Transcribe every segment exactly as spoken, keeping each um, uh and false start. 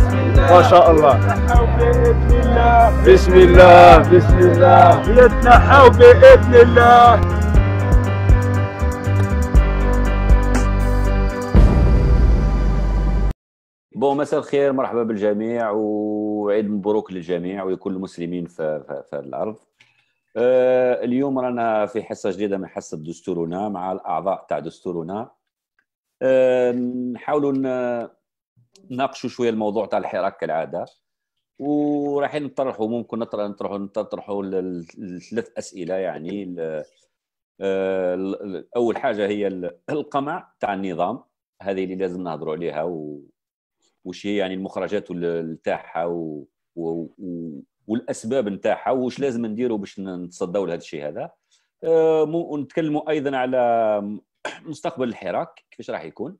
ما شاء الله. يتنحوا بإذن الله. بسم الله بسم الله. يتنحوا بإذن الله. بون مساء الخير، مرحبا بالجميع وعيد مبروك للجميع ولكل المسلمين في, في, في الأرض. أه اليوم رانا في حصة جديدة من حصة دستورنا مع الأعضاء تاع دستورنا. أه نحاولوا نناقشوا شوية الموضوع تاع الحراك كالعادة، ورايحين نطرحوا ممكن نطرحوا نطرحوا نطرحوا الثلاث أسئلة. يعني أه أول حاجة هي القمع تاع النظام، هذه اللي لازم نهضروا عليها، و وش هي يعني المخرجات نتاعها و... و... و... والاسباب نتاعها، وش لازم نديروا باش نتصدوا لهذا الشيء هذا. أه ونتكلموا ايضا على مستقبل الحراك كيفاش راح يكون،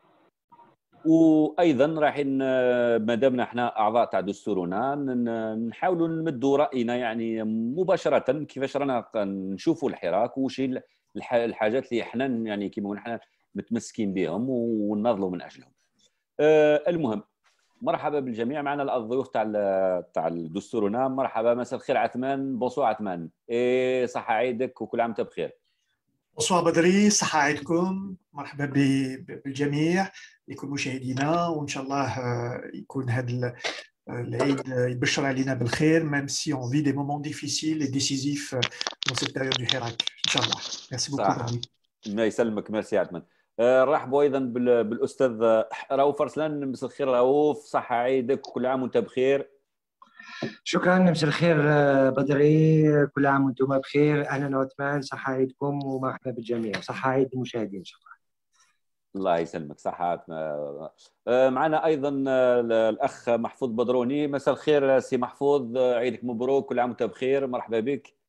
وايضا رايحين ما دامنا احنا اعضاء تاع دستورنا نحاولوا نمدوا راينا يعني مباشره كيفاش رانا نشوفوا الحراك، وش هي الحاجات اللي احنا يعني كيما احنا متمسكين بهم ونناضلوا من اجلهم. أه المهم، مرحبا بالجميع. معنا الضيوف تاع تاع دستورنا. مرحبا، مساء الخير عثمان. بونسوا عثمان، إيه صحة عيدك وكل عام وانت بخير. بونسوا بدري، صحة عيدكم. مرحبا بالجميع، لكل مشاهدينا، وان شاء الله يكون هذا العيد يبشر علينا بالخير، même si on vit des moments difficiles et décisifs dans cette période du Hirak. ان شاء الله. Merci beaucoup بدري. الله يسلمك، ميرسي عثمان. رحبوا ايضا بالاستاذ رؤوف ارسلان. مساء الخير رؤوف، صحه عيدك وكل عام وانت بخير. شكرا، مساء الخير بدري، كل عام وانتم بخير. اهلا عثمان، صحه عيدكم ومرحبا بالجميع. صحه عيد المشاهدين ان شاء الله. الله يسلمك، صحه. معنا ايضا الاخ محفوظ بدروني. مساء الخير سي محفوظ، عيدك مبروك، كل عام وانت بخير، مرحبا بك.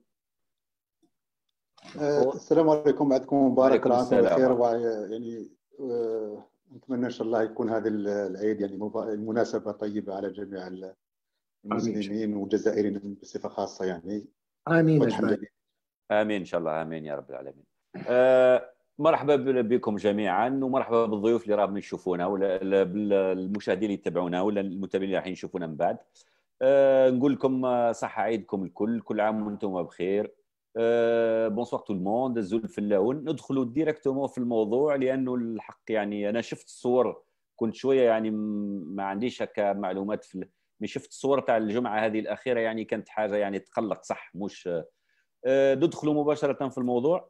السلام عليكم، عيدكم مبارك، كل عام وانتم بخير. يعني نتمنى ان شاء الله يكون هذا العيد يعني مناسبه طيبه على جميع المسلمين والجزائريين بصفه خاصه يعني. امين امين ان شاء الله، امين يا رب العالمين. أه مرحبا بكم جميعا، ومرحبا بالضيوف اللي راهم يشوفونا، ولا المشاهدين اللي يتابعونا، ولا المتابعين اللي راح يشوفونا من بعد. أه نقول لكم صحه عيدكم الكل، كل عام وانتم بخير. بونسوار تو الموند. الزول الفلاون، ندخلوا ديريكتومون في الموضوع، لانه الحق يعني انا شفت الصور، كنت شويه يعني ما عنديش هكا معلومات في، مي شفت الصور تاع الجمعه هذه الاخيره، يعني كانت حاجه يعني تقلق صح. مش ندخلوا مباشره في الموضوع.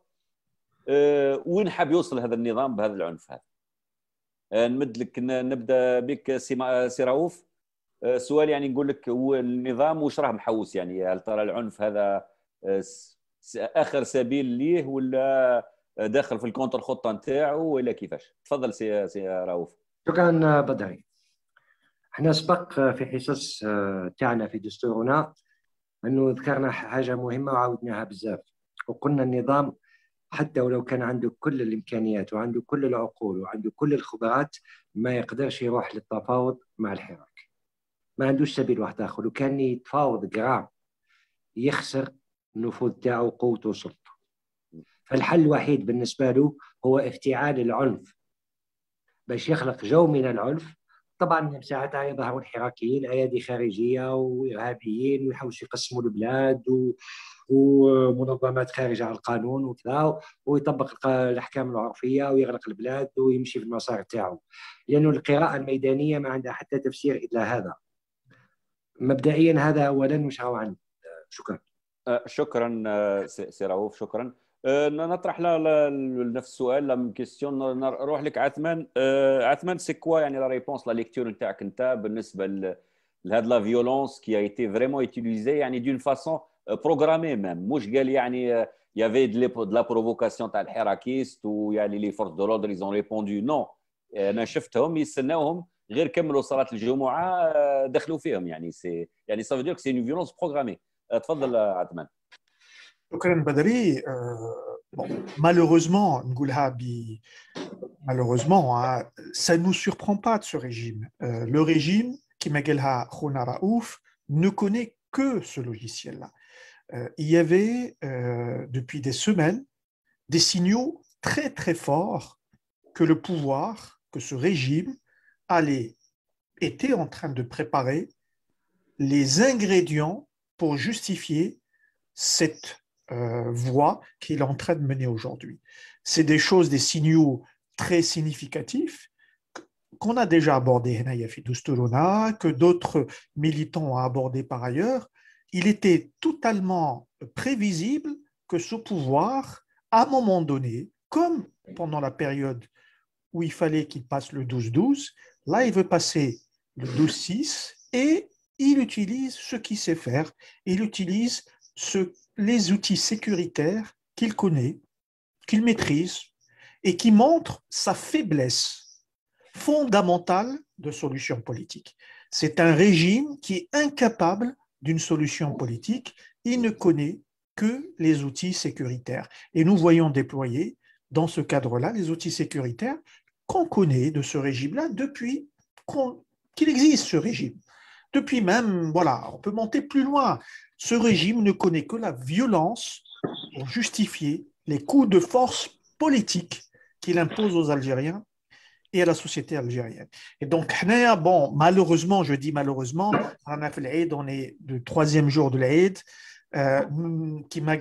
وين حاب يوصل هذا النظام بهذا العنف هذا؟ نمد لك، نبدا بك سي رؤوف. سؤال يعني نقول لك، هو النظام واش راه محوس؟ يعني هل ترى العنف هذا اخر سبيل ليه، ولا داخل في الكونتر خطه نتاعو، ولا كيفاش؟ تفضل سي سي رؤوف. شكرا بدري. احنا سبق في حصص تاعنا في دستورنا انه ذكرنا حاجه مهمه وعاودناها بزاف، وقلنا النظام حتى ولو كان عنده كل الامكانيات وعنده كل العقول وعنده كل الخبرات، ما يقدرش يروح للتفاوض مع الحراك. ما عندوش سبيل واحد اخر، وكان يتفاوض قرار يخسر النفوذ تاعو وقوته وسلطته. فالحل الوحيد بالنسبه له هو افتعال العنف باش يخلق جو من العنف. طبعا ساعتها يظهروا الحراكيين ايادي خارجيه وارهابيين ويحاولوا يقسموا البلاد و... ومنظمات خارجه على القانون وكذا، ويطبق الاحكام العرفيه ويغلق البلاد ويمشي في المسار تاعو، لانه القراءه الميدانيه ما عندها حتى تفسير الا هذا. مبدئيا هذا اولا، وش هو عنه. شكرا. شكرا سي رؤوف، شكرا. نطرح نفس السؤال، لا كيستيون، نروح لك عثمان. عثمان، سي كوا يعني لا ريبونس لا ليكتور نتاعك انت بالنسبه لهاد لا فيولونس كي ايتي فريمون ايتيليزي يعني دون فاسون بروغرامي ميم، مش قال يعني يافي دو لا بروفوكاسيون تاع الحراكيست ويعني لي فورس دو لوردر ايزون ريبوندو نو. انا شفتهم يستناوهم غير كملوا صلاه الجمعه دخلوا فيهم، يعني سي يعني سا فو دير كو سي اون فيولونس بروغرامي. تفضل عثمان. شكرا بدري. Bon, malheureusement, malheureusement, hein, ça ne nous surprend pas de ce régime. Euh, le régime, qui Magelha Khona Raouf, ne connaît que ce logiciel-là. Euh, il y avait euh, depuis des semaines des signaux très très forts que le pouvoir, que ce régime allait était en train de préparer les ingrédients pour justifier cette euh, voie qu'il est en train de mener aujourd'hui. C'est des choses, des signaux très significatifs qu'on a déjà abordés, que d'autres militants ont abordé par ailleurs. Il était totalement prévisible que ce pouvoir, à un moment donné, comme pendant la période où il fallait qu'il passe le douze douze, là, il veut passer le douze six et il utilise ce qu'il sait faire. Il utilise ce, les outils sécuritaires qu'il connaît, qu'il maîtrise et qui montrent sa faiblesse fondamentale de solution politique. C'est un régime qui est incapable d'une solution politique. Il ne connaît que les outils sécuritaires. Et nous voyons déployer dans ce cadre-là les outils sécuritaires qu'on connaît de ce régime-là depuis qu'on, qu'il existe, ce régime. Depuis même, voilà, on peut monter plus loin. Ce régime ne connaît que la violence pour justifier les coups de force politique qu'il impose aux Algériens et à la société algérienne. Et donc, bon, malheureusement, je dis malheureusement, on a fait l'Aïd, on est le troisième jour de l'Aïd, qui m'a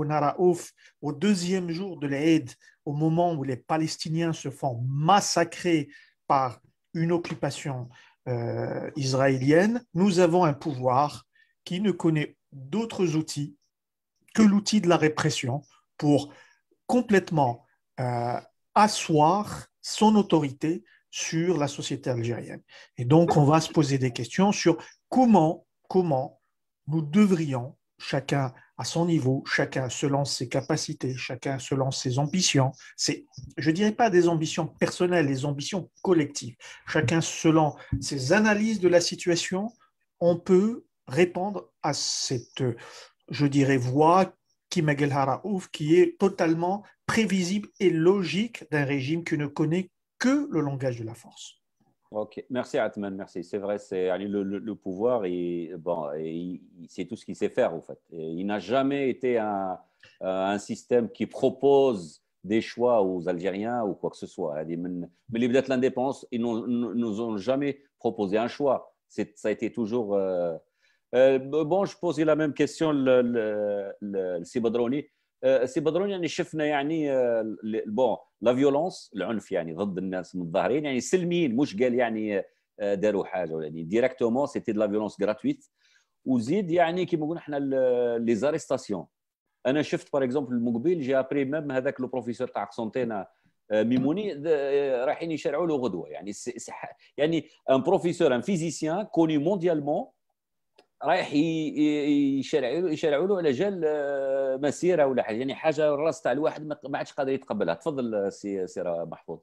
au deuxième jour de l'Aïd, au moment où les Palestiniens se font massacrer par une occupation euh, israélienne, nous avons un pouvoir qui ne connaît d'autres outils que l'outil de la répression pour complètement euh, asseoir son autorité sur la société algérienne. Et donc, on va se poser des questions sur comment, comment nous devrions, chacun à son niveau, chacun selon ses capacités, chacun selon ses ambitions, c'est, je ne dirais pas des ambitions personnelles, les ambitions collectives, chacun selon ses analyses de la situation, on peut répondre à cette, je dirais, voie qui qui est totalement prévisible et logique d'un régime qui ne connaît que le langage de la force. Ok, merci Atman, merci. C'est vrai, c'est le, le, le pouvoir, et, bon, et, c'est tout ce qu'il sait faire en fait. Et il n'a jamais été un, un système qui propose des choix aux Algériens ou quoi que ce soit. Mais les peut-être l'indépendance, ils ne nous ont jamais proposé un choix. C'est, ça a été toujours. Euh, euh, bon, je posais la même question le, le, le, le Sibadroni. سي بدرون يعني شفنا يعني بون لا فيولونس العنف يعني ضد الناس المتظاهرين يعني سلميين مش قال يعني داروا حاجه يعني ديريكتومون سيتي دو لا فيولونس غراتويت وزيد يعني كيما قلنا احنا لي زاريستاسيون انا شفت باغ اكزومبل المقبل جي ابري ميم هذاك لو بروفيسور تاع قسنطينه ميموني رايحين يشرعوا له غدوه يعني يعني ان بروفيسور ان فيزيسيان كوني مونديالمون رايح يشرعوا يشرعوا له على جال مسيره ولا حاجه يعني حاجه الراس تاع الواحد ما عادش قادر يتقبلها. تفضل سي سي محفوظ.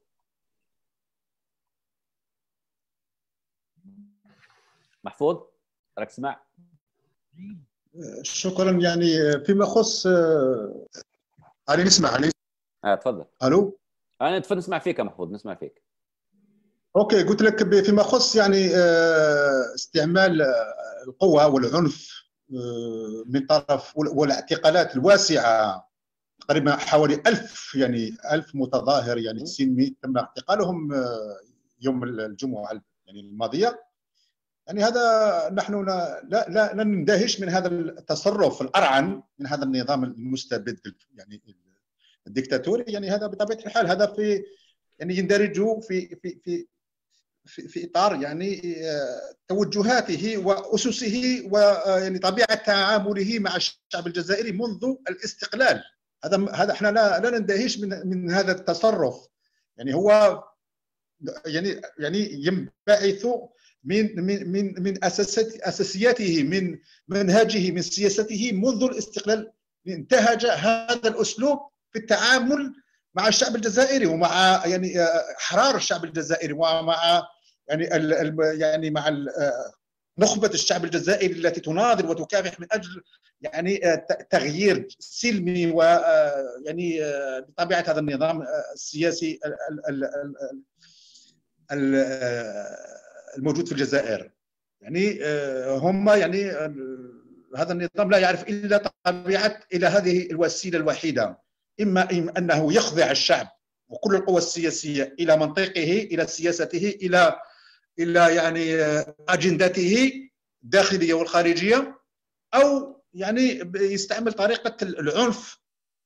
محفوظ راك تسمع؟ شكرا. يعني فيما يخص علي نسمع علي اه تفضل. الو انا تفضل نسمع فيك يا محفوظ نسمع فيك. اوكي قلت لك فيما يخص يعني استعمال القوة والعنف من طرف والاعتقالات الواسعة تقريبا حوالي ألف يعني ألف متظاهر يعني سلمي تم اعتقالهم يوم الجمعة يعني الماضية. يعني هذا نحن لا لا لا نندهش من هذا التصرف الأرعن من هذا النظام المستبد يعني الدكتاتوري. يعني هذا بطبيعة الحال هذا في يعني يندرج في في في في في اطار يعني توجهاته واسسه ويعني طبيعه تعامله مع الشعب الجزائري منذ الاستقلال. هذا هذا احنا لا لا نندهش من من هذا التصرف. يعني هو يعني يعني ينبعث من من من من اساسات اساسياته من منهجه من سياسته منذ الاستقلال. انتهج هذا الاسلوب في التعامل مع الشعب الجزائري ومع يعني احرار الشعب الجزائري ومع يعني ال يعني مع نخبه الشعب الجزائري التي تناضل وتكافح من اجل يعني تغيير سلمي ويعني بطبيعه هذا النظام السياسي الموجود في الجزائر. يعني هم يعني هذا النظام لا يعرف الا طبيعه الى هذه الوسيله الوحيده، اما انه يخضع الشعب وكل القوى السياسيه الى منطقه الى سياسته الى الى يعني اجندته الداخليه والخارجيه، او يعني يستعمل طريقه العنف،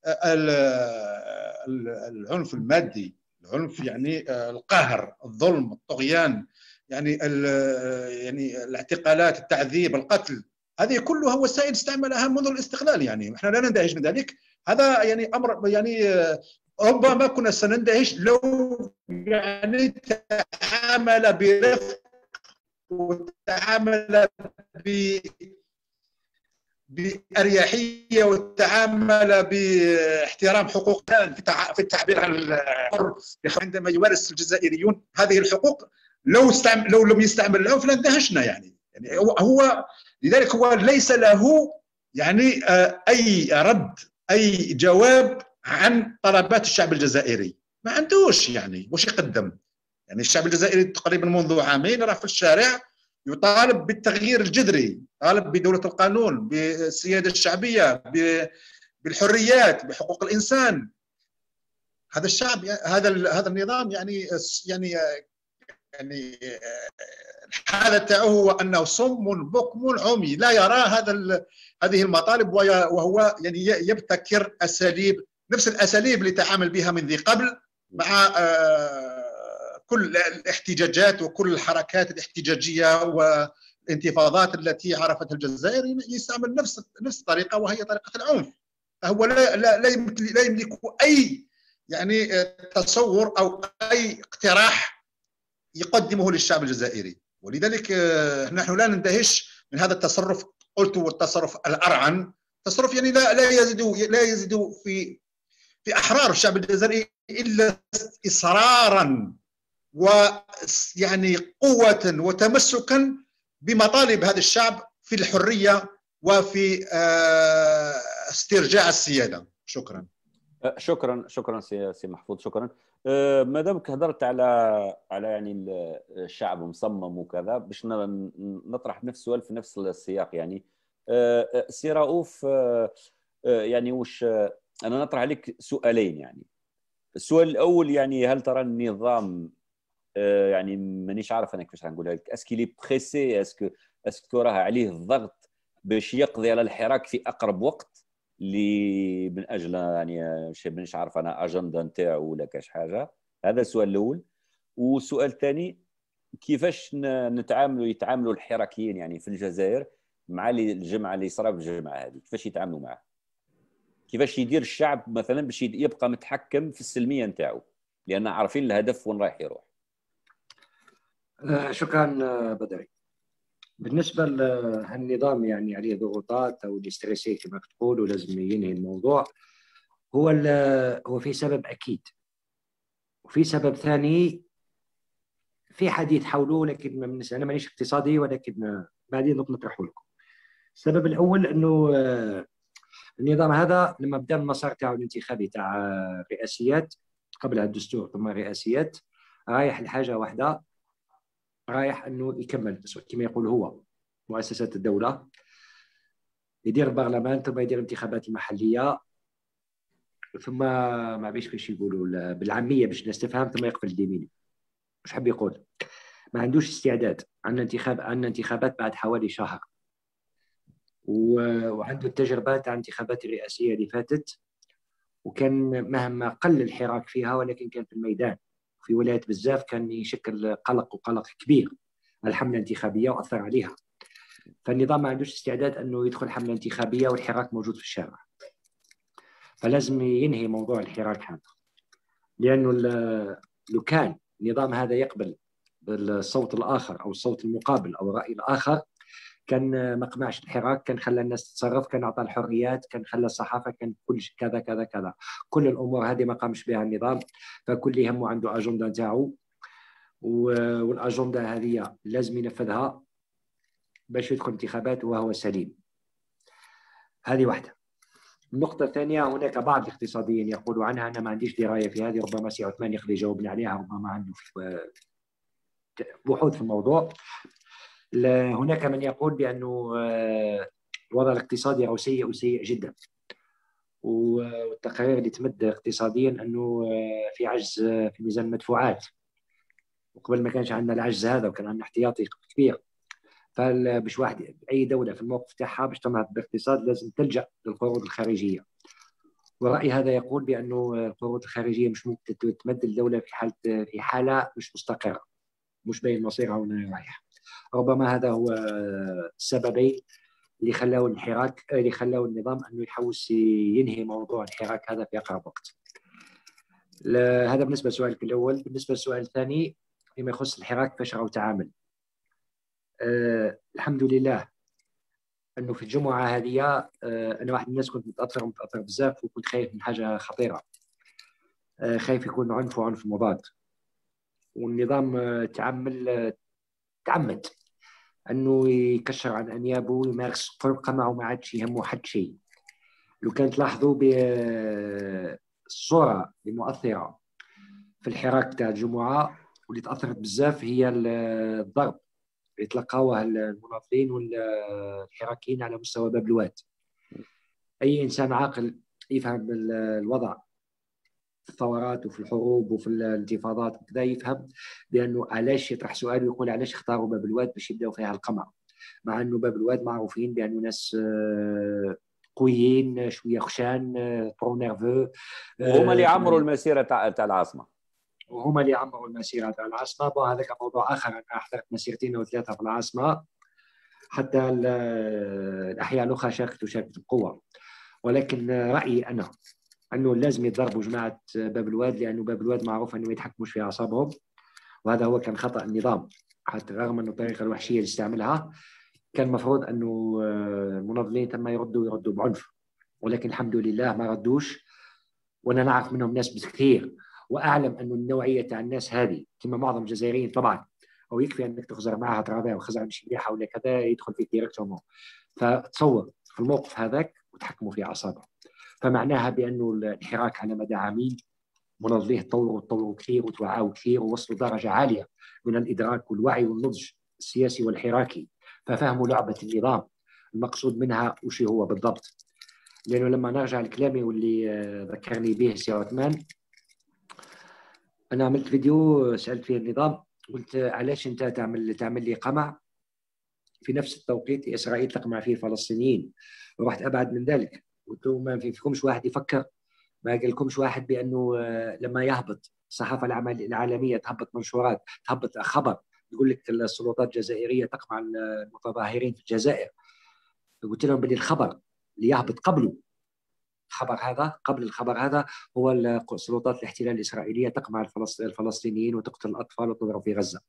العنف المادي، العنف يعني القهر، الظلم، الطغيان، يعني يعني الاعتقالات، التعذيب، القتل. هذه كلها وسائل استعملها منذ الاستقلال، يعني احنا لا نندهش من ذلك. هذا يعني امر يعني ربما كنا سنندهش لو يعني تعامل برفق وتعامل ب بأريحية وتعامل باحترام حقوق في التعبير عن الحر عندما يمارس الجزائريون هذه الحقوق. لو استعمل لو لم يستعمل العنف لاندهشنا يعني. يعني هو لذلك هو ليس له يعني أي رد، أي جواب عن طلبات الشعب الجزائري، ما عندوش يعني واش يقدم. يعني الشعب الجزائري تقريبا منذ عامين راه في الشارع يطالب بالتغيير الجذري، يطالب بدولة القانون، بالسيادة الشعبية، بالحريات، بحقوق الإنسان. هذا الشعب، هذا هذا النظام يعني يعني يعني الحالة تاعه هو أنه صم بكم عمي، لا يرى هذا هذه المطالب، وهو يعني يبتكر أساليب، نفس الأساليب اللي تعامل بها من ذي قبل مع كل الاحتجاجات وكل الحركات الاحتجاجيه والانتفاضات التي عرفتها الجزائر. يستعمل نفس نفس الطريقه، وهي طريقه العنف. هو لا لا لا يملك لا يملك اي يعني تصور او اي اقتراح يقدمه للشعب الجزائري. ولذلك نحن لا نندهش من هذا التصرف، قلت هو التصرف الارعن، تصرف يعني لا لا يزيد لا يزيد في في احرار الشعب الجزائري الا اصرارا ويعني قوة وتمسكا بمطالب هذا الشعب في الحرية وفي استرجاع السيادة. شكرا. شكرا شكرا سي محفوظ، شكرا. ما دامك هضرت على على يعني الشعب مصمم وكذا، باش نطرح نفس السؤال في نفس السياق. يعني سي رؤوف، يعني واش انا نطرح عليك سؤالين. يعني السؤال الاول، يعني هل ترى النظام، يعني مانيش عارف انا كيفاش غنقولها لك، اسكي لي بريسي، اسكو اسكو راه عليه الضغط باش يقضي على الحراك في اقرب وقت، اللي من اجل يعني مانيش عارف انا اجندا نتاعو ولا كاش حاجه. هذا السؤال الاول. والسؤال الثاني، كيفاش نتعاملوا يتعاملوا الحراكيين يعني في الجزائر مع الجمعه اللي صرا بالجمعه هذه، كيفاش يتعاملوا معه؟ كيفاش يدير الشعب مثلا باش يبقى متحكم في السلميه نتاعو، لان عارفين الهدف وين رايح يروح. شكرا بدري. بالنسبه للنظام يعني عليه ضغوطات او الاستريسي كما تقول ولازم ينهي الموضوع، هو هو في سبب اكيد، وفي سبب ثاني في حديث حوله، لكن انا مانيش اقتصادي، ولكن بعدين نطرحه لكم. السبب الاول انه النظام هذا لما بدا المسار تاعو الانتخابي تاع رئاسيات، قبلها الدستور ثم رئاسيات، رايح لحاجه واحده، رايح انه يكمل كما يقول هو مؤسسات الدوله، يدير البرلمان ثم يدير انتخابات محليه، ثم ما بيش باش يقولوا بالعاميه باش الناس تفهم، ثم يقفل اليمين. مش حاب يقول ما عندوش استعداد. عندنا انتخاب عندنا انتخابات بعد حوالي شهر، وعنده التجربه تاع الانتخابات الرئاسيه اللي فاتت، وكان مهما قل الحراك فيها ولكن كان في الميدان في ولايات بزاف كان يشكل قلق وقلق كبير الحمله الانتخابيه واثر عليها. فالنظام ما عندوش استعداد انه يدخل حمله انتخابيه والحراك موجود في الشارع، فلازم ينهي موضوع الحراك هذا. لانه لو كان النظام هذا يقبل بالصوت الاخر او الصوت المقابل او الراي الاخر، كان ما قمعش الحراك، كان خلى الناس تتصرف، كان اعطى الحريات، كان خلى الصحافه، كان كل شيء كذا كذا كذا. كل الامور هذه ما قامش بها النظام، فكل يهمه عنده اجنده نتاعو، والاجنده هذه لازم ينفذها باش يدخل انتخابات وهو سليم. هذه واحده. النقطه الثانيه، هناك بعض الاقتصاديين يقولوا عنها، انا ما عنديش درايه في هذه، ربما سي عثمان يقدر يجاوبني عليها، ربما عنده بحوث في الموضوع. هناك من يقول بأنه الوضع الاقتصادي أو سيء وسيء جدا، والتقارير اللي تمد اقتصاديا أنه في عجز في ميزان المدفوعات، وقبل ما كانش عندنا العجز هذا وكان عندنا احتياطي كبير. فباش واحد اي دوله في الموقف تاعها باش تنهض باقتصاد لازم تلجا للقروض الخارجيه. والراي هذا يقول بانه القروض الخارجيه مش ممكن تمد الدوله في حاله في حاله مش مستقره، مش باين مصيرها وين رايح. ربما هذا هو السببين اللي خلاو الحراك اللي خلاو النظام انه يحوس ينهي موضوع الحراك هذا في اقرب وقت. هذا بالنسبه لسؤالك الاول. بالنسبه للسؤال الثاني فيما يخص الحراك كيفاش راهو تعامل. أه الحمد لله انه في الجمعه هذه أه انا واحد من الناس كنت متاثر متاثر بزاف، وكنت خايف من حاجه خطيره. أه خايف يكون عنف وعنف مضاد. والنظام أه تعمل أه تعمد انه يكشر عن انيابه ويمارس فرقه معه، ما عادش يهمه حد شيء. لو كان تلاحظوا بالصوره المؤثره في الحراك تاع الجمعه واللي تاثرت بزاف هي الضرب اللي تلقاوه المناضلين والحراكيين على مستوى باب الواد. اي انسان عاقل يفهم الوضع في الثورات وفي الحروب وفي الانتفاضات وكذا يفهم بانه علاش يطرح سؤال ويقول علاش اختاروا باب الواد باش يبداوا فيها القمع، مع انه باب الواد معروفين بانه ناس قويين شويه خشان طرو نيرفو، وهما اللي عمروا المسيره تاع تاع العاصمه وهما اللي عمروا المسيره تاع العاصمه. هذا موضوع اخر. انا حضرت مسيرتين او ثلاثه في العاصمه، حتى الاحياء الاخرى شاركت وشاركت بقوه. ولكن رايي انا انه لازم يضربوا جماعه باب الواد، لانه باب الواد معروف انه ما يتحكموش في اعصابهم، وهذا هو كان خطا النظام. حتى رغم انه الطريقه الوحشيه اللي استعملها كان المفروض انه المناضلين تم يردوا يردوا بعنف، ولكن الحمد لله ما ردوش. وانا نعرف منهم ناس كثير، واعلم انه النوعيه تاع الناس هذه كما معظم الجزائريين طبعا، او يكفي انك تخزر معها ترابع وخزر مش مليحه ولا كذا يدخل فيك ديريكتومون. فتصور في الموقف هذاك وتحكموا في اعصابهم. فمعناها بانه الحراك على مدى عامين مناضليه تطوروا تطوروا كثير وتوعوا كثير ووصلوا درجه عاليه من الادراك والوعي والنضج السياسي والحراكي، ففهموا لعبه النظام المقصود منها وش هو بالضبط. لانه لما نرجع لكلامي واللي ذكرني به سي عثمان، انا عملت فيديو سالت فيه النظام، قلت علاش انت تعمل تعمل لي قمع في نفس التوقيت اسرائيل تقمع فيه الفلسطينيين؟ ورحت ابعد من ذلك، قلت له ما فيكمش واحد يفكر، ما قال لكمش واحد بانه لما يهبط الصحافه العالميه تهبط منشورات تهبط خبر يقول لك السلطات الجزائريه تقمع المتظاهرين في الجزائر، قلت لهم بدي الخبر اللي يهبط قبله، الخبر هذا قبل الخبر هذا هو سلطات الاحتلال الإسرائيلية تقمع الفلسطينيين وتقتل الأطفال وتضرب في غزة.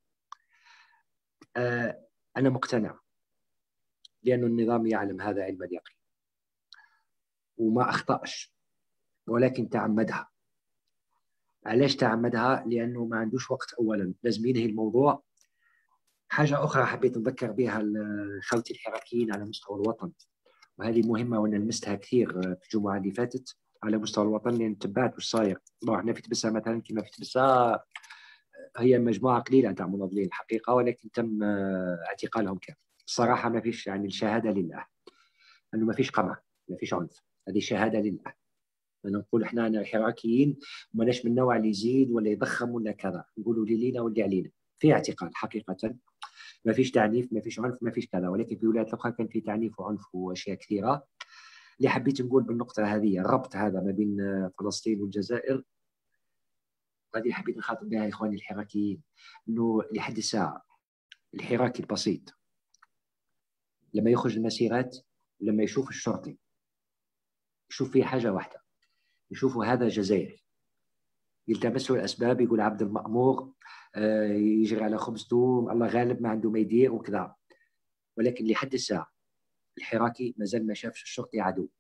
أنا مقتنع لأن النظام يعلم هذا علم اليقين وما أخطأش، ولكن تعمدها. علاش تعمدها؟ لأنه ما عندوش وقت. أولا لازم ينهي الموضوع. حاجة أخرى حبيت نذكر بها خوتي الحراكيين على مستوى الوطن، وهذه مهمة وأنا لمستها كثير في الجمعة اللي فاتت على مستوى الوطن، لأن تبعت وش صاير. احنا في تبسة مثلا كما في تبسة هي مجموعة قليلة تاع مناضلين الحقيقة، ولكن تم اعتقالهم كامل. الصراحة ما فيش، يعني الشهادة لله أنه ما فيش قمع ما فيش عنف، هذه شهادة لله. أنا نقول إحنا الحراكيين ماناش من النوع اللي يزيد ولا يضخم ولا كذا، نقولوا اللي لينا واللي علينا. في اعتقال حقيقة، ما فيش تعنيف ما فيش عنف ما فيش كذا، ولكن في ولايات اخرى كان في تعنيف وعنف واشياء كثيره. اللي حبيت نقول بالنقطه هذه الربط هذا ما بين فلسطين والجزائر، هذه حبيت نخاطب بها اخواني الحراكيين، انه لحد الساعه الحراكي البسيط لما يخرج المسيرات ولما يشوف الشرطي يشوف فيه حاجه واحده، يشوفوا هذا جزائري، يلتمسوا الاسباب، يقول عبد المأمور يجري على خبزته، الله غالب ما عنده ما يدير وكذا. ولكن لحد الساعة الحراكي مازال ما شافش الشرطي عدو.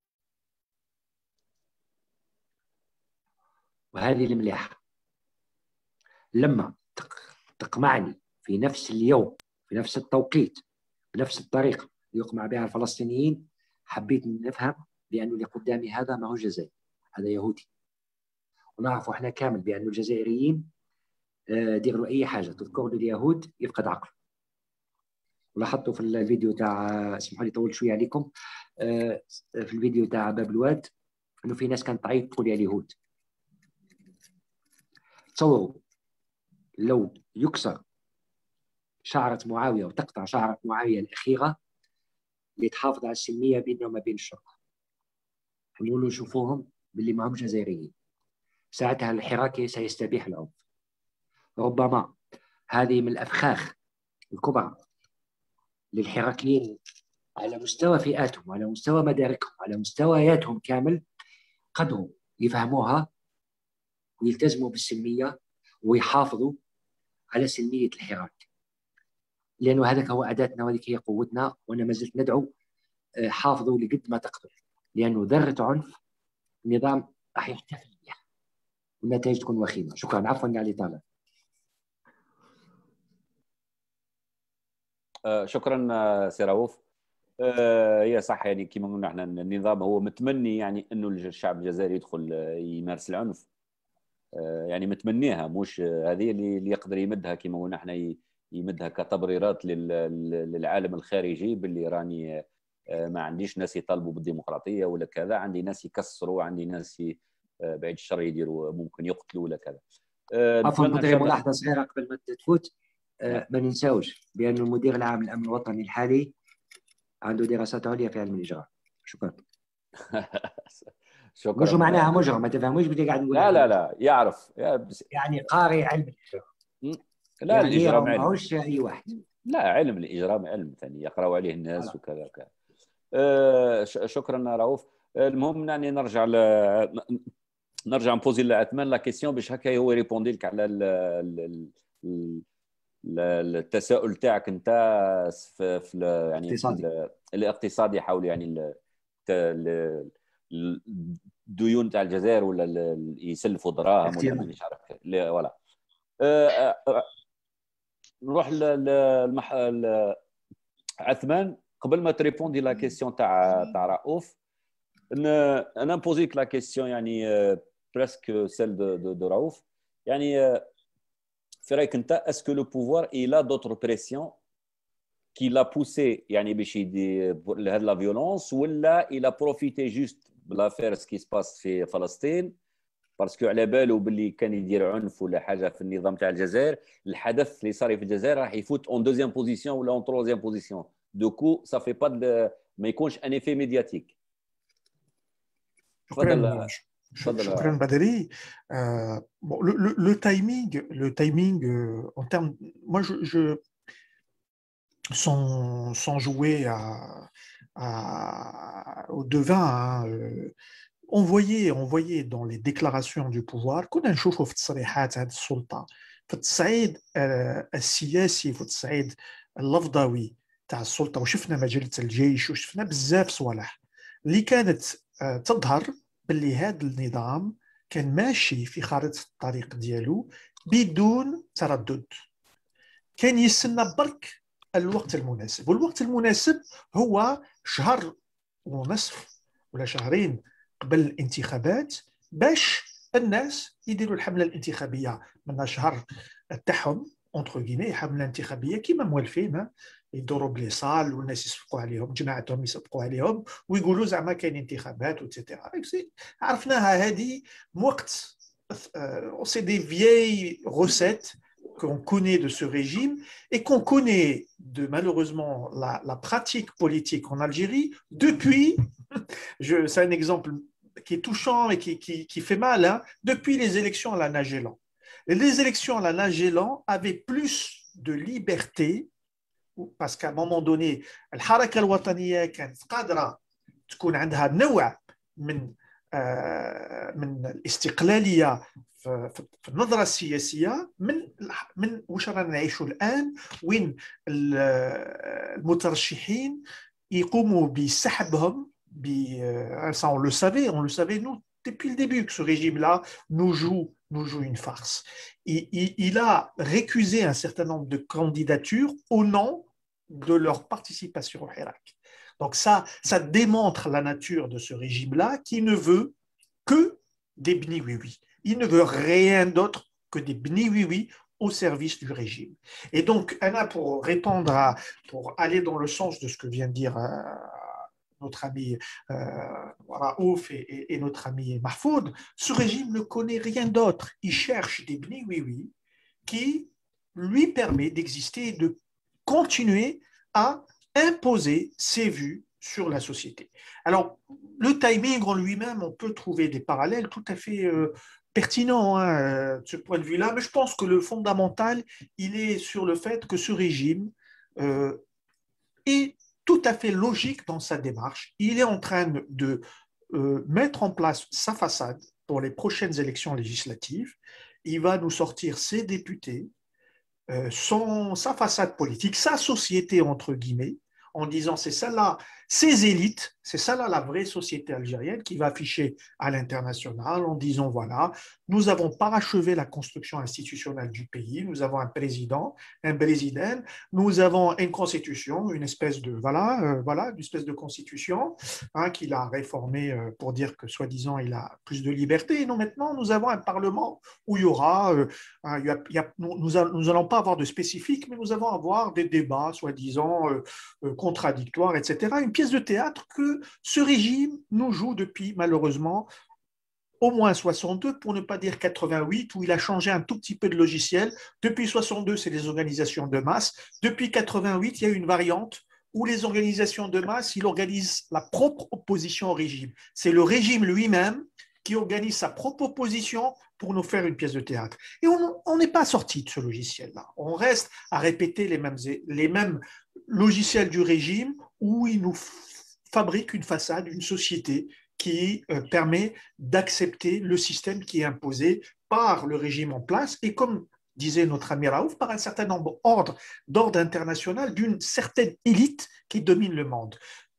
وهذه المليحة. لما تقمعني في نفس اليوم في نفس التوقيت بنفس الطريقة يقمع بها الفلسطينيين، حبيت نفهم بأنه اللي قدامي هذا ما هو جزائري، هذا يهودي. ونعرف احنا كامل بأنه الجزائريين دير له اي حاجه تذكر له اليهود يفقد عقله. ولاحظتوا في الفيديو تاع، اسمحوا لي طولت شويه عليكم، في الفيديو تاع باب الواد انه في ناس كانت تعيط تقول يا اليهود. تصوروا لو يكسر شعرة معاوية وتقطع شعرة معاوية الأخيرة لتحافظ على السلمية بيننا وما بين الشرطة. نقولوا شوفوهم باللي ما هم جزائريين، ساعتها الحراكي سيستبيح العنف. ربما هذه من الأفخاخ الكبرى للحراكيين على مستوى فئاتهم وعلى مستوى مداركهم وعلى مستوياتهم كامل، قدروا يفهموها ويلتزموا بالسلمية ويحافظوا على سلمية الحراك، لأنه هذاك هو أداتنا وهذيك هي قوتنا. وأنا ما زلت ندعو حافظوا لقد ما تقدر، لأنه ذرة عنف النظام راح يحتفل بها والنتائج تكون وخيمة. شكرا، عفوا على الإطالة. آه شكرا سي رؤوف. آه هي صح، يعني كما قلنا احنا النظام هو متمني يعني انه الشعب الجزائري يدخل يمارس العنف، آه يعني متمنيها، مش هذه اللي يقدر يمدها كما قلنا احنا يمدها كتبريرات للعالم الخارجي باللي راني ما عنديش ناس يطالبوا بالديمقراطيه ولا كذا، عندي ناس يكسروا، عندي ناس بعيد الشر يديروا ممكن يقتلوا ولا كذا. عفوا بدري ملاحظه صغيره قبل ما تفوت، ما ننساوش بان المدير العام للامن الوطني الحالي عنده دراسات عليا في علم الاجراء. شكرا. شكرا. مش معناها مجرم، ما تفهموش بدي قاعد نقول. لا لا لا يعرف يعني قاري علم الاجراء. لا يعني الاجرام علم، ماهوش اي واحد. لا علم الاجرام علم ثاني يقراوا عليه الناس لا. وكذا وكذا. أه شكرا رؤوف. المهم يعني نرجع ل... نرجع نبوزي لعثمان لا كيسيون باش هكا هو يريبوندي لك على ال... ال... ال... التساؤل تاعك انت في, في ال... يعني في الاقتصادي حول يعني ال... ال... الديون تاع الجزائر ولا ال... يسلفوا دراهم ولا مانيش عارف ولا أه... نروح للمح... عثمان قبل ما تريبوندي لا كيسيون تاع تاع رؤوف. انا نبوزيك لا كيسيون يعني بريسك سيل دو دو رؤوف، يعني في رايك انت اسكو لو بوفوار الى دوتر بريسيون كي لا بوسي يعني باش يدي لهاد لا فيولونس، ولا الى بروفيتي جوست بلافير سكي سباس في فلسطين باسكو على بالو باللي كان يدير عنف ولا حاجه في النظام تاع الجزائر، الحدث اللي صار في الجزائر راح يفوت اون دوزيام بوزيسيون ولا اون تروزيام بوزيسيون، دوكو صافي با ما يكونش ان افي ميدياتيك. شكرا شكرا بدري. لو تايمينغ لو تايمينغ en termes, moi je, je sans sans jouer à, à au devin, hein, euh, on voyait on voyait dans les déclarations du pouvoir كنا نشوفوا في تصريحات هذه السلطه في التصعيد السياسي في التصعيد اللفظوي تاع السلطه، وشفنا مجله الجيش وشفنا بزاف صوالح اللي كانت تظهر باللي هذا النظام كان ماشي في خارطه الطريق ديالو بدون تردد، كان يستنى برك الوقت المناسب، والوقت المناسب هو شهر ونصف ولا شهرين قبل الانتخابات باش الناس يديروا الحمله الانتخابيه من شهر تاعهم اونتر غيمي، حمله انتخابيه كيما موالفين يدوروا بلي صال والناس يصفقوا عليهم، جماعتهم يصفقوا عليهم ويقولوا زعما كاين انتخابات وتيتيرا. عرفناها هذه وقت سي دي فيي روسيت qu'on connaît de ce régime et qu'on connaît de malheureusement la, la pratique politique en Algérie depuis, je, c'est un exemple qui est touchant et qui, qui, qui fait mal, hein, depuis les élections à la Nagelan. Les élections à la Nagelan avaient plus de liberté parce qu'à un moment donné الحركة الوطنية كانت قادرة تكون عندها نوع من من الاستقلالية في النظرة السياسية من من واش رانا نعيشوا الآن، وين المترشحين يقوموا بسحبهم ب ça on le savait on le savait nous depuis le début que ce régime-là nous joue nous joue une farce. Il, il, il a récusé un certain nombre de candidatures au nom de leur participation au Hirak. Donc ça, ça démontre la nature de ce régime-là qui ne veut que des bni-oui-oui. Il ne veut rien d'autre que des bni-oui-oui au service du régime. Et donc, Anna, pour répondre à, pour aller dans le sens de ce que vient de dire euh, notre ami euh, Raouf et, et, et notre ami Mahfoud, ce régime ne connaît rien d'autre. Il cherche des bni-oui-oui qui lui permet d'exister et de continuer à imposer ses vues sur la société. Alors, le timing en lui-même, on peut trouver des parallèles tout à fait euh, pertinents hein, de ce point de vue-là, mais je pense que le fondamental, il est sur le fait que ce régime euh, est tout à fait logique dans sa démarche. Il est en train de euh, mettre en place sa façade pour les prochaines élections législatives. Il va nous sortir ses députés, euh, son, sa façade politique, sa société, entre guillemets, en disant c'est ça là, ces élites, c'est ça là la vraie société algérienne qui va afficher à l'international en disant voilà, nous avons parachevé la construction institutionnelle du pays, nous avons un président, un président, nous avons une constitution, une espèce de voilà, euh, voilà, une espèce de constitution hein, qu'il a réformée euh, pour dire que soi-disant il a plus de liberté. Et nous maintenant nous avons un parlement où il y aura, euh, il y a, il y a, nous n'allons pas avoir de spécifique, mais nous allons avoir des débats soi-disant euh, euh, contradictoires, et cetera. Une pièce de théâtre que ce régime nous joue depuis malheureusement au moins soixante-deux, pour ne pas dire quatre-vingt-huit, où il a changé un tout petit peu de logiciel. Depuis soixante-deux, c'est les organisations de masse. Depuis quatre-vingt-huit, il y a une variante où les organisations de masse, il organise la propre opposition au régime. C'est le régime lui-même qui organise sa propre opposition pour nous faire une pièce de théâtre. Et on n'est pas sorti de ce logiciel-là. On reste à répéter les mêmes, les mêmes logiciels du régime où il nous fabrique une façade, une société qui euh, permet d'accepter le système qui est imposé par le régime en place et comme disait notre ami Raouf, par un certain nombre d'ordres d'ordre international d'une certaine élite qui domine le monde.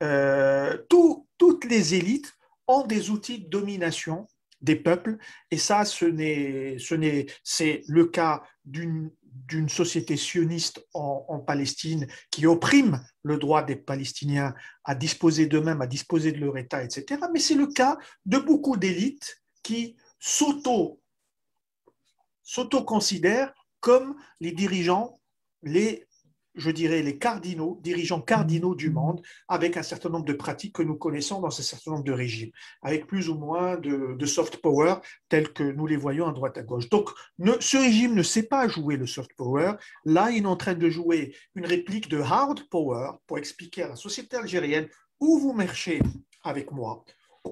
Euh, tout, toutes les élites ont des outils de domination des peuples et ça, ce n'est, ce n'est, c'est le cas d'une d'une société sioniste en, en Palestine qui opprime le droit des Palestiniens à disposer d'eux-mêmes, à disposer de leur État, et cetera. Mais c'est le cas de beaucoup d'élites qui s'auto, s'auto-considèrent comme les dirigeants, les, je dirais, les cardinaux, dirigeants cardinaux du monde, avec un certain nombre de pratiques que nous connaissons dans un certain nombre de régimes, avec plus ou moins de, de soft power, tels que nous les voyons à droite à gauche. Donc, ne, ce régime ne sait pas jouer le soft power. Là, il est en train de jouer une réplique de hard power pour expliquer à la société algérienne où vous marchez avec moi,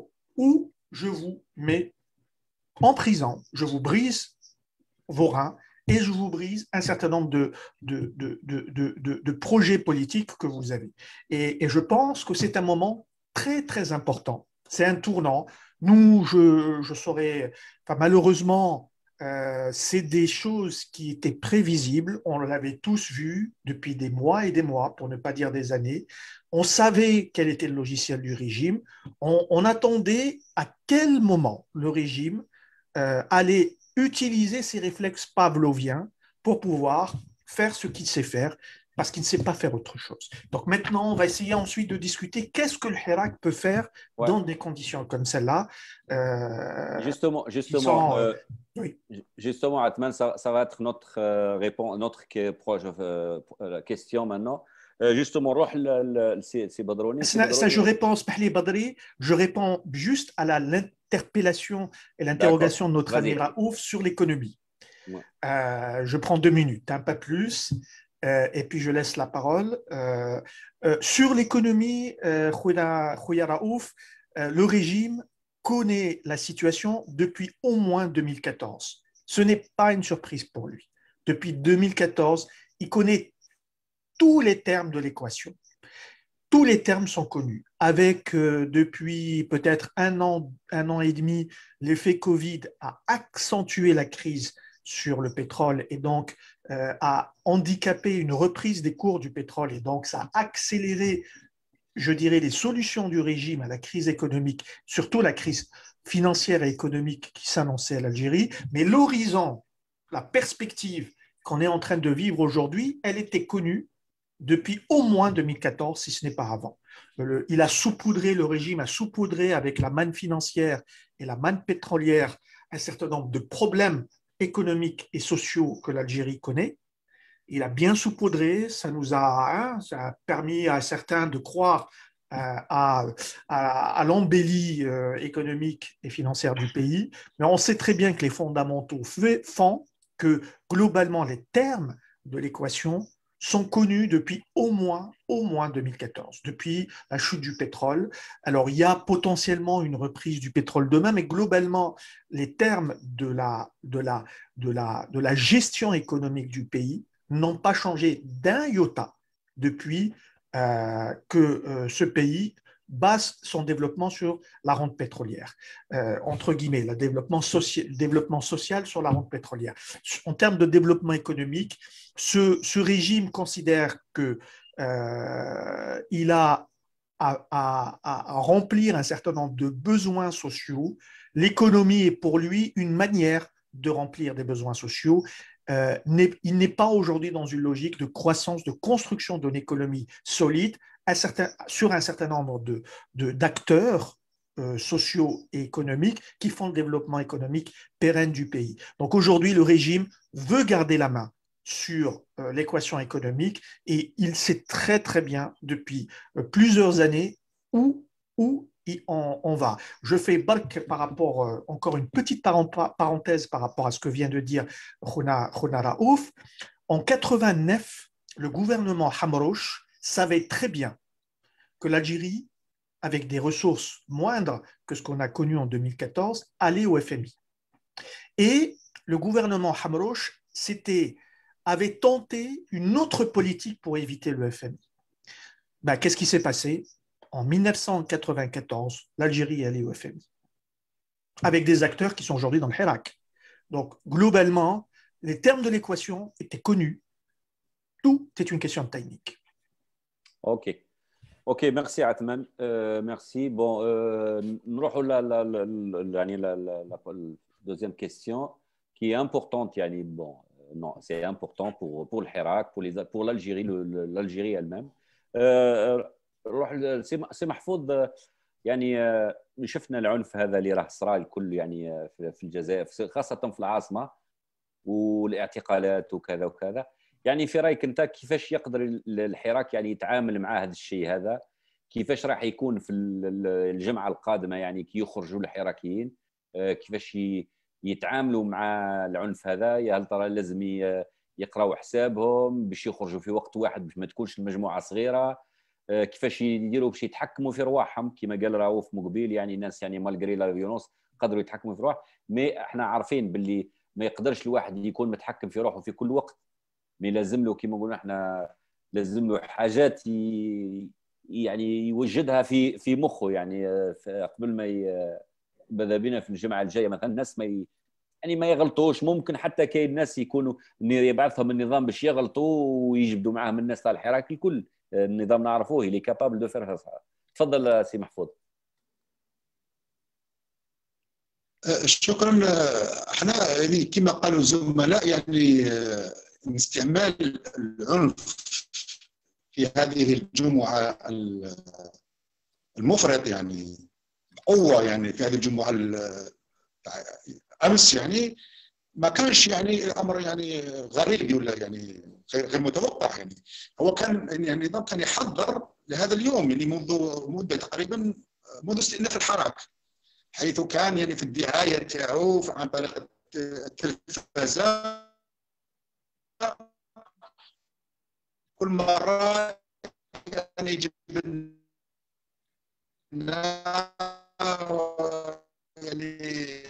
où je vous mets en prison, je vous brise vos reins, et je vous brise un certain nombre de, de, de, de, de, de projets politiques que vous avez. Et, et je pense que c'est un moment très, très important. C'est un tournant. Nous, je, je saurais, enfin, malheureusement, euh, c'est des choses qui étaient prévisibles. On l'avait tous vu depuis des mois et des mois, pour ne pas dire des années. On savait quel était le logiciel du régime. On, on attendait à quel moment le régime euh, allait utiliser ses réflexes pavloviens pour pouvoir faire ce qu'il sait faire, parce qu'il ne sait pas faire autre chose. Donc maintenant, on va essayer ensuite de discuter qu'est-ce que le Hirak peut faire ouais. dans des conditions comme celle-là. Euh, justement, justement, sont, euh, oui. justement, Atman, ça, ça va être notre euh, réponse, notre euh, question maintenant. Euh, justement, c'est Badrouni. Ça, ça, je réponds, Badri, je réponds juste à la l'interpellation et l'interrogation de notre ami Raouf sur l'économie. Ouais. Euh, je prends deux minutes, hein, pas plus, euh, et puis je laisse la parole. Euh, euh, sur l'économie, euh, Khouya Raouf, euh, le régime connaît la situation depuis au moins deux mille quatorze. Ce n'est pas une surprise pour lui. Depuis deux mille quatorze, il connaît tous les termes de l'équation. Tous les termes sont connus. Avec, euh, depuis peut-être un an, un an et demi, l'effet Covid a accentué la crise sur le pétrole et donc euh, a handicapé une reprise des cours du pétrole et donc ça a accéléré, je dirais, les solutions du régime à la crise économique, surtout la crise financière et économique qui s'annonçait à l'Algérie. Mais l'horizon, la perspective qu'on est en train de vivre aujourd'hui, elle était connue depuis au moins deux mille quatorze, si ce n'est pas avant. Le, il a saupoudré, le régime a saupoudré avec la manne financière et la manne pétrolière un certain nombre de problèmes économiques et sociaux que l'Algérie connaît. Il a bien saupoudré, ça nous a, hein, ça a permis à certains de croire euh, à, à, à l'embellie euh, économique et financière du pays, mais on sait très bien que les fondamentaux font que globalement les termes de l'équation sont connus depuis au moins, au moins deux mille quatorze, depuis la chute du pétrole. Alors, il y a potentiellement une reprise du pétrole demain, mais globalement, les termes de la, de la, de la, de la gestion économique du pays n'ont pas changé d'un iota depuis euh, que euh, ce pays base son développement sur la rente pétrolière, euh, entre guillemets, le développement, social, développement social sur la rente pétrolière. En termes de développement économique, ce, ce régime considère qu'il euh, a à, à, à remplir un certain nombre de besoins sociaux. L'économie est pour lui une manière de remplir des besoins sociaux. Euh, n'est, il n'est pas aujourd'hui dans une logique de croissance, de construction d'une économie solide un certain, sur un certain nombre de, de, d'acteurs euh, sociaux et économiques qui font le développement économique pérenne du pays. Donc aujourd'hui, le régime veut garder la main sur euh, l'équation économique et il sait très très bien depuis euh, plusieurs années où, où on, on va. Je fais barque par rapport, euh, encore une petite parenthèse par rapport à ce que vient de dire Khouna, Khouna Raouf. En quatre-vingt-neuf, le gouvernement Hamrouch savait très bien que l'Algérie, avec des ressources moindres que ce qu'on a connu en deux mille quatorze, allait au F M I. Et le gouvernement Hamrouch s'était avait tenté une autre politique pour éviter le F M I. Ben, qu'est-ce qui s'est passé? En mille neuf cent quatre-vingt-quatorze, l'Algérie est allée au F M I, avec des acteurs qui sont aujourd'hui dans le Hirak. Donc, globalement, les termes de l'équation étaient connus. Tout est une question de technique. OK. OK, merci Athman. Euh, merci. Bon, nous allons à la, la, la, la, la, la deuxième question qui est importante. Yani, bon, non, c'est important pour, pour le Hirak, pour, les, pour l'Algérie, l'Algérie elle-même. نروح سي محفوظ. يعني شفنا العنف هذا اللي راح صرا الكل يعني في الجزائر خاصة في العاصمة والاعتقالات وكذا وكذا. يعني في رايك انت كيفاش يقدر الحراك يعني يتعامل مع هذا الشيء هذا؟ كيفاش راح يكون في الجمعة القادمة يعني كي يخرجوا الحراكيين كيفاش يتعاملوا مع العنف هذا؟ هل ترى لازم يقراوا حسابهم باش يخرجوا في وقت واحد باش ما تكونش المجموعة صغيرة؟ كيفاش يديروا باش يتحكموا في رواحهم كما قال راؤوف مقبيل؟ يعني الناس يعني مالغري لا فيولونس قدروا يتحكموا في رواحهم، مي احنا عارفين باللي ما يقدرش الواحد يكون متحكم في روحه في كل وقت، مي لازم له كما نقولوا احنا لازم له حاجات يعني يوجدها في في مخه. يعني قبل ما ماذا بينا في الجمعه الجايه مثلا الناس ما ي... يعني ما يغلطوش. ممكن حتى كاين ناس يكونوا يبعثهم النظام باش يغلطوا ويجبدوا معاهم الناس تاع الحراك الكل. النظام نعرفوه اللي كابابل دو فير. تفضل سي محفوظ. شكرا. احنا يعني كما قالوا الزملاء يعني استعمال العنف في هذه الجمعه المفرط يعني قوه يعني في هذه الجمعه امس يعني ما كانش يعني الامر يعني غريب ولا يعني غير متوقع. يعني هو كان يعني النظام كان يحضر لهذا اليوم يعني منذ مده تقريبا منذ استئناف الحراك، حيث كان يعني في الدعايه تاعو عن طريق التلفزه كل مره يعني يجيب لنا يعني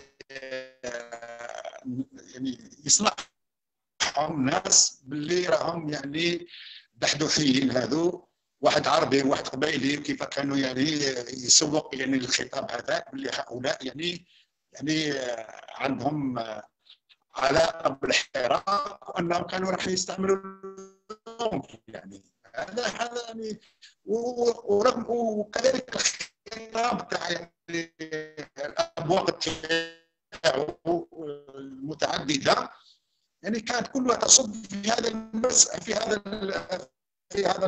يعني يصلحهم ناس باللي راهم يعني دحدوحيين هذو، واحد عربي وواحد قبيلي، كيف كانوا يعني يسوق يعني الخطاب هذاك باللي هؤلاء يعني يعني عندهم علاقه بالحراك وانهم كانوا راح يستعملوا العنف. يعني هذا هذا يعني ورغم وكذلك الخطاب تاع يعني الابواق تاعو المتعدده يعني كانت كلها تصب في هذا المس في هذا في هذا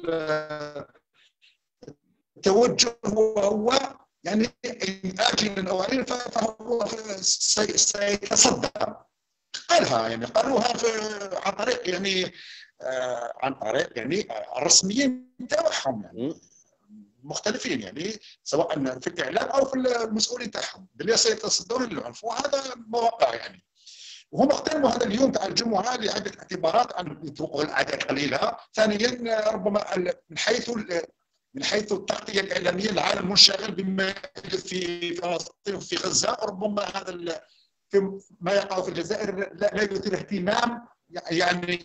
التوجه، وهو يعني آجلا أو عاجلا فهو سيتصدى. قالها يعني قالوها عن طريق يعني آه عن طريق يعني الرسميين تاعهم يعني مختلفين، يعني سواء في الاعلام او في المسؤولين تاعهم باللي سيتصدون للعنف، وهذا مواقع يعني. وهم اغتنموا هذا اليوم تاع الجمعه لعده اعتبارات، ان يتوقعوا الاعداد قليله، ثانيا ربما من حيث من حيث التغطيه الاعلاميه العالم منشغل بما يحدث في فلسطين وفي غزه، وربما هذا في ما يقع في الجزائر لا, لا يثير اهتمام يعني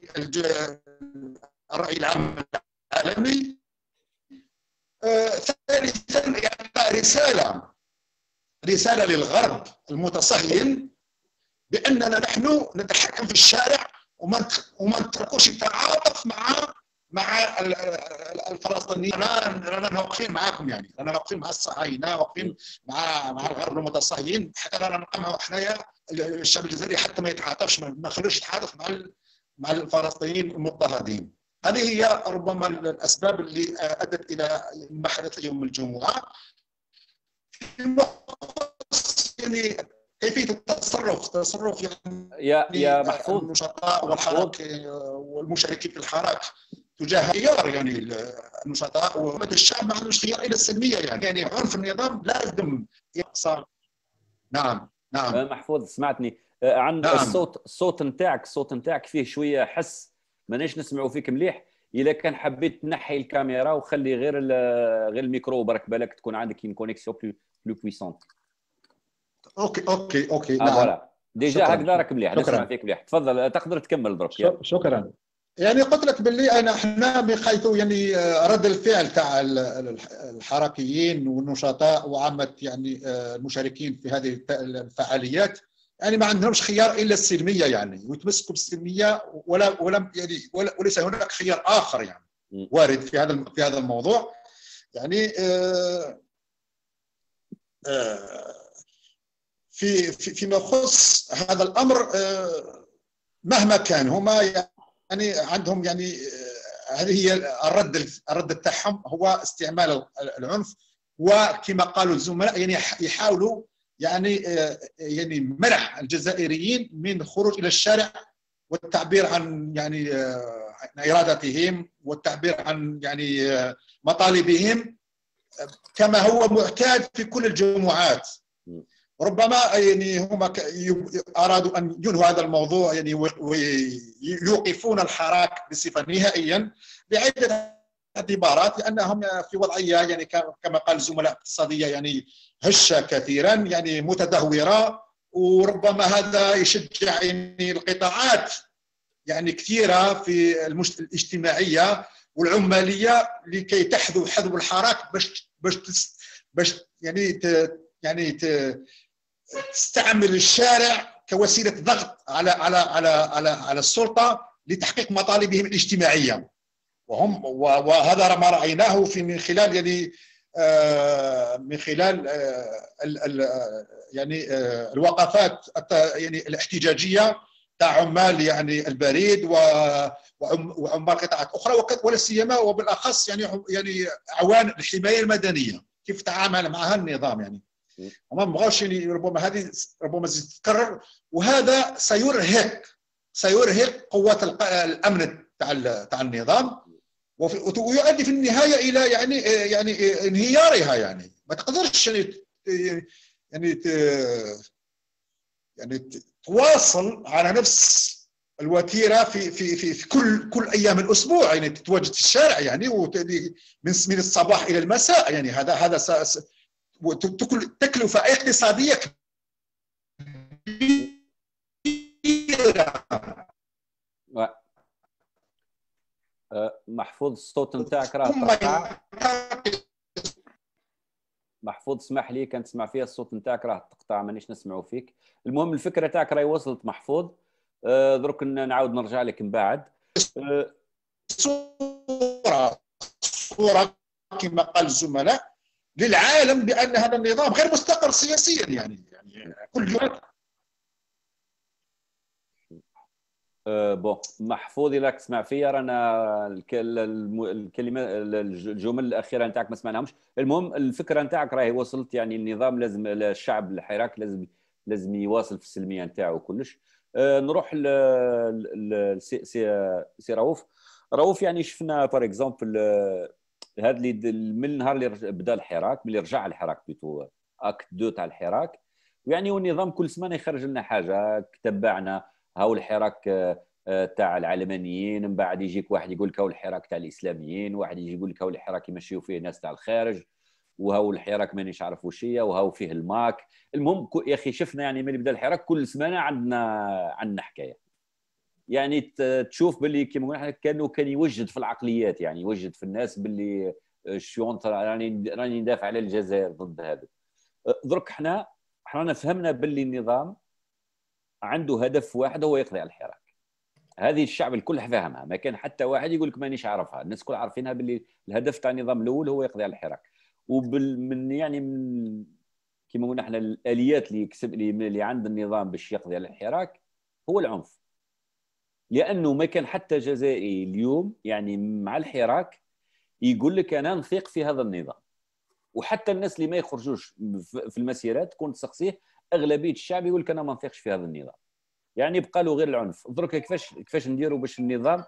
الراي العام العالمي. آه، ثالثا يعني رساله رساله للغرب المتصهين باننا نحن نتحكم في الشارع وما وما نتركوش يتعاطف مع مع الفلسطينيين. رانا واقفين معاكم، يعني رانا واقفين مع الصهاينه، واقفين مع مع الغرب المتصهين، حتى رانا نقمعوا حنايا الشعب الجزائري حتى ما يتعاطفش، ما نخلوش يتعاطف مع مع الفلسطينيين المضطهدين. هذه هي ربما الاسباب اللي ادت الى ما حدث يوم الجمعه. يعني كيفيه التصرف تصرف يعني يا يا محفوظ النشطاء والحراك والمشاركين في الحراك تجاه خيار يعني النشطاء ومدى الشعب ما عندوش خيار الى السلميه، يعني يعني عنف النظام لازم يحصل. نعم نعم محفوظ سمعتني عن نعم. الصوت الصوت نتاعك الصوت نتاعك فيه شويه حس، ماناش نسمعوا فيك مليح. اذا كان حبيت تنحي الكاميرا وخلي غير غير الميكرو، برك بالك تكون عندك une connexion plus plus puissante. اوكي اوكي اوكي آه نعم فوالا ديجا هكذا راك مليح، نسمع فيك مليح. تفضل تقدر تكمل برك. شكرا. يعني قلت لك باللي انا احنا من حيث يعني رد الفعل تاع الحركيين والنشطاء وعامه يعني المشاركين في هذه الفعاليات، يعني ما عندهمش خيار الا السلميه، يعني ويتمسكوا بالسلميه، ولا ولم يعني وليس هناك خيار اخر يعني وارد في هذا في هذا الموضوع. يعني آه آه في في فيما يخص هذا الامر، آه مهما كان هما يعني عندهم يعني هذه هي الرد الرد تاعهم هو استعمال العنف، وكما قالوا الزملاء يعني يحاولوا يعني يعني منع الجزائريين من الخروج الى الشارع والتعبير عن يعني ارادتهم والتعبير عن يعني مطالبهم كما هو معتاد في كل الجمعات. ربما يعني هم ارادوا ان ينهوا هذا الموضوع يعني ويوقفون الحراك بصفه نهائيا بعده اعتبارات، لانهم في وضعيه يعني كما قال الزملاء اقتصاديه يعني هشه كثيرا، يعني متدهوره، وربما هذا يشجع يعني القطاعات يعني كثيره في المجت... الاجتماعيه والعماليه لكي تحذو حذو الحراك باش باش باش يعني ت... يعني ت... تستعمل الشارع كوسيله ضغط على على على على على السلطه لتحقيق مطالبهم الاجتماعيه. وهم وهذا ما رايناه في من خلال يعني آه من خلال آه ال ال يعني آه الوقفات يعني الاحتجاجيه تاع عمال يعني البريد وعمال قطاعات اخرى، ولا سيما وبالاخص يعني يعني اعوان الحمايه المدنيه كيف تعامل معها النظام. يعني وما بغاوش يعني ربما هذه ربما تتكرر، وهذا سيرهق سيرهق قوات الامن تاع تاع النظام، ويؤدي في النهايه الى يعني يعني انهيارها. يعني ما تقدرش يعني يعني يعني تواصل على نفس الوتيره في في في, في كل كل ايام الاسبوع، يعني تتواجد في الشارع يعني من من الصباح الى المساء. يعني هذا هذا تكلفه اقتصاديه كبيره. محفوظ الصوت نتاعك راه تقطع. محفوظ اسمح لي كان تسمع فيها الصوت نتاعك راه تقطع، مانيش نسمعوا فيك. المهم الفكره تاعك راهي وصلت محفوظ. أه درك نعاود نرجع لك من بعد. أه صوره صوره كما قال الزملاء للعالم بان هذا النظام غير مستقر سياسيا. يعني يعني كل يوم أه بون محفوظ الا تسمع فيا رانا الكلمه الجمل الاخيره نتاعك ما سمعناهمش. المهم الفكره نتاعك راهي وصلت، يعني النظام لازم الشعب الحراك لازم لازم يواصل في السلميه نتاعو كلش. أه نروح ل سي رؤوف. رؤوف يعني شفنا بار اكزومبل هذا اللي من النهار اللي بدا الحراك، ملي رجع الحراك بيتو اكت دو تاع الحراك، يعني والنظام كل سمانه يخرج لنا حاجه تبعنا. هاو الحراك تاع العلمانيين، من بعد يجيك واحد يقول لك هاو الحراك تاع الاسلاميين، واحد يجي يقول لك هاو الحراك يمشيوا فيه ناس تاع الخارج، وهاو الحراك مانيش عارف واش هي، وهاو فيه الماك. المهم يا اخي شفنا يعني ملي بدا الحراك كل سمانه عندنا عندنا حكايه. يعني تشوف باللي كيما نقول احنا كانه كان يوجد في العقليات، يعني يوجد في الناس باللي الشيونط راني راني ندافع على الجزائر ضد هذا. درك احنا احنا فهمنا باللي النظام عنده هدف واحد هو يقضي على الحراك. هذه الشعب الكل فاهمها، ما كان حتى واحد يقول لك مانيش عارفها، الناس كل عارفينها باللي الهدف تاع النظام الاول هو يقضي على الحراك. وبال من يعني من كيما قلنا احنا الاليات اللي يكسب اللي عند النظام باش يقضي على الحراك هو العنف. لانه ما كان حتى جزائري اليوم يعني مع الحراك يقول لك انا نثق في هذا النظام. وحتى الناس اللي ما يخرجوش في المسيرات كنت تسقسيه اغلبيه الشعب يقول لك انا ما نثقش في هذا النظام. يعني بقى له غير العنف. درك كيفاش كيفاش نديروا باش النظام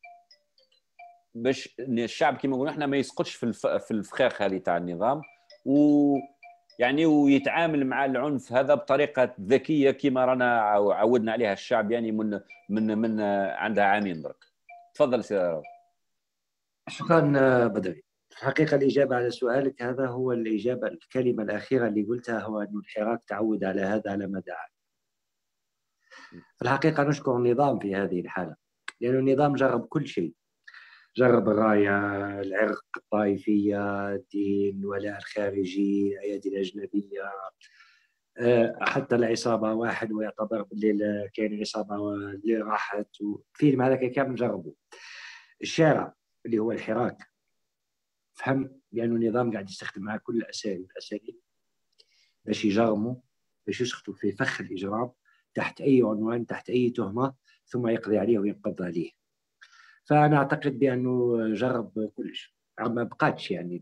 باش الشعب كما نقولوا احنا ما يسقطش في الف... في الفخاخ هذه تاع النظام، و يعني ويتعامل مع العنف هذا بطريقه ذكيه كما رانا عودنا عليها الشعب يعني من من من عندها عامين درك. تفضل سي راو. شكرا بدري. في الحقيقه الاجابه على سؤالك هذا هو الاجابه. الكلمه الاخيره اللي قلتها هو ان الحراك تعود على هذا على مدى عام. في الحقيقه نشكر النظام في هذه الحاله، لأن يعني النظام جرب كل شيء. جرب الرايه، العرق، الطائفيه، الدين، الولاء الخارجي، الايادي الاجنبيه، حتى العصابه واحد ويعتبر بالليل كاين عصابه اللي راحت، وفيلم هذاك كامل جربوا. الشارع اللي هو الحراك فهم لأنه النظام قاعد يستخدم معاه كل الاساليب الاساليب باش يجرموا، باش يسقطوا في فخ الاجرام تحت اي عنوان، تحت اي تهمه، ثم يقضي عليه وينقض عليه. فانا اعتقد بانه جرب كلش. ما بقاتش يعني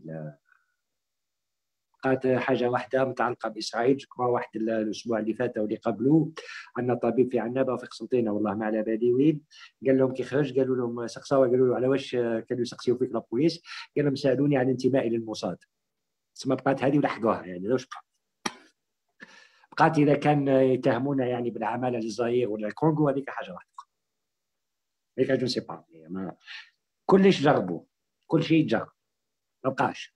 بقات حاجه واحده متعلقه باسرائيل. كما واحد الاسبوع اللي فات واللي قبله عندنا طبيب في عنابه وفي قسنطينه والله ما على بالي وين، قال لهم كي خرج قالوا لهم سقساوه قالوا له على واش كانوا يسقسيو فيك لابوليس، قال لهم سالوني عن انتمائي للموساد. تسمى بقات هذه ولحقوها يعني واش بقى. بقات اذا كان يتهمونا يعني بالعماله للزائر ولا الكونغو هذيك حاجه واحده. هذيك جو سي با ما كلش جربوا، كل شيء جرب ما بقاش.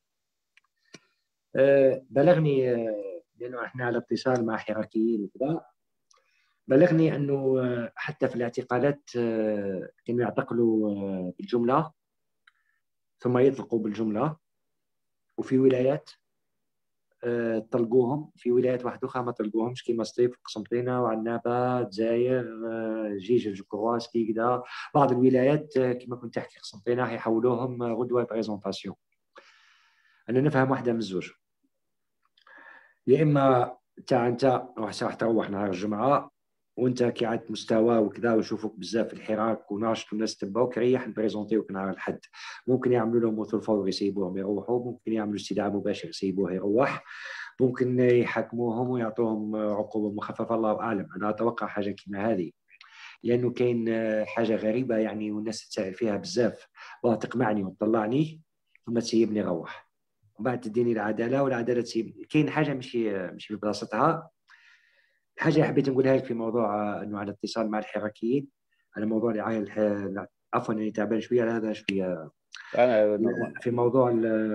أه بلغني أه لانه احنا على اتصال مع حراكيين وكذا، بلغني انه حتى في الاعتقالات أه كانوا يعتقلوا أه بالجمله ثم يطلقوا بالجمله، وفي ولايات أه طلقوهم، في ولايات واحده اخرى ما طلقوهمش كيما سطيف قسنطينه وعنابه الجزائر أه جيجل جوكرواسكي كذا. بعض الولايات أه كما كنت تحكي قسنطينه يحولوهم غدوه بريزونطاسيون. انا نفهم واحده من الزوج، يا اما تاع انت راح تروح نهار الجمعه وانت كي عاد مستوى وكذا ويشوفوك بزاف في الحراك وناشط والناس تبعوك، ريح نبريزونتيوك نهار الحد. ممكن يعملوا لهم وصول فوري يسيبوهم يروحوا، ممكن يعملوا استدعاء مباشر يسيبوه يروح، ممكن يحكموهم ويعطوهم عقوبه مخففه الله اعلم. انا اتوقع حاجه كما هذه، لانه كاين حاجه غريبه يعني والناس تسال فيها بزاف. والله تقمعني وتطلعني ثم تسيبني روح، وبعد تديني العداله والعداله تسيبني. كاين حاجه ماشي ماشي في بلاصتها. حاجه اللي حبيت نقولها لك في موضوع انه على اتصال مع الحراكيين، على موضوع اللي عفوا اني تعبان شويه هذا شويه في موضوع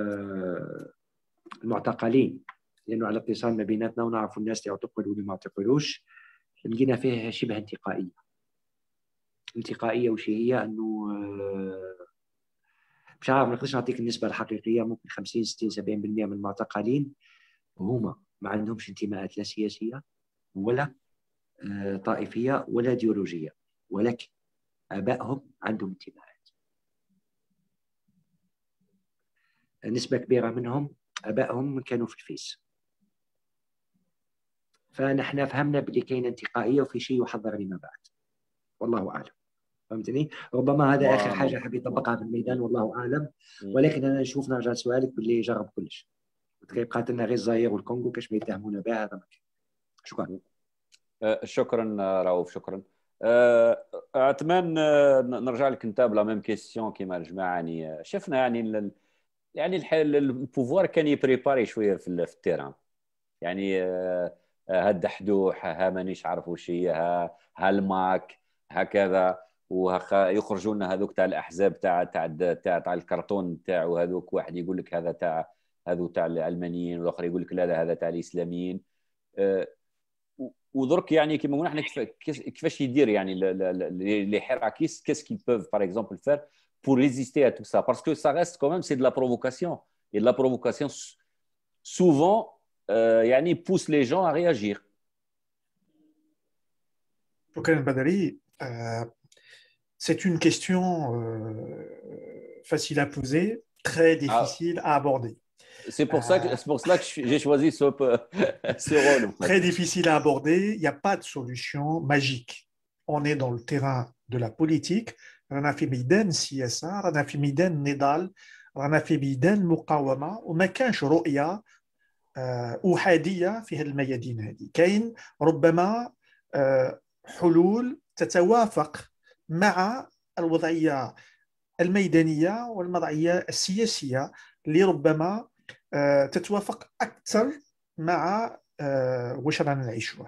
المعتقلين، لانه على اتصال ما بيناتنا ونعرف الناس اللي يعتقلوا واللي ما يعتقلوش. لقينا فيه شبه انتقائيه. انتقائيه وش هي؟ انه مش عارف ما نقدرش نعطيك النسبه الحقيقيه، ممكن خمسين ستين سبعين بالمئة من المعتقلين هما ما عندهمش انتماءات لا سياسيه ولا طائفيه ولا ايديولوجيه، ولكن ابائهم عندهم انتماءات. نسبه كبيره منهم ابائهم كانوا في الفيس. فنحن فهمنا بلي كاين انتقائيه وفي شيء يحضر لما بعد، والله اعلم. فهمتني؟ ربما هذا اخر حاجه حبيت اطبقها في الميدان والله اعلم، ولكن انا نشوف نرجع لسؤالك باللي جرب كلش. بقات لنا غير الجزائر والكونغو كاش ما يتهمونا بها. هذا مكان. شكرا. أه شكرا رؤوف. شكرا. اتمنى أه نرجع لك انت بلا ميم كيستيون كيما الجماعه. يعني شفنا يعني يعني البوفوار كان يبريباري شويه في التيران. يعني أه ها الدحدوح، ها مانيش عارف وش هي، ها ها الماك هكذا، ويخرجوا لنا هذوك تاع الاحزاب تاع تاع تاع تاع الكرتون تاعو هذوك، واحد يقول لك هذا تاع هذو تاع العلمانيين، والاخر يقول لك لا لا هذا تاع الاسلاميين. ودرك يعني كيما قلنا احنا كيفاش يدير يعني لي حراكيس كيس كي بوف باغ اكزومبل فير pour résister à tout ça, parce que ça reste quand même c'est de la provocation, et de la provocation souvent euh, يعني pousse les gens à réagir. شكرا بدري. C'est une question euh, facile à poser, très difficile ah. à aborder. C'est pour, ça que, c'est pour cela que j'ai choisi ce, ce rôle. En fait. Très difficile à aborder, il n'y a pas de solution magique. On est dans le terrain de la politique. رانا في ميدان السياسة، رانا في ميدان النضال، رانا في ميدان المقاومة، وما كانش رؤية أحادية في هذه الميادين هذه. كاين ربما حلول تتوافق مع الوضعية الميدانية والوضعية السياسية اللي ربما تتوافق أكثر مع واش رانا نعيشوه.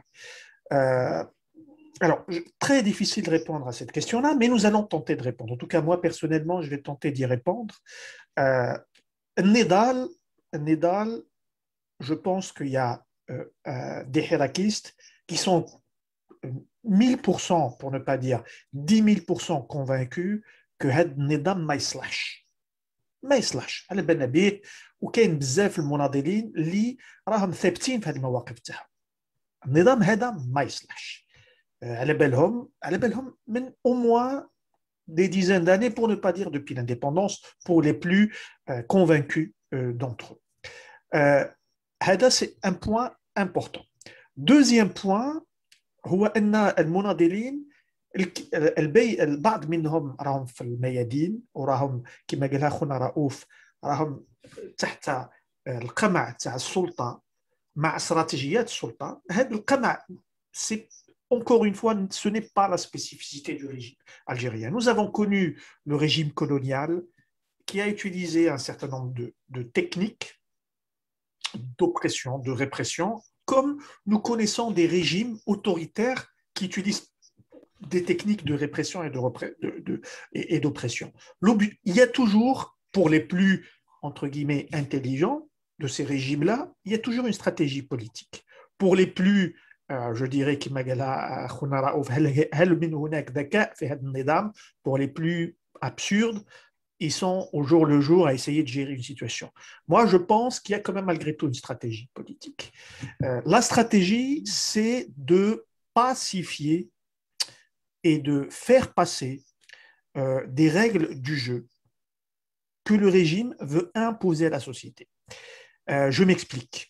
Alors, très difficile de répondre à cette question-là, mais nous allons tenter de répondre. En tout cas, moi, personnellement, je vais tenter d'y répondre. Euh, Nidal, Nidal, je pense qu'il y a euh, euh, des hirakistes qui sont mille pour cent, pour ne pas dire dix mille pour cent convaincus que هاد النظام ما يصلحش. ما يصلحش. على بالنا بيه، وكاين بزاف المناضلين اللي راهم ثابتين في هذه المواقف تاعهم. النظام هذا ما يصلحش. على بالهم على بالهم من au moins des dizaines d'années, pour ne pas dire depuis l'indépendance, pour les plus euh, convaincus euh, d'entre eux. Euh, هذا c'est un point important. Deuxième point هو أن المناضلين البي البعض منهم راهم في الميادين، وراهم كما قالها خونا رؤوف راهم تحت القمع تاع السلطة مع استراتيجيات السلطة. هذا القمع c'est encore une fois, ce n'est pas la spécificité du régime algérien. Nous avons connu le régime colonial qui a utilisé un certain nombre de, de techniques d'oppression, de répression, comme nous connaissons des régimes autoritaires qui utilisent des techniques de répression et, de, de, de, et, et d'oppression. Il y a toujours, pour les plus, entre guillemets, intelligents de ces régimes-là, il y a toujours une stratégie politique. Pour les plus Euh, je dirais كما قالها خونا رؤوف هل هل من هناك ذكاء في هذا النظام. Pour les plus absurdes, ils sont au jour le jour à essayer de gérer une situation. Moi, je pense qu'il y a quand même malgré tout une stratégie politique. Euh, la stratégie, c'est de pacifier et de faire passer euh, des règles du jeu que le régime veut imposer à la société. Euh, je m'explique.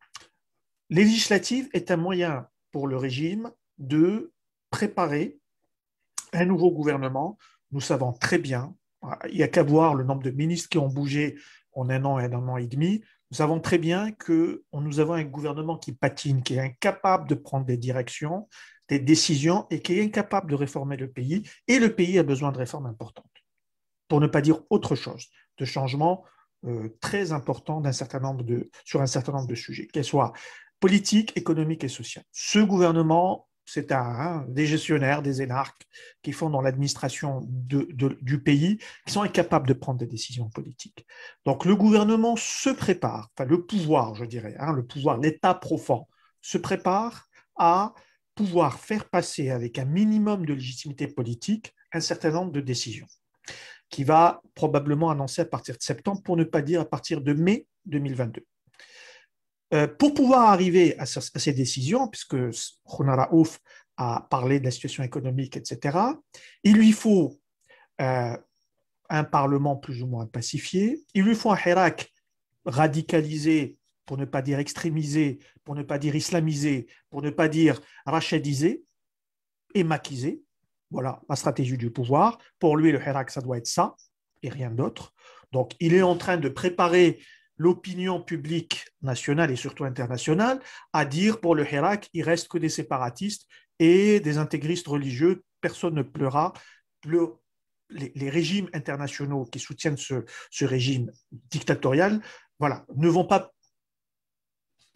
Législative est un moyen pour le régime de préparer un nouveau gouvernement. Nous savons très bien, il n'y a qu'à voir le nombre de ministres qui ont bougé en un an et un an et demi. Nous savons très bien que nous avons un gouvernement qui patine, qui est incapable de prendre des directions, des décisions et qui est incapable de réformer le pays. Et le pays a besoin de réformes importantes, pour ne pas dire autre chose, de changements euh, très importants d'un certain nombre de, sur un certain nombre de sujets, qu'elles soient politique, économique et sociale. Ce gouvernement, c'est un, hein, des gestionnaires, des énarques qui font dans l'administration de, de, du pays, qui sont incapables de prendre des décisions politiques. Donc le gouvernement se prépare, enfin le pouvoir, je dirais, hein, le pouvoir, l'État profond, se prépare à pouvoir faire passer avec un minimum de légitimité politique un certain nombre de décisions, qui va probablement annoncer à partir de septembre, pour ne pas dire à partir de mai deux mille vingt-deux. Euh, pour pouvoir arriver à, à ces décisions, puisque Khouna Raouf a parlé de la situation économique, et cetera, il lui faut euh, un parlement plus ou moins pacifié, il lui faut un hirak radicalisé, pour ne pas dire extrémisé, pour ne pas dire islamisé, pour ne pas dire rachidisé et maquisé. Voilà la stratégie du pouvoir. Pour lui, le hirak, ça doit être ça et rien d'autre. Donc, il est en train de préparer l'opinion publique nationale et surtout internationale à dire pour le hirak, il reste que des séparatistes et des intégristes religieux. Personne ne pleura. Le, les, les régimes internationaux qui soutiennent ce, ce régime dictatorial, voilà, ne vont pas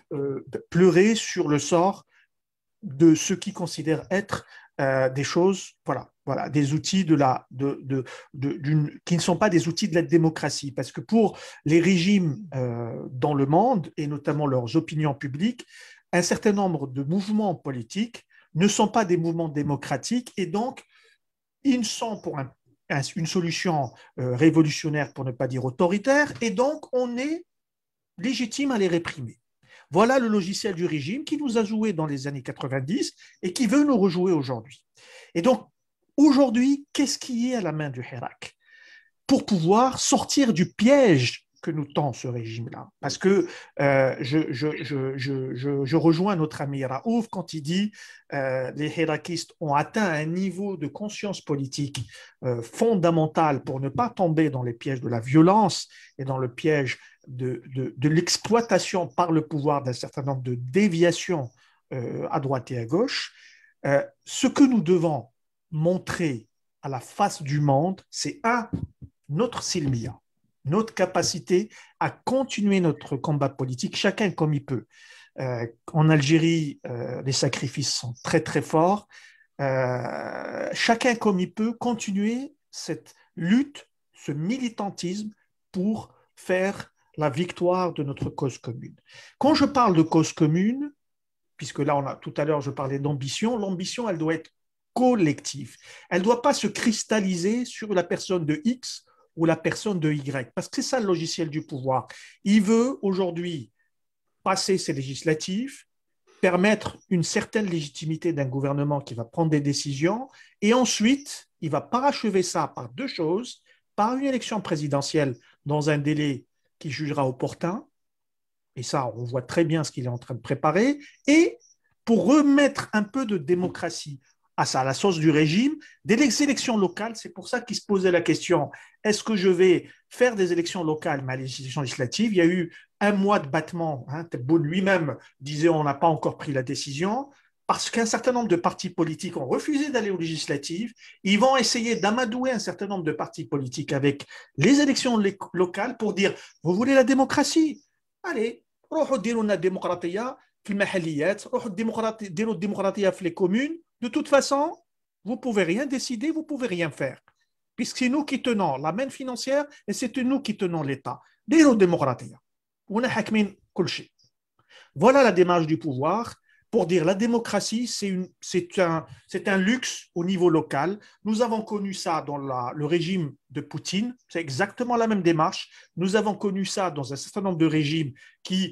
euh, pleurer sur le sort de ceux qui considèrent être euh, des choses, voilà, voilà, des outils de la, de, de, de, d'une, qui ne sont pas des outils de la démocratie. Parce que pour les régimes euh, dans le monde, et notamment leurs opinions publiques, un certain nombre de mouvements politiques ne sont pas des mouvements démocratiques et donc ils sont pour un, un, une solution euh, révolutionnaire, pour ne pas dire autoritaire, et donc on est légitime à les réprimer. Voilà le logiciel du régime qui nous a joué dans les années quatre-vingt-dix et qui veut nous rejouer aujourd'hui. Et donc, aujourd'hui, qu'est-ce qui est à la main du Hirak pour pouvoir sortir du piège que nous tend ce régime-là? Parce que euh, je, je, je, je, je, je rejoins notre ami Raouf quand il dit euh, les Hirakistes ont atteint un niveau de conscience politique euh, fondamental pour ne pas tomber dans les pièges de la violence et dans le piège de, de, de l'exploitation par le pouvoir d'un certain nombre de déviations euh, à droite et à gauche. Euh, ce que nous devons montrer à la face du monde, c'est un, notre silmia, notre capacité à continuer notre combat politique, chacun comme il peut. Euh, en Algérie, euh, les sacrifices sont très très forts. Euh, chacun comme il peut continuer cette lutte, ce militantisme pour faire la victoire de notre cause commune. Quand je parle de cause commune, puisque là, on a, tout à l'heure, je parlais d'ambition, l'ambition, elle doit être collective. Elle ne doit pas se cristalliser sur la personne de X ou la personne de Y, parce que c'est ça le logiciel du pouvoir. Il veut aujourd'hui passer ses législatives, permettre une certaine légitimité d'un gouvernement qui va prendre des décisions, et ensuite, il va parachever ça par deux choses, par une élection présidentielle dans un délai qu'il jugera opportun, et ça, on voit très bien ce qu'il est en train de préparer, et pour remettre un peu de démocratie à ça, à la sauce du régime, des élections locales. C'est pour ça qu'il se posait la question, est-ce que je vais faire des élections locales, mais les élections législatives? Il y a eu un mois de battement. Hein, Tebboune lui-même disait on n'a pas encore pris la décision, parce qu'un certain nombre de partis politiques ont refusé d'aller aux législatives. Ils vont essayer d'amadouer un certain nombre de partis politiques avec les élections locales pour dire, vous voulez la démocratie? Allez, روحوا ديروا لنا الديمقراطيه في المحليات، روحوا ديروا الديمقراطيه في les communes. De toute façon, vous ne pouvez rien décider, vous ne pouvez rien faire. Puisque c'est nous qui tenons la main financière et c'est nous qui tenons l'État. ديروا الديمقراطيه. ونا حاكمين كل شيء. Voilà la démarche du pouvoir pour dire la démocratie, c'est, une, c'est, un, c'est un luxe au niveau local. Nous avons connu ça dans la, le régime de Poutine, c'est exactement la même démarche. Nous avons connu ça dans un certain nombre de régimes qui,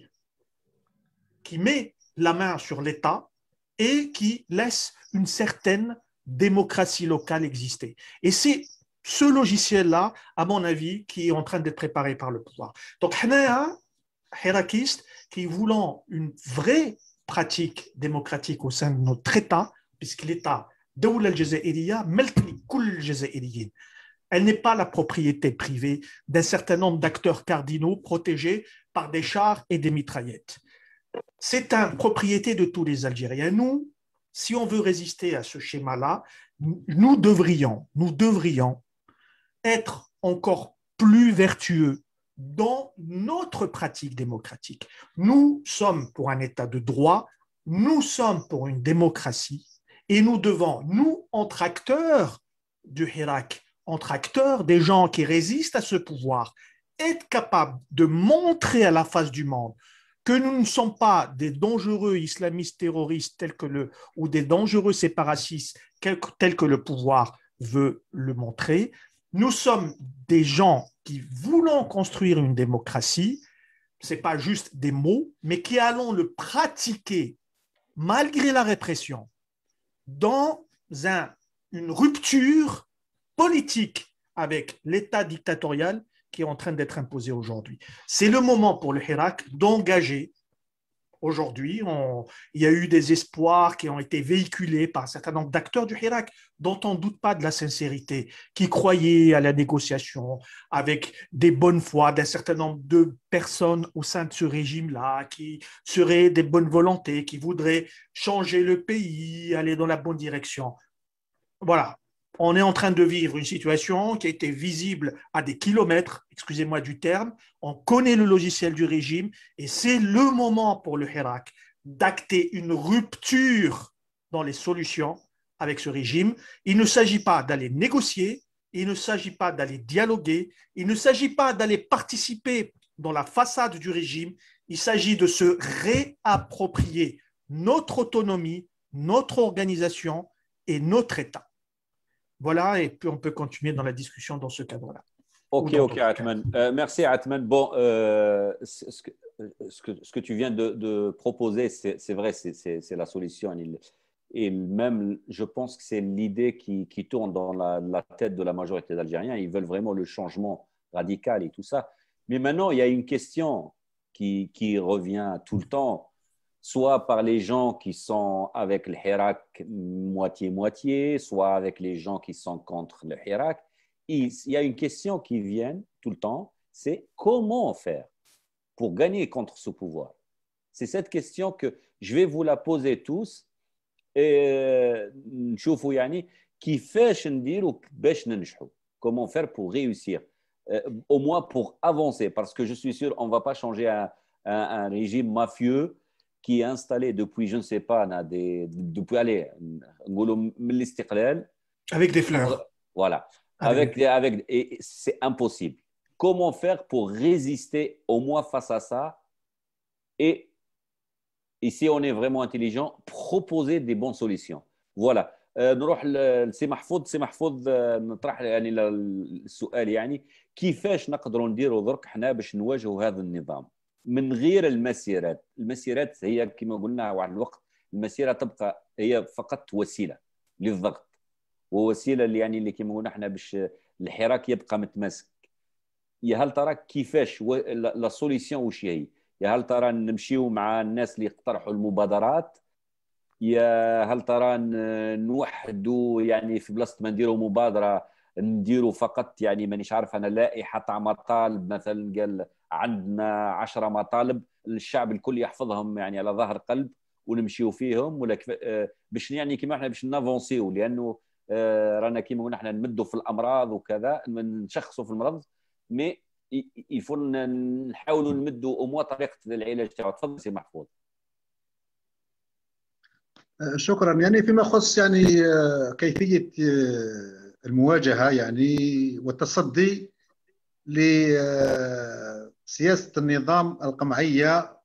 qui met la main sur l'État et qui laisse une certaine démocratie locale exister. Et c'est ce logiciel-là, à mon avis, qui est en train d'être préparé par le pouvoir. Donc, Hana'a, Hirakiste, qui voulant une vraie pratique démocratique au sein de notre État, puisque l'État, Dawla al-Jazairiya, melkli kul jazairiyin. Elle n'est pas la propriété privée d'un certain nombre d'acteurs cardinaux protégés par des chars et des mitraillettes. C'est une propriété de tous les Algériens. Nous, si on veut résister à ce schéma-là, nous devrions, nous devrions être encore plus vertueux dans notre pratique démocratique. Nous sommes pour un État de droit, nous sommes pour une démocratie et nous devons, nous, entre acteurs du Hirak, entre acteurs des gens qui résistent à ce pouvoir, être capables de montrer à la face du monde que nous ne sommes pas des dangereux islamistes terroristes tels que le, ou des dangereux séparatistes tels que le pouvoir veut le montrer. Nous sommes des gens qui voulons construire une démocratie, ce n'est pas juste des mots, mais qui allons le pratiquer malgré la répression dans un, une rupture politique avec l'État dictatorial qui est en train d'être imposé aujourd'hui. C'est le moment pour le Hirak d'engager. Aujourd'hui, on, il y a eu des espoirs qui ont été véhiculés par un certain nombre d'acteurs du Hirak dont on ne doute pas de la sincérité, qui croyaient à la négociation avec des bonnes foi d'un certain nombre de personnes au sein de ce régime-là, qui seraient des bonnes volontés, qui voudraient changer le pays, aller dans la bonne direction. Voilà. On est en train de vivre une situation qui a été visible à des kilomètres, excusez-moi du terme. On connaît le logiciel du régime et c'est le moment pour le Hirak d'acter une rupture dans les solutions avec ce régime. Il ne s'agit pas d'aller négocier, il ne s'agit pas d'aller dialoguer, il ne s'agit pas d'aller participer dans la façade du régime. Il s'agit de se réapproprier notre autonomie, notre organisation et notre État. Voilà, et puis on peut continuer dans la discussion dans ce cadre-là. Ok, ok, Atman. Euh, merci, Atman. Bon, euh, ce, que, ce, que, ce que tu viens de, de proposer, c'est vrai, c'est la solution. Et même, je pense que c'est l'idée qui, qui tourne dans la, la tête de la majorité d'Algériens. Ils veulent vraiment le changement radical et tout ça. Mais maintenant, il y a une question qui, qui revient tout le temps, soit par les gens qui sont avec le Hirak moitié-moitié, soit avec les gens qui sont contre le Hirak. Il y a une question qui vient tout le temps, c'est comment faire pour gagner contre ce pouvoir? C'est cette question que je vais vous la poser tous et نشوفوا يعني كيفاش نديروا باش ننجحوا. Comment faire pour réussir, au moins pour avancer, parce que je suis sûr on ne va pas changer un, un, un régime mafieux qui est installé depuis, je ne sais pas, des, depuis, allez, avec des fleurs. Voilà. Avec, avec, et c'est impossible. Comment faire pour résister au moins face à ça? Et, et si on est vraiment intelligent, proposer des bonnes solutions. Voilà. نروح لسي محفوظ. سي محفوظ نطرح يعني السؤال يعني كيفاش نقدروا نديروا درك حنا باش نواجهوا هذا النظام من غير المسيرات. المسيرات هي كما قلنا واحد الوقت، المسيره تبقى هي فقط وسيله للضغط، ووسيله اللي يعني اللي كما قلنا احنا باش الحراك يبقى متماسك. يا هل ترى كيفاش لا سوليسيون واش هي؟ يا هل ترى نمشيو مع الناس اللي يقترحوا المبادرات؟ يا هل ترى نوحدوا يعني في بلاصه ما نديروا مبادره نديروا فقط يعني مانيش عارف انا لائحه تاع مطالب مثلا، قال عندنا عشرة مطالب الشعب الكل يحفظهم يعني على ظهر قلب ونمشيو فيهم، ولا باش يعني كيما احنا باش نافونسيو، لانه رانا كيما قلنا احنا نمدوا في الامراض وكذا نشخصوا في المرض، مي يفون نحاولوا نمدوا امور طريقه العلاج تاعو. تفضل سي محفوظ. شكرا. يعني فيما يخص يعني كيفيه المواجهه يعني والتصدي لسياسه النظام القمعيه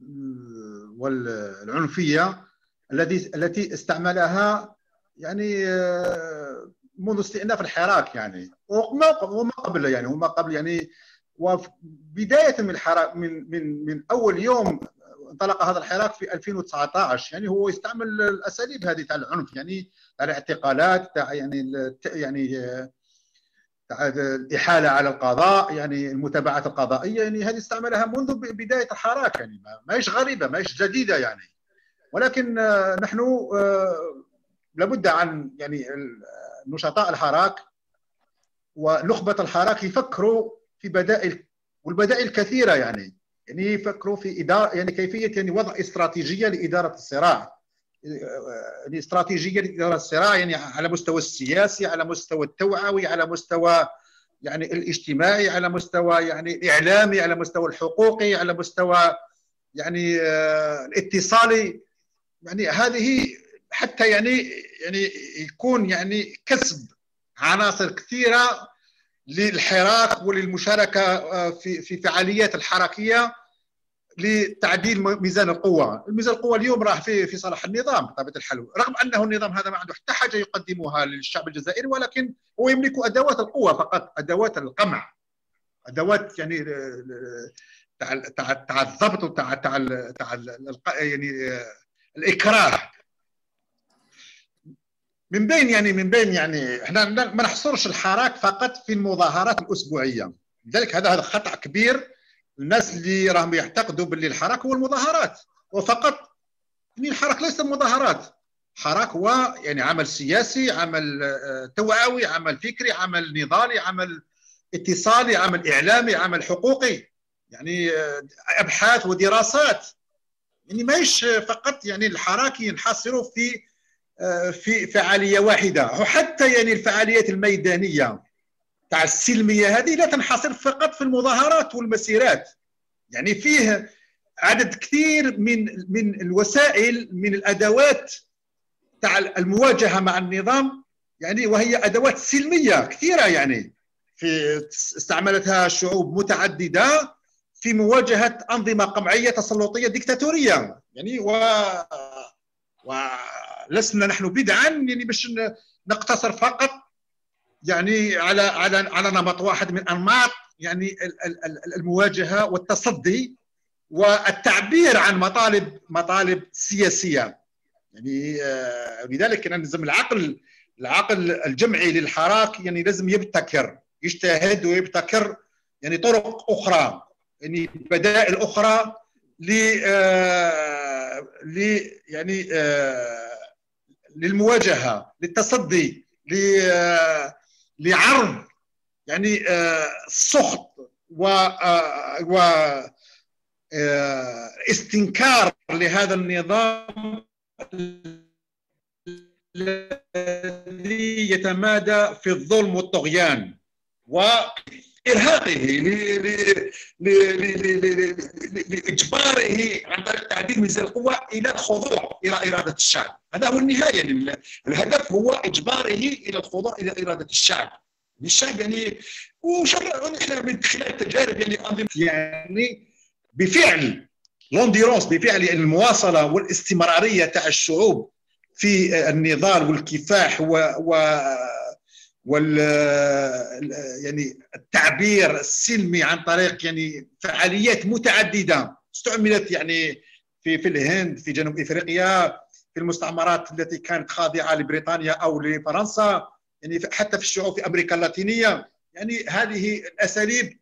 والعنفيه التي التي استعملها يعني منذ استئناف الحراك يعني وما وما قبل يعني وما قبل يعني وبدايه من الحراك من من من اول يوم انطلق هذا الحراك في ألفين وتسعة عشر. يعني هو يستعمل الاساليب هذه تاع العنف، يعني تاع الاعتقالات، تاع يعني يعني تاع الاحاله على القضاء، يعني المتابعات القضائيه، يعني هذه استعملها منذ بدايه الحراك، يعني ما هيش غريبه ما هيش جديده يعني. ولكن نحن لابد عن يعني نشطاء الحراك ونخبه الحراك يفكروا في بدائل، والبدائل كثيره يعني يعني يفكروا في اداره يعني كيفيه يعني وضع استراتيجيه لاداره الصراع، يعني استراتيجيه لاداره الصراع يعني على مستوى السياسي، على مستوى التوعوي، على مستوى يعني الاجتماعي، على مستوى يعني الاعلامي، على مستوى الحقوقي، على مستوى يعني الاتصالي. يعني هذه حتى يعني يعني يكون يعني كسب عناصر كثيره للحراك وللمشاركه في في فعاليات الحركيه لتعديل ميزان القوه. الميزان القوه اليوم راه في في صالح النظام بطبيعه الحال، رغم انه النظام هذا ما عنده حتى حاجه يقدمها للشعب الجزائري، ولكن هو يملك ادوات القوه فقط، ادوات القمع، ادوات يعني تاع تاع تاع الضبط وتاع تاع تاع يعني الاكراه. من بين يعني من بين يعني احنا ما نحصرش الحراك فقط في المظاهرات الاسبوعيه، لذلك هذا هذا خطا كبير. الناس اللي راهم يعتقدوا باللي الحراك هو المظاهرات وفقط، يعني الحراك ليس مظاهرات، الحراك هو يعني عمل سياسي، عمل توعوي، عمل فكري، عمل نضالي، عمل اتصالي، عمل اعلامي، عمل حقوقي، يعني ابحاث ودراسات. يعني ماهيش فقط يعني الحراك ينحصروا في في فعاليه واحده. وحتى يعني الفعاليات الميدانيه تاع السلميه هذه لا تنحصر فقط في المظاهرات والمسيرات، يعني فيه عدد كثير من من الوسائل، من الادوات تاع المواجهه مع النظام، يعني وهي ادوات سلميه كثيره، يعني في استعملتها شعوب متعدده في مواجهه انظمه قمعيه تسلطيه ديكتاتوريه، يعني و ولسنا نحن بدعا يعني باش نقتصر فقط يعني على على على نمط واحد من انماط يعني المواجهه والتصدي والتعبير عن مطالب مطالب سياسيه. يعني لذلك لازم العقل العقل الجمعي للحراك يعني لازم يبتكر، يجتهد ويبتكر يعني طرق اخرى، يعني بدائل اخرى ل ل يعني للمواجهه، للتصدي، لعرض يعني السخط و و استنكار لهذا النظام الذي يتمادى في الظلم والطغيان وإرهاقه لإجباره عن طريق تعديل ميزان القوة إلى الخضوع إلى إرادة الشعب. هذا هو النهاية، يعني الهدف هو إجباره إلى الخضوع إلى إرادة الشعب. الشعب يعني ونحن من خلال التجارب يعني يعني بفعل لونديرونس، بفعل يعني المواصلة والاستمرارية تاع الشعوب في النضال والكفاح و, و وال يعني التعبير السلمي عن طريق يعني فعاليات متعدده استعملت يعني في في الهند، في جنوب افريقيا، في المستعمرات التي كانت خاضعه لبريطانيا او لفرنسا، يعني حتى في الشعوب في امريكا اللاتينيه. يعني هذه الاساليب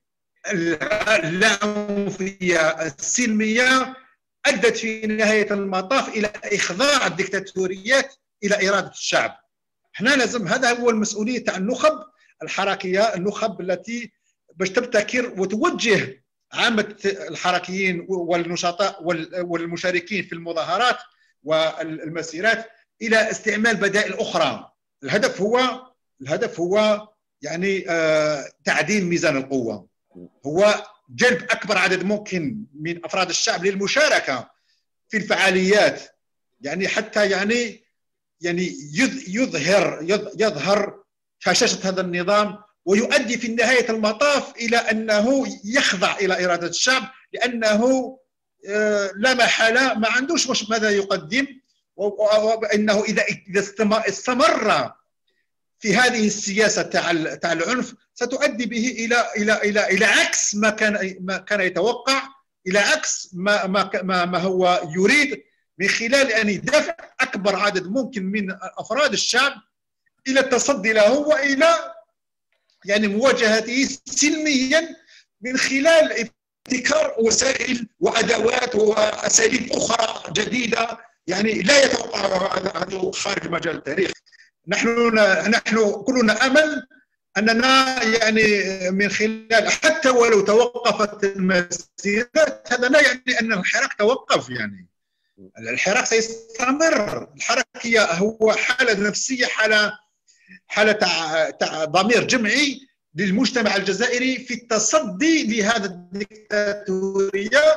اللاعنفيه السلميه ادت في نهايه المطاف الى اخضاع الدكتاتوريات الى اراده الشعب. احنا لازم، هذا هو المسؤوليه تاع النخب الحركيه، النخب التي باش تبتكر وتوجه عامه الحركيين والنشطاء والمشاركين في المظاهرات والمسيرات الى استعمال بدائل اخرى. الهدف هو الهدف هو يعني آه تعديل ميزان القوه، هو جلب اكبر عدد ممكن من افراد الشعب للمشاركه في الفعاليات، يعني حتى يعني يعني يظهر يظهر هشاشة هذا النظام، ويؤدي في نهاية المطاف إلى أنه يخضع إلى إرادة الشعب، لأنه لا محالة ما عندوش مش ماذا يقدم، وأنه إذا إذا استمر في هذه السياسة تاع تاع العنف ستؤدي به إلى إلى إلى إلى عكس ما كان ما كان يتوقع، إلى عكس ما ما ما هو يريد، من خلال أن يدفع أكبر عدد ممكن من أفراد الشعب إلى التصدي له وإلى يعني مواجهته سلميا من خلال ابتكار وسائل وأدوات وأساليب أخرى جديدة يعني لا يتوقع هذا خارج مجال التاريخ. نحن نحن كلنا أمل أننا يعني من خلال حتى ولو توقفت المسيرات هذا لا يعني أن الحراك توقف، يعني الحراك سيستمر. الحراك هي هو حالة نفسية، حالة حالة تاع تاع ضمير جمعي للمجتمع الجزائري في التصدي لهذا الديكتاتورية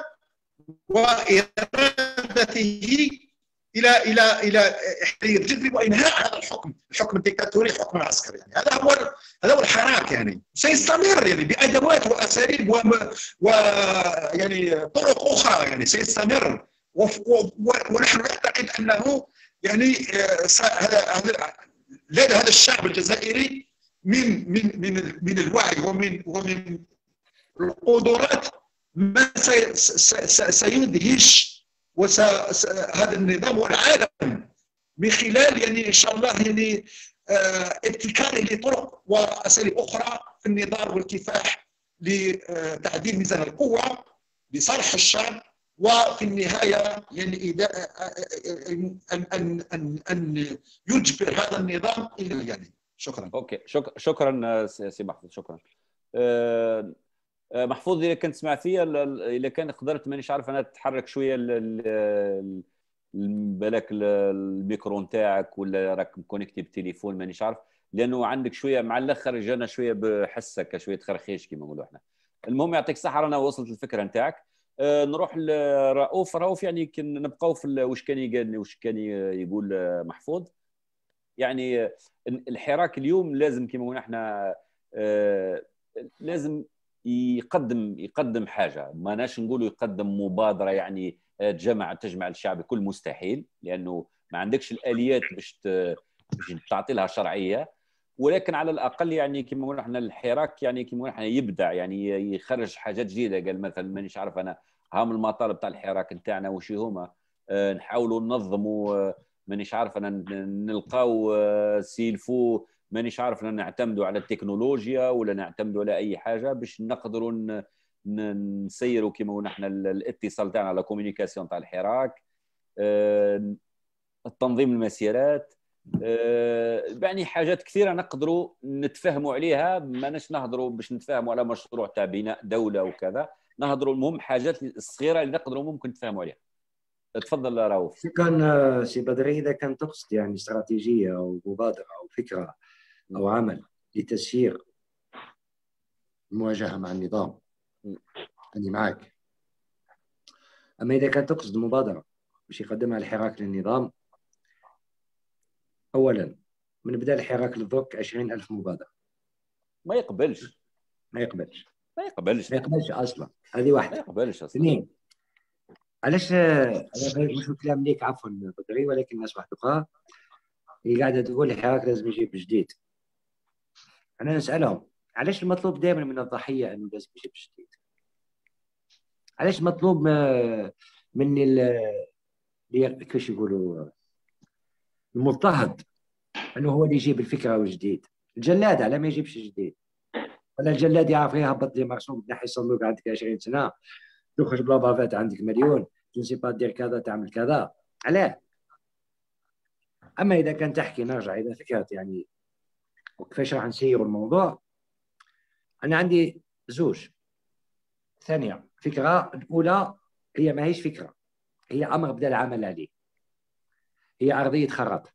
وإرادته إلى إلى إلى إحرير جذري وإنهاء هذا الحكم، الحكم الديكتاتوري، الحكم العسكري. يعني هذا هو هذا هو الحراك، يعني سيستمر يعني بأدوات وأساليب و, و يعني طرق أخرى، يعني سيستمر. ونحن نعتقد انه يعني هذا لدى هذا الشعب الجزائري من من من من الوعي ومن ومن القدرات ما سيدهش هذا النظام والعالم من خلال يعني ان شاء الله يعني ابتكاره لطرق واساليب اخرى في النضال والكفاح لتعديل ميزان القوه لصالح الشعب، وفي النهايه يعني اذا ان ان ان ان يجبر هذا النظام الى يعني. شكرا. اوكي، شك... شكرا سي محفوظ، شكرا. أه... محفوظ، اذا كنت سمعتي، اذا كان قدرت مانيش عارف انا تتحرك شويه بالك الميكرو نتاعك ولا راك مكونيكتي بالتليفون مانيش عارف، لانه عندك شويه مع الاخر جانا شويه بحسك شويه خرخيش كما نقولوا احنا. المهم يعطيك الصحه، رانا وصلت الفكره نتاعك. أه نروح لرؤوف. رؤوف يعني كن نبقاو في واش كان يقال واش كان يقول محفوظ. يعني الحراك اليوم لازم كما قلنا احنا أه لازم يقدم يقدم حاجه، ما ناش نقولوا يقدم مبادره يعني تجمع تجمع الشعب، كل مستحيل، لانه ما عندكش الاليات باش باش تعطي لها شرعيه. ولكن على الاقل يعني كما قلنا احنا الحراك يعني كما قلنا احنا يبدع، يعني يخرج حاجات جديده. قال مثلا مانيش عارف انا هام المطالب تاع الحراك نتاعنا وش هما، أه نحاولوا ننظموا، مانيش عارف انا نلقاو سيلفو، مانيش عارف ان نعتمدوا على التكنولوجيا ولا نعتمدوا على اي حاجه باش نقدروا نسيروا كما قلنا احنا الاتصال تاعنا على كوميونيكاسيون تاع الحراك، أه التنظيم المسيرات، أه يعني حاجات كثيره نقدروا نتفاهموا عليها. ماناش نهضروا باش نتفاهموا على مشروع تاع بناء دوله وكذا، نهضروا المهم حاجات الصغيره اللي نقدروا ممكن نتفاهموا عليها. تفضل رؤوف. شكرا سي بدري. اذا كان تقصد يعني استراتيجيه او مبادره او فكره او عمل لتسيير المواجهه مع النظام أنا معك. أما إذا كانت تقصد مبادرة باش يقدمها الحراك للنظام، أولا من بدأ الحراك للضوك عشرين ألف مبادرة. ما يقبلش ما يقبلش ما يقبلش ما يقبلش أصلا. هذه واحدة. ما يقبلش أصلا. اثنين، علاش أنا مش الكلام ليك عفوا بدري، ولكن الناس واحد أخرى هي قاعدة تقول الحراك لازم يجيب جديد. أنا نسألهم علاش المطلوب دائما من الضحية أنه لازم يجيب جديد؟ علاش مطلوب من ال كيفاش يقولوا المضطهد انه هو اللي يجيب الفكره والجديد؟ الجلاد على ما يجيبش جديد، ولا الجلاد يعرف يهبط لي مرسوم تنحي صندوق عندك عشرين سنه، تخرج بلا بافات عندك مليون، تنسي با دير كذا تعمل كذا، علاه؟ اما اذا كان تحكي نرجع الى فكره يعني وكيفاش راح نسيروا الموضوع، انا عندي زوج. ثانيه فكره الاولى هي ما هيش فكره، هي امر بدا العمل عليه. هي ارضيه خرط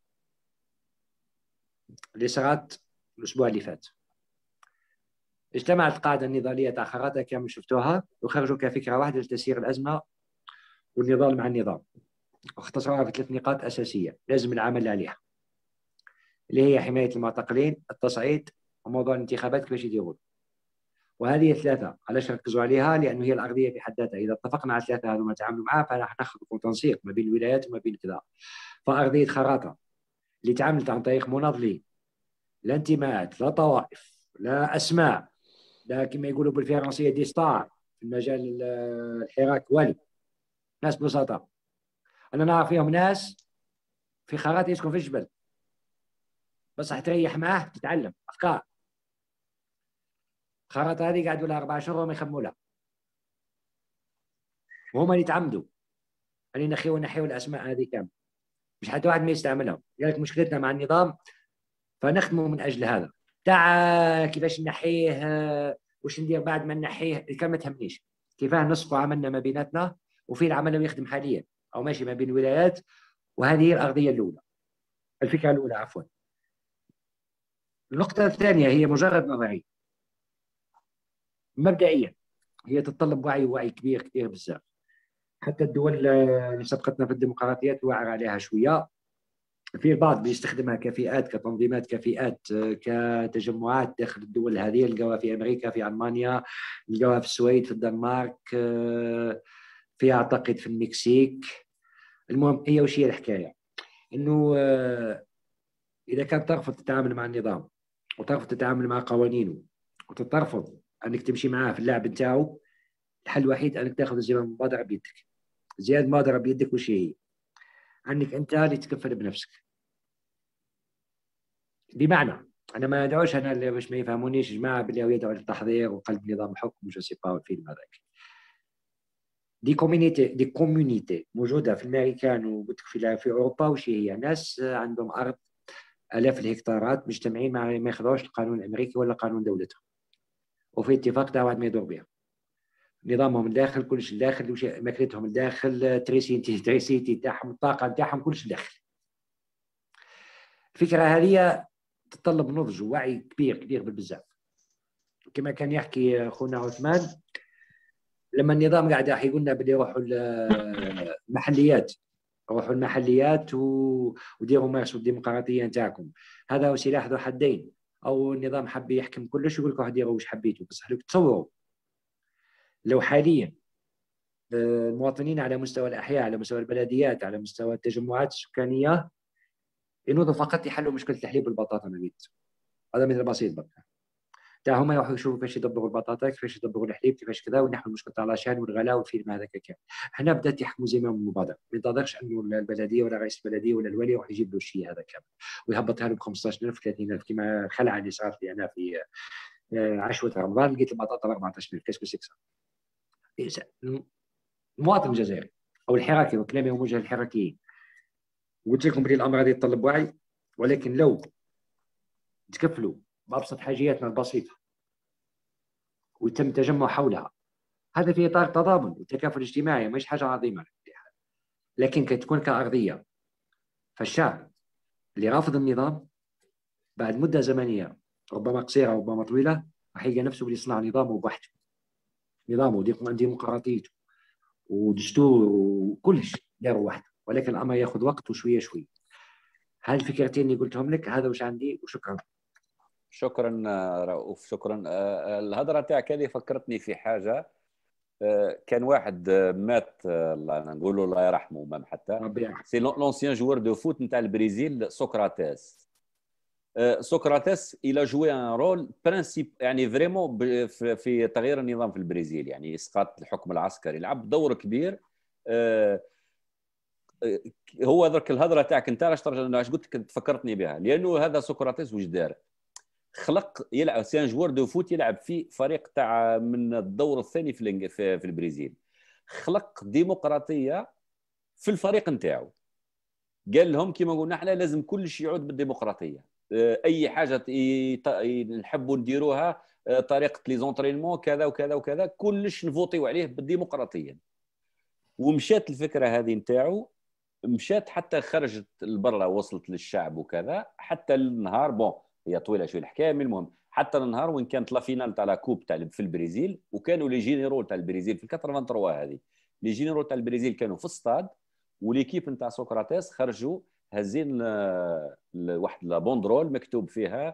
اللي صارت الاسبوع اللي فات. اجتمعت القاعده النضاليه تاع خرطه كامل شفتوها وخرجوا كفكره واحده لتسيير الازمه والنضال مع النظام، واختصروها في ثلاث نقاط اساسيه لازم العمل عليها، اللي هي حمايه المعتقلين، التصعيد، وموضوع الانتخابات كيفاش يديروا. وهذه الثلاثه علاش ركزوا عليها؟ لانه هي الارضيه في حد ذاتها. اذا اتفقنا على الثلاثه هذو نتعاملوا معها فراح نخلقوا تنسيق ما بين الولايات وما بين كذا. فارضيه خراطه اللي تعاملت عن طريق مناضلين، لا انتماءات، لا طوائف، لا اسماء، لا كما يقولوا بالفرنسيه دي ستار في المجال الحراك، والي ناس بسطاء. انا نعرف فيهم ناس في خراطه يسكن في الجبل، بس تريح معاه تتعلم افكار. خراطه هذه قعدوا لها اربع شهور وما يخموا لها، وهم اللي تعمدوا ان ينحيوا نحيوا الاسماء هذه كامله، مش حتى واحد ما يستعملهم. قالت مشكلتنا مع النظام فنخدموا من اجل هذا. تاع كيفاش نحيه، وش ندير بعد ما نحيه، الكلام ما تهمنيش. كيفاه نصفوا عملنا ما بيناتنا وفي العمل اللي يخدم حاليا او ماشي ما بين الولايات. وهذه هي الارضيه الاولى، الفكره الاولى عفوا. النقطه الثانيه هي مجرد نظريه. مبدئيا هي تتطلب وعي وعي كبير كبير بزاف. حتى الدول اللي سبقتنا في الديمقراطيات وعر عليها شويه. في البعض بيستخدمها كفئات، كتنظيمات، كفئات، كتجمعات داخل الدول هذه. نلقاوها في امريكا، في المانيا، نلقاوها في السويد، في الدنمارك، في اعتقد في المكسيك. المهم هي وش هي الحكايه؟ انه اذا كانت ترفض تتعامل مع النظام وترفض تتعامل مع قوانينه وترفض انك تمشي معاه في اللعب نتاعو، الحل الوحيد انك تاخذ زمام المبادره بيدك. زياده المبادره بيدك وش هي؟ انك انت اللي تكفل بنفسك. بمعنى انا ما ندعوش انا اللي باش ما يفهمونيش جماعه باللي هو يدعو للتحضير وقلب نظام الحكم وجو سي با الفيلم هذاك. دي كوميونيتي دي كوميونيتي موجوده في الامريكان وفي في اوروبا، وش هي؟ ناس عندهم ارض الاف الهكتارات مجتمعين ما ما يخضعوش القانون الامريكي ولا قانون دولتهم، وفي اتفاق تاع واحد ما يدور بها. نظامهم الداخل كلش الداخل، ماكلتهم الداخل، تريسيتي تريسيتي تاعهم، الطاقه تاعهم كلش داخل. الفكره هذه تتطلب نضج ووعي كبير كبير بالبزاف. كما كان يحكي خونا عثمان، لما النظام قاعد راح يقول لنا بدي يروحوا المحليات، روحوا المحليات وديروا مارسوا الديمقراطيه نتاعكم، هذا هو سلاح ذو حدين. او النظام حب يحكم كلش ويقول لكم ديروا واش حبيتوا. بصح لك تصوروا لو حاليا المواطنين على مستوى الاحياء، على مستوى البلديات، على مستوى التجمعات السكانيه ينوضوا فقط يحلوا مشكله الحليب والبطاطا مبيت. هذا مثل بسيط بقى. تا هما يروحوا يشوفوا كيفاش يدبروا البطاطا، كيفاش يدبروا الحليب، كيفاش كذا، ونحلوا المشكل تاع لاشان والغلاء والفيلم هذاك كامل. حنا بدات يحكموا زمام المبادره، ما ينتظرش انه البلديه ولا رئيس البلديه ولا الولي يروح يجيب له الشيء هذا كامل ويهبطها له ب خمسطاش ألف ثلاثين ألف كما خلع اللي صارت لي انا في عشوه رمضان، لقيت البطاطا ب أربعطاش ألف. كاسكو سكسا المواطن الجزائري او الحراكي، وكلامي موجه للحراكيين. قلت لكم بلي الامر هذا يتطلب وعي، ولكن لو تكفلوا بابسط حاجياتنا البسيطه ويتم التجمع حولها، هذا في اطار التضامن والتكافل الاجتماعي، مش حاجه عظيمه. لكن كتكون كارضيه، فالشعب اللي رافض النظام بعد مده زمنيه ربما قصيره ربما طويله راح يلقى نفسه اللي يصنع نظامه بوحده، نظامه ديمقراطيته ودستور وكلش داروا وحده، ولكن الامر ياخذ وقت وشويه شويه. هاي الفكرتين اللي قلتهم لك، هذا واش عندي وشكرا. شكرا رؤوف، شكرا. الهضره تاعك هذه فكرتني في حاجه. كان واحد مات الله نقول له الله يرحمه مام حتى، سي لونسيان جوار دو فوت نتاع البرازيل سقراطيس. سقراطيس الى جوي ان رول برانسيب يعني فريمون في تغيير النظام في البرازيل، يعني اسقاط الحكم العسكري، لعب دور كبير. هو درك الهضره تاعك انت علاش علاش قلت لك تفكرتني بها، لانه هذا سقراطيس واش دار؟ خلق يلعب سي ان جوار دو فوت يلعب في فريق تاع من الدور الثاني في في البرازيل، خلق ديمقراطيه في الفريق نتاعو. قال لهم كما قلنا احنا لازم كل شيء يعود بالديمقراطيه، اي حاجه نحبوا نديروها طريقه لي زونطرينمون كذا وكذا وكذا كلش نفوطيو عليه بالديمقراطيه. ومشات الفكره هذه نتاعو، مشات حتى خرجت لبرا وصلت للشعب وكذا، حتى النهار بون هي طويله شويه الحكايه، المهم حتى النهار وين كانت لا فينال تاع لا كوب تاع في البرازيل، وكانوا لي جينيرو تاع البرازيل في ثمانية وثمانين هذه، لي جينيرو تاع البرازيل كانوا في الستاد، وليكيب نتاع سقراطيس خرجوا هازين واحد لا بوندرول مكتوب فيها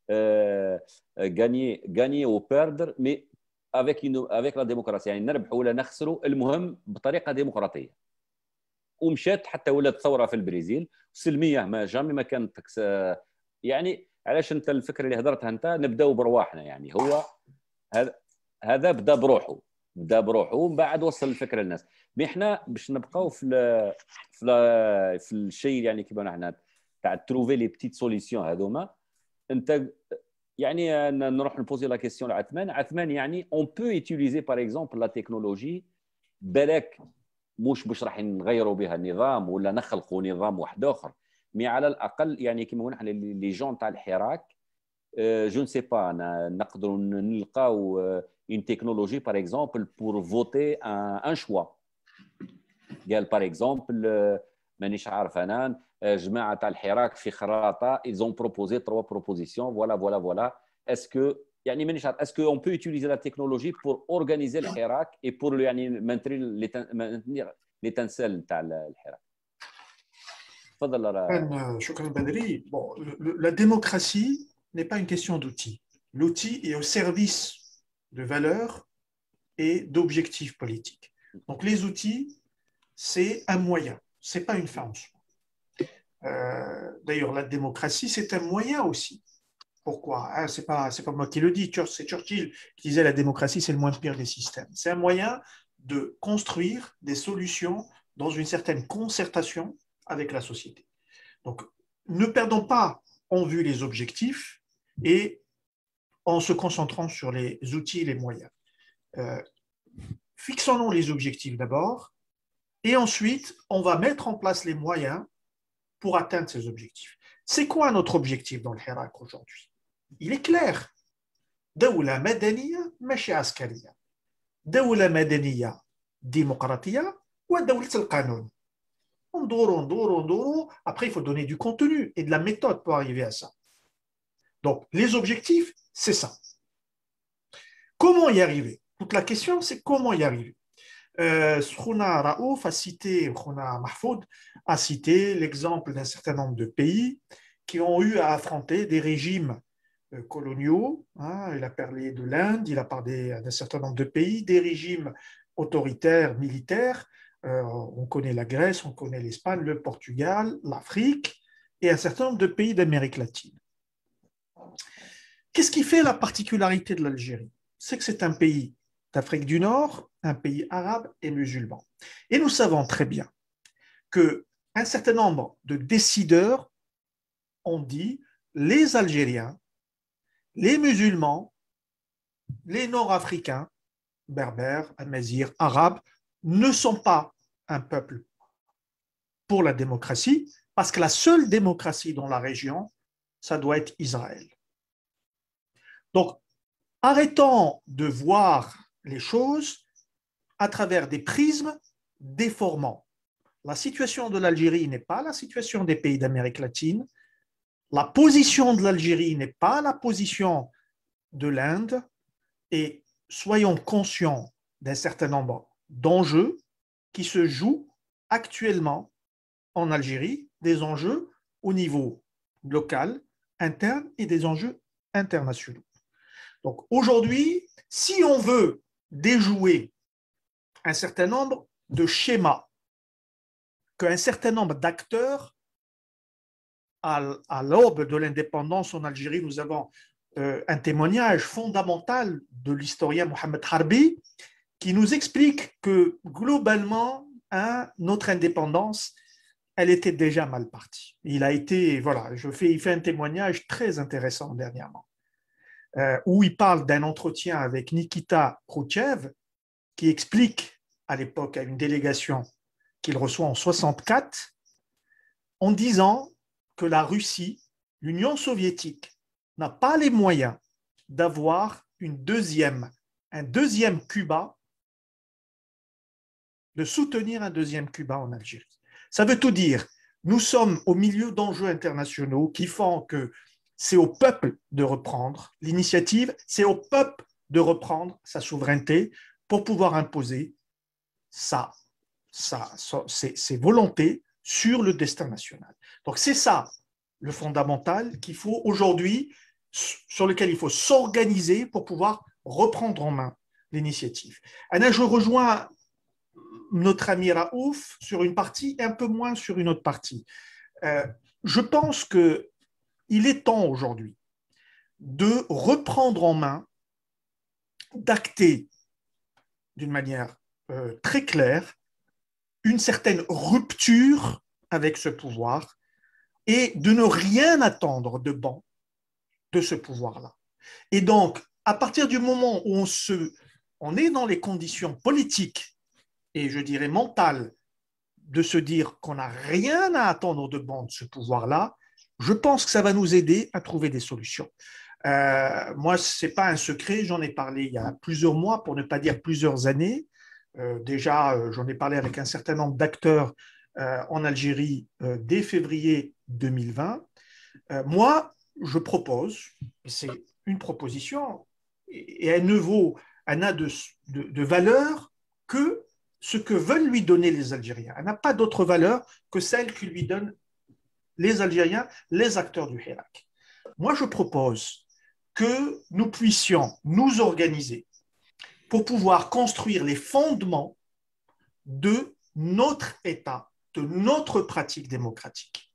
غاني غاني او بيردر مي افيك افيك لا ديمقراطيه، يعني نربحوا ولا نخسروا المهم بطريقه ديمقراطيه. ومشات حتى ولات ثوره في البرازيل سلميه، ما جامي ما كانت يعني. علاش انت الفكره اللي هضرتها انت نبداو برواحنا، يعني هو هذا هذا بدا بروحه بدا بروحه ومن بعد وصل الفكره للناس. مي احنا باش نبقاو في ال في ال في الشيء يعني كيما احنا تاع تروفي لي بتيت سوليسيون هذوما. انت يعني نروح نبوزي لا كيسيون لعثمان. عثمان يعني اون بو يوتيليزي باغ اكزومبل لا تكنولوجي، بالك مش باش راح نغيروا بها النظام ولا نخلقوا نظام واحد اخر، مي على الاقل يعني كيما قلنا احنا لي جون تاع الحراك جو نسي با نقدروا نلقاو اون تكنولوجي باغ اكزومبل بور فوتي ان شوا. قال باغ اكزومبل مانيش عارف انا جماعه تاع الحراك في خراطه ils ont proposé trois propositions voilà voilà voilà est-ce que يعني مانيش عارف اسكو اون بو يوتيليزي لا تكنولوجي بور اورغانيزي الحراك اي بور يعني مانتري لي تنسال تاع الحراك. تفضل. شكرا بدري. Bon, la démocratie n'est pas une question d'outils. L'outil est au service de valeurs et d'objectifs politiques. Donc les outils, c'est un moyen, c'est pas une fin en soi. Euh, D'ailleurs, la démocratie, c'est un moyen aussi. Pourquoi hein, c'est pas, c'est pas moi qui le dis, c'est Churchill qui disait la démocratie, c'est le moins pire des systèmes. C'est un moyen de construire des solutions dans une certaine concertation avec la société. Donc, ne perdons pas en vue les objectifs et en se concentrant sur les outils et les moyens. Euh, fixons-nous les objectifs d'abord et ensuite, on va mettre en place les moyens pour atteindre ces objectifs. C'est quoi notre objectif dans le Hirak aujourd'hui? Il est clair. Dawla madaniya, machi askariya. دولة مدنية démocratique ou دولة القانون. On dort, on dort, on dort. Après, il faut donner du contenu et de la méthode pour arriver à ça. Donc, les objectifs, c'est ça. Comment y arriver? Toute la question, c'est comment y arriver. Euh, Khouna Raouf a cité, Khouna Mahfoud a cité l'exemple d'un certain nombre de pays qui ont eu à affronter des régimes euh, coloniaux. Hein. Il a parlé de l'Inde, il a parlé d'un certain nombre de pays, des régimes autoritaires, militaires. Euh, on connaît la Grèce, on connaît l'Espagne, le Portugal, l'Afrique et un certain nombre de pays d'Amérique latine. Qu'est-ce qui fait la particularité de l'Algérie? C'est que c'est un pays d'Afrique du Nord, un pays arabe et musulman. Et nous savons très bien qu'un certain nombre de décideurs ont dit les Algériens, les musulmans, les Nord-Africains, berbères, amazirs, arabes, ne sont pas un peuple pour la démocratie, parce que la seule démocratie dans la région, ça doit être Israël. Donc, arrêtons de voir les choses à travers des prismes déformants. La situation de l'Algérie n'est pas la situation des pays d'Amérique latine. La position de l'Algérie n'est pas la position de l'Inde. Et soyons conscients d'un certain nombre d'enjeux qui se jouent actuellement en Algérie, des enjeux au niveau local, interne et des enjeux internationaux. Donc aujourd'hui, si on veut déjouer un certain nombre de schémas qu'un certain nombre d'acteurs, à, à l'aube de l'indépendance en Algérie, nous avons euh, un témoignage fondamental de l'historien Mohamed Harbi qui nous explique que globalement, hein, notre indépendance, elle était déjà mal partie. Il a été, voilà, je fais, il fait un témoignage très intéressant dernièrement, euh, où il parle d'un entretien avec Nikita Khrouchtchev, qui explique à l'époque à une délégation qu'il reçoit en soixante-quatre, en disant que la Russie, l'Union soviétique, n'a pas les moyens d'avoir une deuxième, un deuxième Cuba, de soutenir un deuxième Cuba en Algérie. Ça veut tout dire. Nous sommes au milieu d'enjeux internationaux qui font que c'est au peuple de reprendre l'initiative, c'est au peuple de reprendre sa souveraineté pour pouvoir imposer sa, sa, sa, ses, ses volontés sur le destin national. Donc c'est ça le fondamental qu'il faut aujourd'hui, sur lequel il faut s'organiser pour pouvoir reprendre en main l'initiative. Anna, je rejoins notre ami Raouf sur une partie et un peu moins sur une autre partie. Euh, je pense qu'il est temps aujourd'hui de reprendre en main, d'acter d'une manière euh, très claire une certaine rupture avec ce pouvoir et de ne rien attendre de bon de ce pouvoir-là. Et donc, à partir du moment où on, se, on est dans les conditions politiques et je dirais mentales de se dire qu'on n'a rien à attendre de bon de ce pouvoir-là, je pense que ça va nous aider à trouver des solutions. Euh, moi, ce n'est pas un secret, j'en ai parlé il y a plusieurs mois, pour ne pas dire plusieurs années. Euh, déjà, euh, j'en ai parlé avec un certain nombre d'acteurs euh, en Algérie euh, dès février deux mille vingt. Euh, moi, je propose, c'est une proposition, et elle ne vaut, elle n'a de, de, de valeur que ce que veulent lui donner les Algériens. Elle n'a pas d'autre valeur que celle que lui donnent les Algériens, les acteurs du Hirak. Moi, je propose que nous puissions nous organiser pour pouvoir construire les fondements de notre État, de notre pratique démocratique.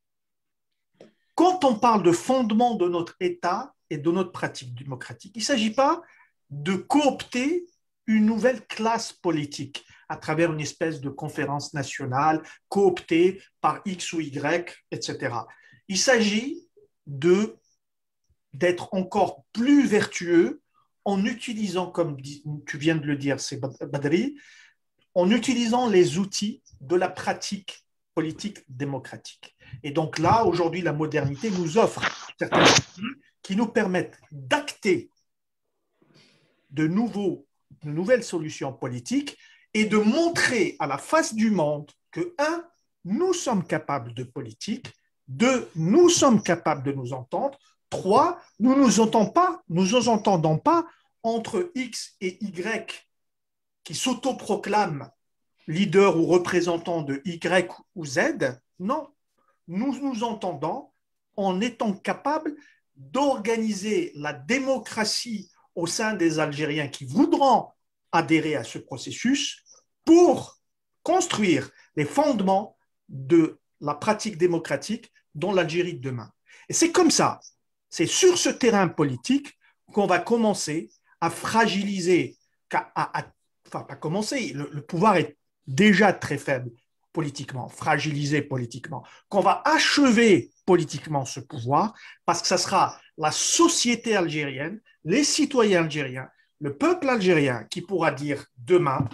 Quand on parle de fondements de notre État et de notre pratique démocratique, il ne s'agit pas de coopter une nouvelle classe politique à travers une espèce de conférence nationale cooptée par X ou Y, et cetera. Il s'agit de, d'être encore plus vertueux en utilisant, comme tu viens de le dire, c'est Badri, en utilisant les outils de la pratique politique démocratique. Et donc là, aujourd'hui, la modernité nous offre certains outils qui nous permettent d'acter de nouveaux de nouvelles solutions politiques et de montrer à la face du monde que, un, nous sommes capables de politique, deux, nous sommes capables de nous entendre, trois, nous ne nous entendons pas, nous nous entendons pas entre X et Y qui s'autoproclament leaders ou représentants de Y ou Z. Non, nous nous entendons en étant capables d'organiser la démocratie au sein des Algériens qui voudront adhérer à ce processus pour construire les fondements de la pratique démocratique dans l'Algérie de demain. Et c'est comme ça, c'est sur ce terrain politique qu'on va commencer à fragiliser, à, à, à, enfin pas commencer, le, le pouvoir est déjà très faible politiquement, fragilisé politiquement, qu'on va achever politiquement ce pouvoir parce que ça sera la société algérienne, les citoyens algériens, le peuple algérien qui pourra dire demain,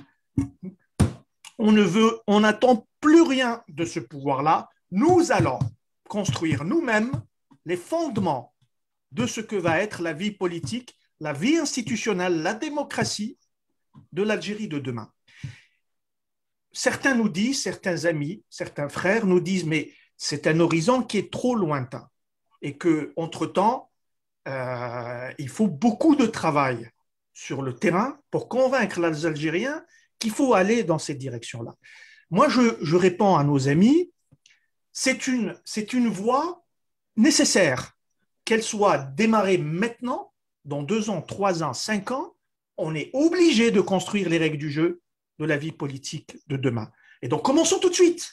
on ne veut, on n'attend plus rien de ce pouvoir-là, nous allons construire nous-mêmes les fondements de ce que va être la vie politique, la vie institutionnelle, la démocratie de l'Algérie de demain. Certains nous disent, certains amis, certains frères nous disent, mais c'est un horizon qui est trop lointain et qu'entre-temps, euh, il faut beaucoup de travail sur le terrain pour convaincre les Algériens qu'il faut aller dans cette direction-là. Moi, je, je réponds à nos amis, c'est une, c'est une voie nécessaire, qu'elle soit démarrée maintenant, dans deux ans, trois ans, cinq ans, on est obligé de construire les règles du jeu de la vie politique de demain. Et donc, commençons tout de suite.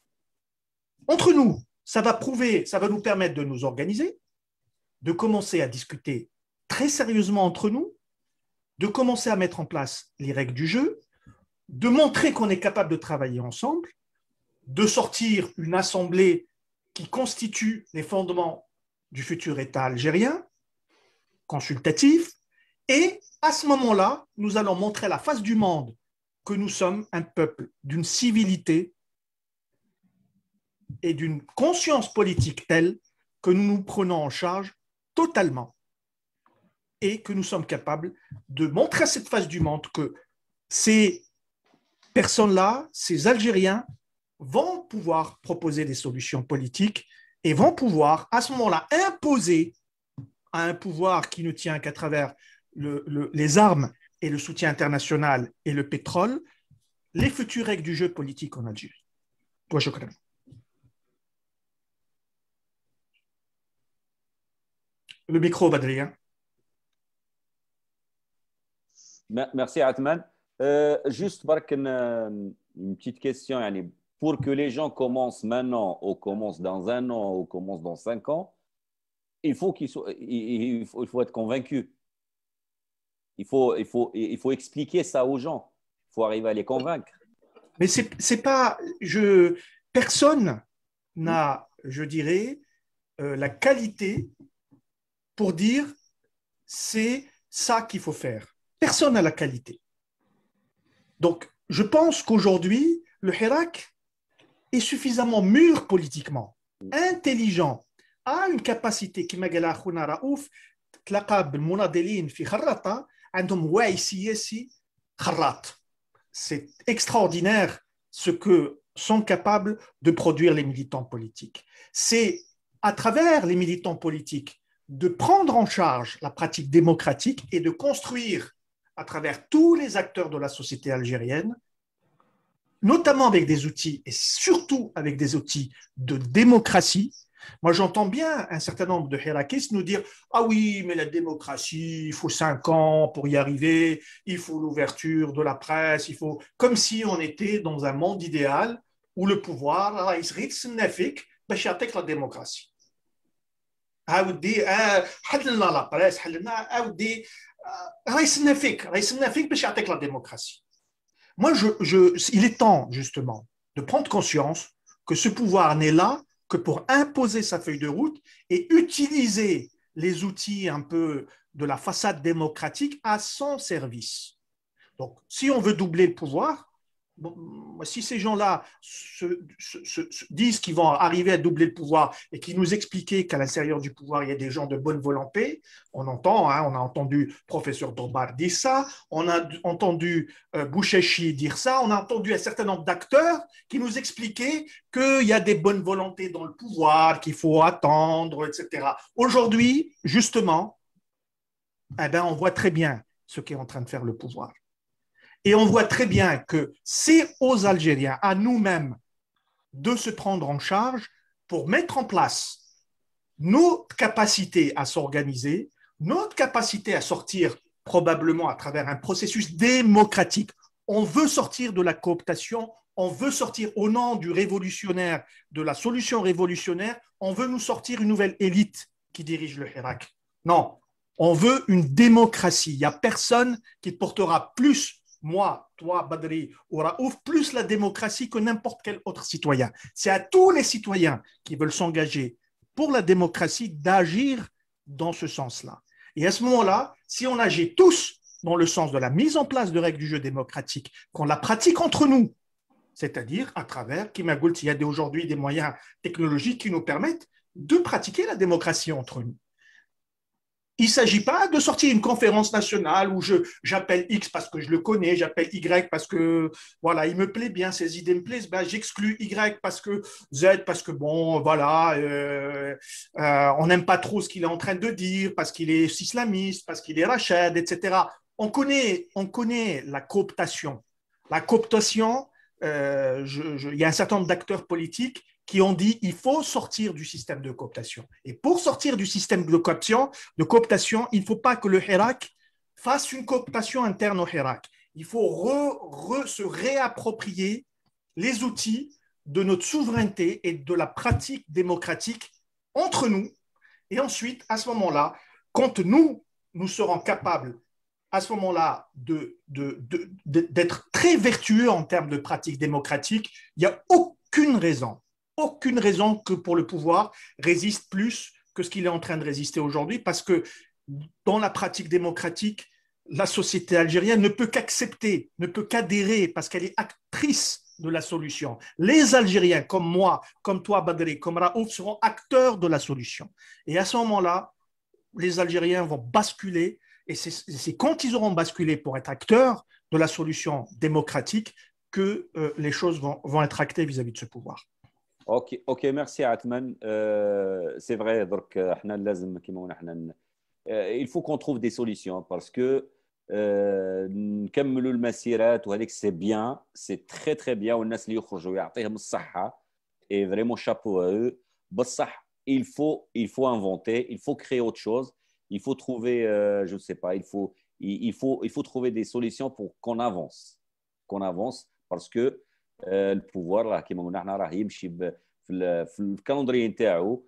Entre nous, ça va prouver, ça va nous permettre de nous organiser, de commencer à discuter très sérieusement entre nous, de commencer à mettre en place les règles du jeu, de montrer qu'on est capable de travailler ensemble, de sortir une assemblée qui constitue les fondements du futur État algérien, consultatif, et à ce moment-là, nous allons montrer à la face du monde que nous sommes un peuple d'une civilité et d'une conscience politique telle que nous nous prenons en charge totalement et que nous sommes capables de montrer à cette face du monde que ces personnes-là, ces Algériens, vont pouvoir proposer des solutions politiques et vont pouvoir, à ce moment-là, imposer à un pouvoir qui ne tient qu'à travers le, le, les armes et le soutien international et le pétrole, les futures règles du jeu politique en Algérie. Toi, je connais. Le micro, Badrien. Merci, Atman. Euh, juste, Bark, une, une petite question. Yani, pour que les gens commencent maintenant, ou commencent dans un an, ou commencent dans cinq ans, il faut, qu'il soit, il, il faut, il faut être convaincu. Il faut, il, faut, il faut expliquer ça aux gens. Il faut arriver à les convaincre. Mais c'est, c'est pas... Je, personne n'a, je dirais, euh, la qualité pour dire c'est ça qu'il faut faire. Personne n'a la qualité. Donc, je pense qu'aujourd'hui, le Hirak est suffisamment mûr politiquement, intelligent, a une capacité qui m'a dit Khouna Raouf, تلاقى بالمناضلين في خراطة عندهم وعي سياسي خراط. C'est extraordinaire ce que sont capables de produire les militants politiques. C'est à travers les militants politiques de prendre en charge la pratique démocratique et de construire à travers tous les acteurs de la société algérienne, notamment avec des outils et surtout avec des outils de démocratie. Moi, j'entends bien un certain nombre de hirakistes nous dire « Ah oui, mais la démocratie, il faut cinq ans pour y arriver, il faut l'ouverture de la presse, il faut… » Comme si on était dans un monde idéal où le pouvoir, il serait signifique, باش يعطيك la démocratie. عاودي حللنا la presse, حللنا عاودي راهي signifique, راهي signifique باش يعطيك la démocratie. Moi, je, je, il est temps, justement, de prendre conscience que ce pouvoir n'est là que pour imposer sa feuille de route et utiliser les outils un peu de la façade démocratique à son service. Donc, si on veut doubler le pouvoir, bon, si ces gens-là se, se, se, se disent qu'ils vont arriver à doubler le pouvoir et qui nous expliquaient qu'à l'intérieur du pouvoir, il y a des gens de bonne volonté, on entend, hein, on a entendu professeur Dorbar dire ça, on a entendu euh, Bouchechi dire ça, on a entendu un certain nombre d'acteurs qui nous expliquaient qu'il y a des bonnes volontés dans le pouvoir, qu'il faut attendre, et cetera. Aujourd'hui, justement, eh ben, on voit très bien ce qu'est en train de faire le pouvoir. Et on voit très bien que c'est aux Algériens, à nous-mêmes, de se prendre en charge pour mettre en place notre capacité à s'organiser, notre capacité à sortir probablement à travers un processus démocratique. On veut sortir de la cooptation, on veut sortir au nom du révolutionnaire, de la solution révolutionnaire, on veut nous sortir une nouvelle élite qui dirige le Hirak. Non, on veut une démocratie. Il n'y a personne qui portera plus moi, toi, Badri ou Raouf, plus la démocratie que n'importe quel autre citoyen. C'est à tous les citoyens qui veulent s'engager pour la démocratie d'agir dans ce sens-là. Et à ce moment-là, si on agit tous dans le sens de la mise en place de règles du jeu démocratique, qu'on la pratique entre nous, c'est-à-dire à travers, Kima Goult, il y a aujourd'hui des moyens technologiques qui nous permettent de pratiquer la démocratie entre nous. Il ne s'agit pas de sortir une conférence nationale où je, j'appelle X parce que je le connais, j'appelle Y parce que voilà, il me plaît bien, ses idées me plaisent, ben, j'exclus Y parce que Z, parce que bon, voilà, euh, euh, on n'aime pas trop ce qu'il est en train de dire, parce qu'il est islamiste, parce qu'il est rachid, et cetera. On connaît, on connaît la cooptation. La cooptation, euh, je, je, il y a un certain nombre d'acteurs politiques qui ont dit qu'il faut sortir du système de cooptation. Et pour sortir du système de cooptation, de cooptation il ne faut pas que le Hirak fasse une cooptation interne au Hirak. Il faut re, re, se réapproprier les outils de notre souveraineté et de la pratique démocratique entre nous. Et ensuite, à ce moment-là, quand nous, nous serons capables, à ce moment-là, de, de, de, de, d'être très vertueux en termes de pratique démocratique, il n'y a aucune raison aucune raison que pour le pouvoir résiste plus que ce qu'il est en train de résister aujourd'hui, parce que dans la pratique démocratique, la société algérienne ne peut qu'accepter, ne peut qu'adhérer, parce qu'elle est actrice de la solution. Les Algériens, comme moi, comme toi, Badri, comme Raouf, seront acteurs de la solution. Et à ce moment-là, les Algériens vont basculer, et c'est, c'est quand ils auront basculé pour être acteurs de la solution démocratique que euh, les choses vont, vont être actées vis-à-vis de ce pouvoir. اوكي اوكي ميرسي عثمان سي فري درك احنا لازم كيما قلنا احنا il faut qu'on trouve des solutions parce que نكملوا المسيرات وهذيك سي بيان سي تري تري بيان والناس اللي يخرجوا يعطيهم الصحه اي فريمون شابو ا بصح il faut il faut inventer il faut créer autre chose il faut trouver euh, je ne sais pas il faut il faut il faut trouver des solutions pour qu'on avance qu'on avance parce que البوفوار راه كيما قلنا حنا راه يمشي في في الكالندري نتاعو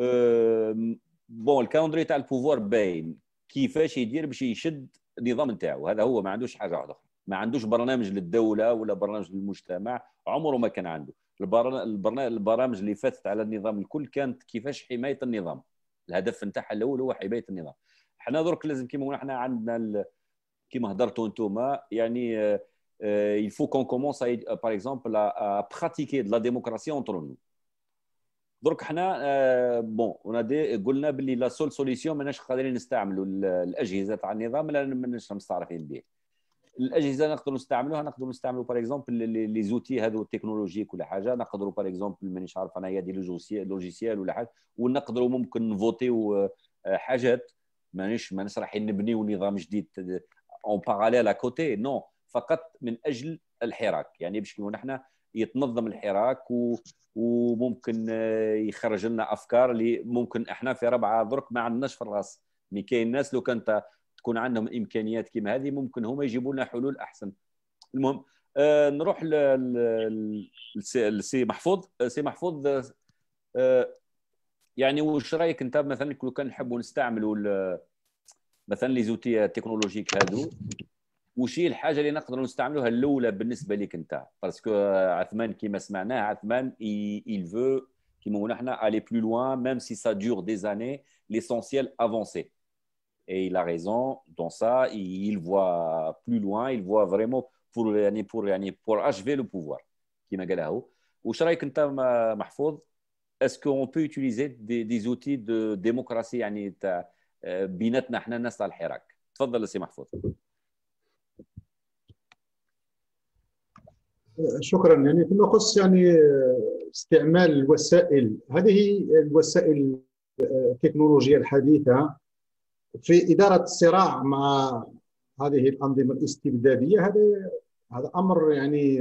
بون الكالندري تاع البوفوار باين كيفاش يدير باش يشد النظام نتاعو هذا هو ما عندوش حاجه واحده ما عندوش برنامج للدوله ولا برنامج للمجتمع عمره ما كان عنده البرامج اللي فاتت على النظام الكل كانت كيفاش حمايه النظام الهدف نتاعها الاول هو حمايه النظام حنا درك لازم كيما قلنا حنا عندنا كيما هضرتوا انتوما يعني Euh, il faut qu'on commence à, euh, par exemple à, à pratiquer de la démocratie entre nous. Donc, euh, bon, on a dit, قلنا باللي la seule solution ماناش قادرين نستعملوا الأجهزة تاع النظام لا ماناش مستعرفين به. الأجهزة نقدروا نستعملوها نقدروا نستعملوا par exemple لي زوتي هذو التكنولوجيك ولا حاجة نقدروا par exemple مانيش عارف أنا يدي لوجيسيال ولا حاجة ونقدروا ممكن نفوتيو حاجات مانيش ماناش رايحين نبنيو نظام جديد en parallèle à côté non فقط من اجل الحراك يعني باش كيما نحن يتنظم الحراك و... وممكن يخرج لنا افكار اللي ممكن احنا في ربعه درك ما عندناش في الراس مي كاين ناس لو كانت تكون عندهم امكانيات كيما هذه ممكن هما يجيبوا لنا حلول احسن. المهم آه نروح لسي محفوظ. سي محفوظ آه يعني واش رايك انت مثلا لو كان نحبوا نستعملوا مثلا لي زوتي تكنولوجيك هذو وش هي الحاجه اللي نقدروا نستعملوها الاولى بالنسبه لك انت باسكو عثمان كيما سمعناه عثمان il veut كيما قلنا احنا aller plus loin même si ça dure des années l'essentiel avancer et il a raison dans ça il voit plus loin il voit vraiment بور يعني بور يعني بور اشفي لو بوفوار كما قالها هو. واش رايك انت محفوظ؟ اسكو اون بو يوتيليزي دي دي زوتي دو ديموكراسي يعني تاع بيناتنا احنا الناس تاع الحراك؟ تفضل سي محفوظ. شكرا. يعني فيما يخص يعني استعمال الوسائل، هذه الوسائل التكنولوجيا الحديثة في إدارة الصراع مع هذه الأنظمة الاستبدادية، هذا هذا أمر يعني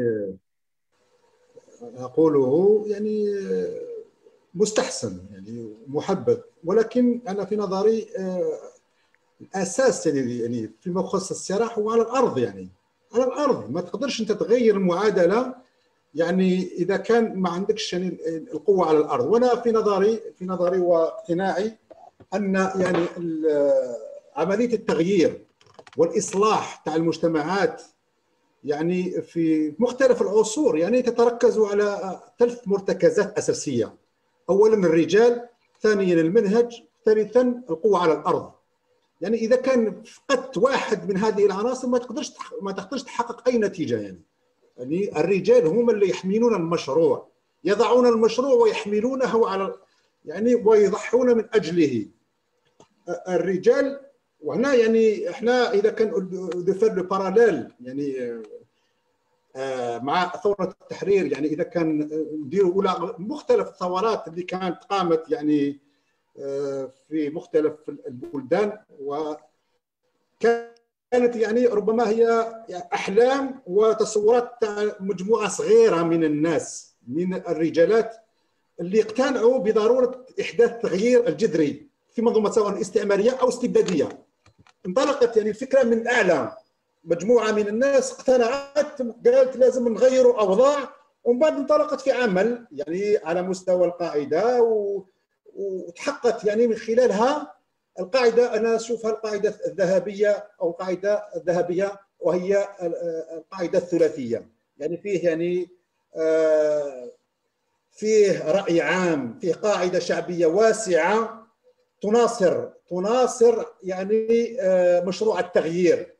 أقوله يعني مستحسن يعني محبب، ولكن أنا في نظري الأساس يعني يعني فيما يخص الصراع هو على الأرض. يعني على الأرض ما تقدرش أنت تغير المعادلة يعني إذا كان ما عندكش يعني القوة على الأرض. وأنا في نظري في نظري واقتناعي أن يعني عملية التغيير والإصلاح تاع المجتمعات يعني في مختلف العصور يعني تتركز على ثلاث مرتكزات أساسية. أولا الرجال، ثانيا المنهج، ثالثا القوة على الأرض. يعني إذا كان فقدت واحد من هذه العناصر ما تقدرش ما تقدرش تحقق أي نتيجة. يعني يعني الرجال هم اللي يحملون المشروع، يضعون المشروع ويحملونه على يعني ويضحون من أجله. الرجال، وهنا يعني احنا إذا كان دفر لو باراليل يعني مع ثورة التحرير، يعني إذا كان نديروا أولى مختلف الثورات اللي كانت قامت يعني في مختلف البلدان، وكانت يعني ربما هي أحلام وتصورات تاع مجموعة صغيرة من الناس من الرجالات اللي اقتنعوا بضرورة إحداث التغيير الجذري في منظومة سواء استعمارية أو استبدادية. انطلقت يعني الفكرة من الأعلى، مجموعة من الناس اقتنعت قالت لازم نغيروا أوضاع، ومن بعد انطلقت في عمل يعني على مستوى القاعدة وتحققت يعني من خلالها القاعدة. أنا أشوفها القاعدة الذهبية أو القاعدة الذهبية، وهي القاعدة الثلاثية. يعني فيه يعني فيه رأي عام، فيه قاعدة شعبية واسعة تناصر تناصر يعني مشروع التغيير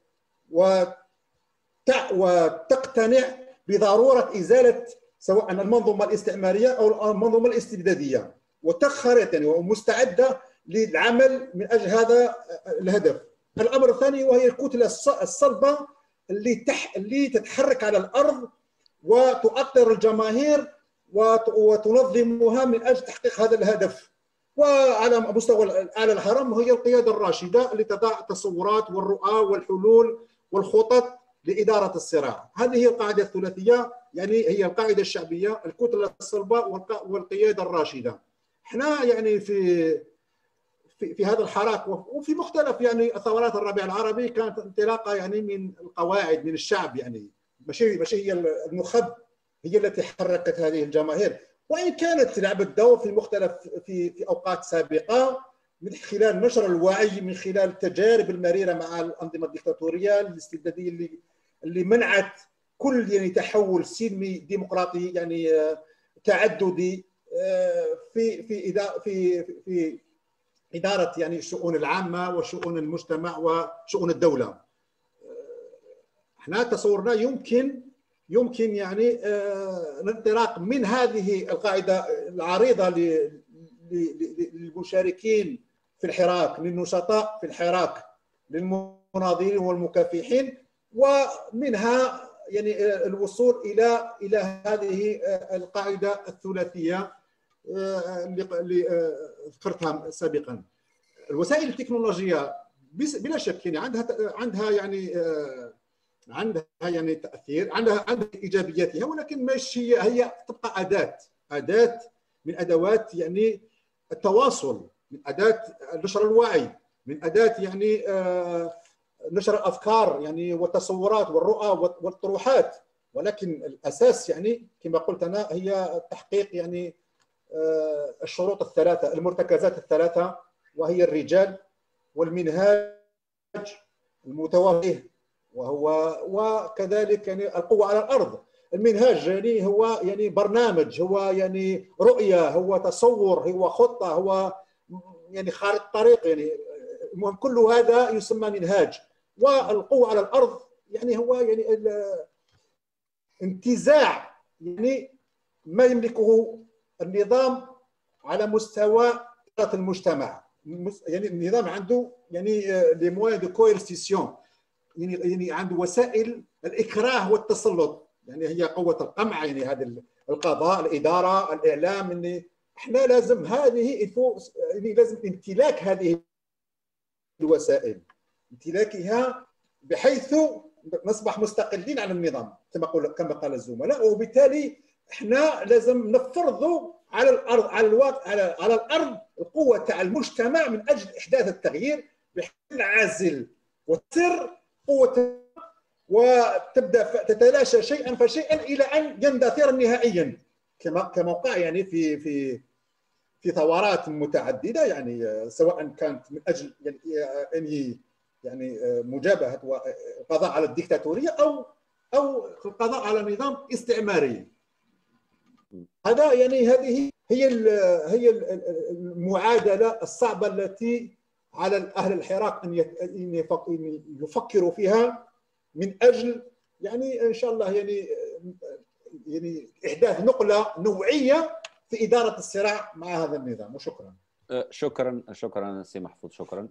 وتقتنع بضرورة إزالة سواء المنظومة الاستعمارية أو المنظومة الاستبدادية، وتخرت يعني ومستعدة للعمل من أجل هذا الهدف. الأمر الثاني وهي الكتلة الصلبة اللي تح اللي تتحرك على الأرض وتؤطر الجماهير وتنظمها من أجل تحقيق هذا الهدف. وعلى مستوى الأعلى الهرم هي القيادة الراشدة اللي تضع التصورات والرؤى والحلول والخطط لإدارة الصراع. هذه هي القاعدة الثلاثية، يعني هي القاعدة الشعبية، الكتلة الصلبة والقيادة الراشدة. احنا يعني في في, في هذا الحراك وفي مختلف يعني ثورات الربيع العربي كانت انطلاقة يعني من القواعد من الشعب، يعني ماشي ماشي هي النخب هي التي حركت هذه الجماهير، وإن كانت لعبت دور في مختلف في في أوقات سابقة من خلال نشر الوعي، من خلال التجارب المريرة مع الأنظمة الديكتاتورية الاستبدادية اللي اللي منعت كل يعني تحول سلمي ديمقراطي يعني تعددي في في في في إدارة يعني الشؤون العامة وشؤون المجتمع وشؤون الدولة. احنا تصورنا يمكن يمكن يعني الانطلاق من هذه القاعدة العريضة للمشاركين في الحراك، للنشطاء في الحراك، للمناضلين والمكافحين، ومنها يعني الوصول إلى إلى هذه القاعدة الثلاثية اللي ذكرتها سابقا. الوسائل التكنولوجية بلا شك يعني عندها عندها يعني عندها يعني تأثير، عندها عندها إيجابياتها، ولكن مش هي هي تبقى أداة أداة من أدوات يعني التواصل، من أداة نشر الوعي، من أداة يعني نشر الأفكار يعني والتصورات والرؤى والطروحات. ولكن الأساس يعني كما قلت أنا هي تحقيق يعني الشروط الثلاثة، المرتكزات الثلاثة، وهي الرجال والمنهاج المتوجه وهو وكذلك يعني القوة على الأرض. المنهاج يعني هو يعني برنامج، هو يعني رؤية، هو تصور، هو خطة، هو يعني خارطة طريق، يعني كل هذا يسمى منهاج. والقوة على الأرض يعني هو يعني انتزاع يعني ما يملكه النظام على مستوى المجتمع. يعني النظام عنده يعني لي موان دو كويرسيسيون، يعني يعني عنده وسائل الاكراه والتسلط، يعني هي قوه القمع، يعني هذا القضاء، الاداره، الاعلام. يعني احنا لازم هذه يعني لازم امتلاك هذه الوسائل، امتلاكها بحيث نصبح مستقلين عن النظام كما قال كما قال الزملاء، وبالتالي احنا لازم نفرضوا على الارض على الواقع على, على الارض القوه تاع المجتمع من اجل احداث التغيير، بحيث نعزل وتسر قوه وتبدا تتلاشى شيئا فشيئا الى ان يندثر نهائيا، كما كما وقع يعني في في في ثورات متعدده، يعني سواء كانت من اجل يعني يعني مجابهه والقضاء على الديكتاتوريه او او القضاء على نظام استعماري. هذا يعني هذه هي هي المعادله الصعبه التي على اهل الحراك ان يفكروا فيها من اجل يعني ان شاء الله يعني يعني احداث نقله نوعيه في اداره الصراع مع هذا النظام. وشكرا. شكرا شكرا سي محفوظ، شكرا.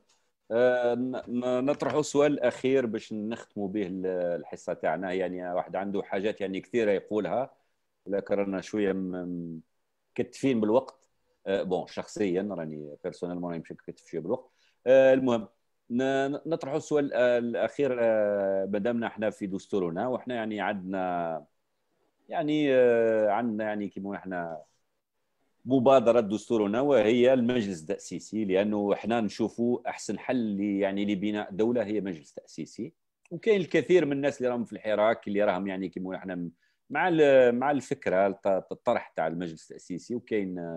نطرح سؤال اخير باش نختموا به الحصه تاعنا. يعني واحد عنده حاجات يعني كثيره يقولها، لكن رانا شويه مكتفين بالوقت. بون شخصيا راني بيرسونيلمون راني مش مكتف شويه بالوقت. المهم نطرح السؤال الاخير. مادامنا احنا في دستورنا واحنا يعني عندنا يعني عندنا يعني كيما احنا مبادرة دستورنا وهي المجلس التأسيسي، لأنه احنا نشوفوا أحسن حل يعني لبناء دولة هي مجلس تأسيسي. وكاين الكثير من الناس اللي راهم في الحراك اللي راهم يعني كيما احنا مع مع الفكرة الطرح تاع المجلس التأسيسي، وكاين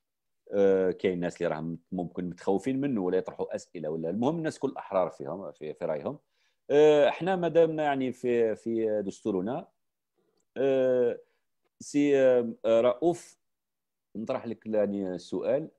كاين ناس اللي راهم ممكن متخوفين منه ولا يطرحوا أسئلة ولا. المهم الناس كل أحرار فيهم في, في رأيهم. احنا مادامنا يعني في في دستورنا، سي رؤوف نطرح لك يعني السؤال.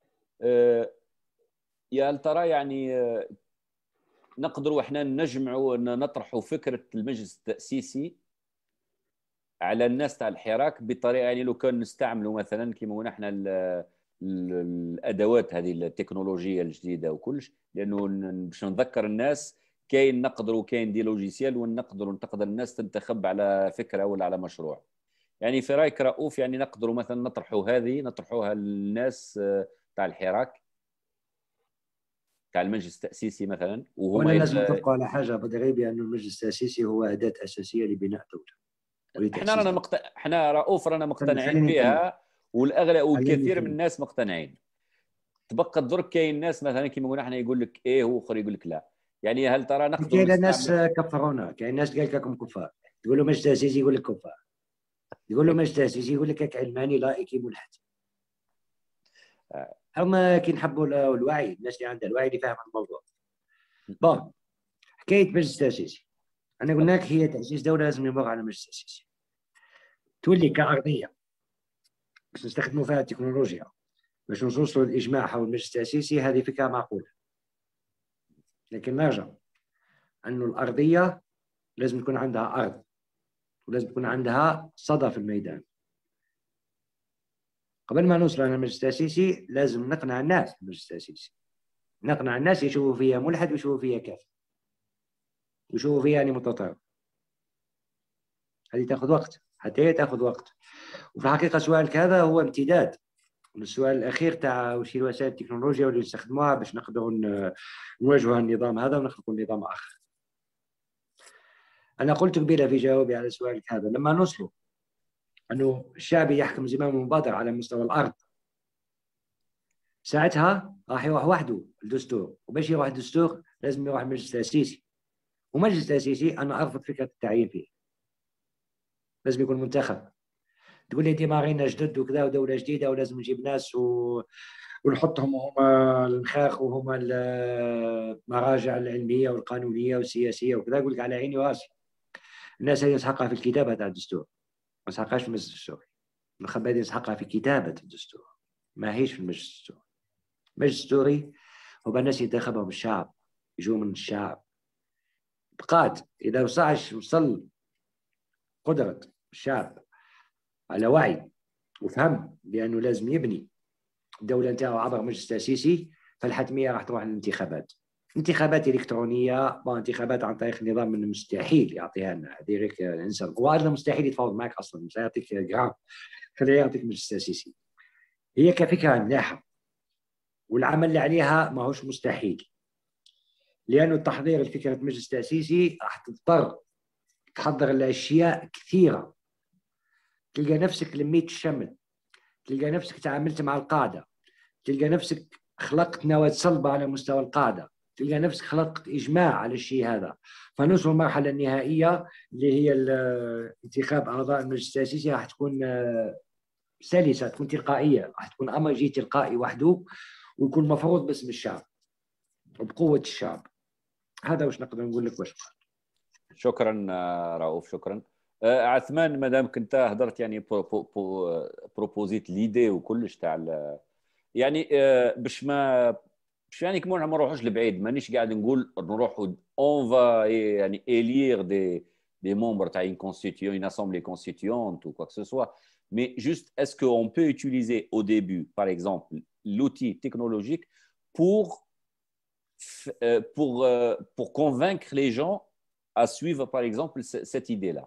يا هل ترى يعني نقدروا احنا نجمعوا نطرحوا فكره المجلس التاسيسي على الناس تاع الحراك بطريقه يعني لو كان نستعملوا مثلا كيما نحن الادوات هذه التكنولوجيه الجديده وكلش، لانه باش نذكر الناس كاين نقدروا كاين دي لوجيسيال ونقدروا تقدر الناس تنتخب على فكره ولا على مشروع. يعني في رايك رؤوف يعني نقدروا مثلا نطرحوا هذه نطرحوها للناس تاع الحراك تاع المجلس التاسيسي مثلا، وهو ولا لازم نتفقوا على حاجه بدري بان المجلس التاسيسي هو اداه اساسيه لبناء دوله. احنا رانا مقت... احنا رؤوف رانا مقتنعين بها، والاغلب والكثير من الناس مقتنعين. تبقى درك كاين ناس مثلا كيما قلنا احنا يقول لك ايه واخر يقول لك لا. يعني هل ترى نقدر كاين ناس كفرونا، كاين ناس قال لكم كفار، تقول له مجلس تاسيسي يقول لك كفار، يقول له مجلس تاسيسي يقول لك علماني لائكي ملحد. هما كي نحبوا الوعي، الناس اللي عندها الوعي اللي فاهم الموضوع. بون حكايه مجلس تاسيسي، انا قلنا لك هي تاسيس دوله لازم يمر على مجلس تاسيسي، تولي كارضيه باش نستخدموا فيها التكنولوجيا باش نوصلوا للاجماع حول المجلس التاسيسي. هذه فكره معقوله، لكن نرجع انه الارضيه لازم تكون عندها ارض ولازم يكون عندها صدى في الميدان. قبل ما نوصل على المجلس التاسيسي لازم نقنع الناس بالمجلس التاسيسي، نقنع الناس يشوفوا فيها ملحد ويشوفوا فيها كافر ويشوفوا فيها يعني متطرف. هذه تاخذ وقت، حتى هي تاخذ وقت. وفي الحقيقه سؤالك هذا هو امتداد للسؤال الاخير تاع وش هي وسائل التكنولوجيا اللي نستخدموها باش نقدروا نواجهوا النظام هذا ونخلقوا نظام اخر. أنا قلت قبيله في جوابي على سؤالك هذا، لما نوصلوا أنه الشعب يحكم زمام مبادر على مستوى الأرض، ساعتها راح يروح وحده الدستور، وباش يروح الدستور لازم يروح مجلس تأسيسي. ومجلس تأسيسي أنا أرفض فكرة التعيين فيه، لازم يكون منتخب. تقول لي ديماغينا جدد وكذا ودولة جديدة ولازم نجيب ناس و... ونحطهم هما المخاخ وهما المراجع العلمية والقانونية والسياسية وكذا. أقول لك على عيني وراسي، الناس هذه نسحقها في الكتابة تاع الدستور، ما نسحقهاش في المجلس الدستوري. النخبة هذه نسحقها في كتابة الدستور، ما هيش في المجلس الدستوري. المجلس الدستوري هو الناس ينتخبهم الشعب، يجوا من الشعب. بقات إذا وصلش وصل قدرة الشعب على وعي وفهم بأنه لازم يبني الدولة نتاعو عبر مجلس تأسيسي، فالحتمية راح تروح للانتخابات. انتخابات إلكترونية، انتخابات عن طريق نظام من المستحيل يعطيها لنا ديريك الإنسان، وأيضا مستحيل يتفاوض معك أصلا، مش يعطيك جرام، خليه يعطيك مجلس تأسيسي. هي كفكرة ملاحة، والعمل اللي عليها ما هوش مستحيل، لأنه التحضير لفكرة مجلس تأسيسي راح تضطر تحضر الأشياء كثيرة، تلقى نفسك لميت الشمل، تلقى نفسك تعاملت مع القادة، تلقى نفسك خلقت نواة صلبة على مستوى القادة، تلقى نفسك خلقت إجماع على الشيء هذا. فنوصل المرحلة النهائية اللي هي انتخاب أعضاء المجلس التأسيسي راح تكون سلسة، تكون تلقائية، راح تكون أمر جي تلقائي وحده، ويكون مفروض باسم الشعب وبقوة الشعب. هذا واش نقدر نقول لك. واش شكرا رؤوف، شكرا. عثمان، مادام كنت هضرت يعني بو بو بو بروبوزيت ليدي وكلش تاع يعني باش ما باش يعني كمان ما نروحوش لبعيد، مانيش قاعد نقول نروحوا اون فا يعني élire des des membres تاع une constitution une assemblée constituante ou quoi que ce soit, mais juste est-ce qu'on peut utiliser au début par exemple l'outil technologique pour pour pour convaincre les gens à suivre par exemple cette idée-là.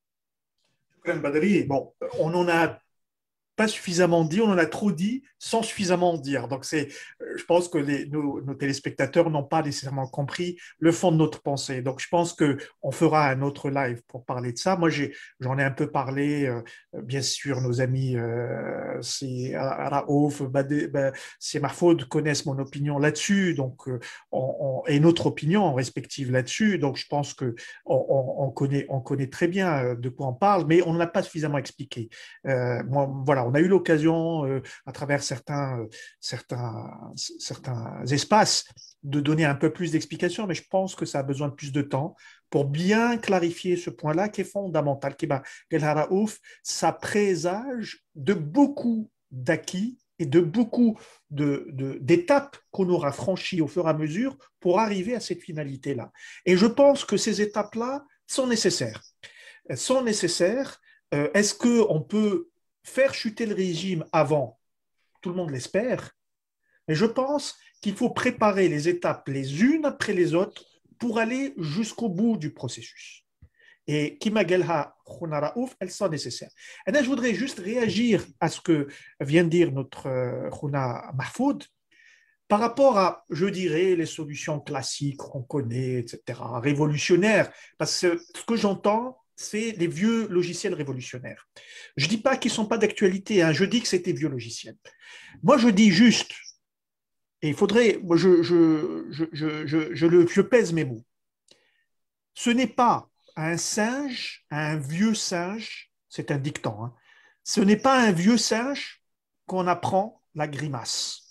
Bon, on en a pas suffisamment dit, on en a trop dit sans suffisamment dire. Donc, c'est, je pense que les, nos, nos téléspectateurs n'ont pas nécessairement compris le fond de notre pensée. Donc, je pense qu'on fera un autre live pour parler de ça. Moi, j'ai, j'en ai un peu parlé, euh, bien sûr, nos amis, euh, c'est Raouf, c'est Mahfoud, connaissent mon opinion là-dessus, donc, euh, on, on, et notre opinion respective là-dessus. Donc, je pense qu'on on, on connaît, on connaît très bien de quoi on parle, mais on ne l'a pas suffisamment expliqué. Euh, moi, voilà, on a eu l'occasion, euh, à travers certains, euh, certains, certains espaces, de donner un peu plus d'explications, mais je pense que ça a besoin de plus de temps pour bien clarifier ce point-là qui est fondamental. Qui, ben, Raouf, ça présage de beaucoup d'acquis et de beaucoup de, de, d'étapes qu'on aura franchies au fur et à mesure pour arriver à cette finalité-là. Et je pense que ces étapes-là sont nécessaires. Elles sont nécessaires. Euh, est-ce qu'on peut faire chuter le régime avant? Tout le monde l'espère. Mais je pense qu'il faut préparer les étapes les unes après les autres pour aller jusqu'au bout du processus. Et Kima Gelha Khouna Raouf, elles sont nécessaires. Et là, je voudrais juste réagir à ce que vient de dire notre Khouna Mahfoud par rapport à, je dirais, les solutions classiques qu'on connaît, et cetera, révolutionnaires. Parce que ce que j'entends, c'est les vieux logiciels révolutionnaires. Je ne dis pas qu'ils ne sont pas d'actualité, hein, je dis que c'est des vieux logiciels. Moi, je dis juste, et il faudrait, moi, je, je, je, je, je, je, le, je pèse mes mots, ce n'est pas à un singe, à un vieux singe, c'est un dicton, hein, ce n'est pas à un vieux singe qu'on apprend la grimace.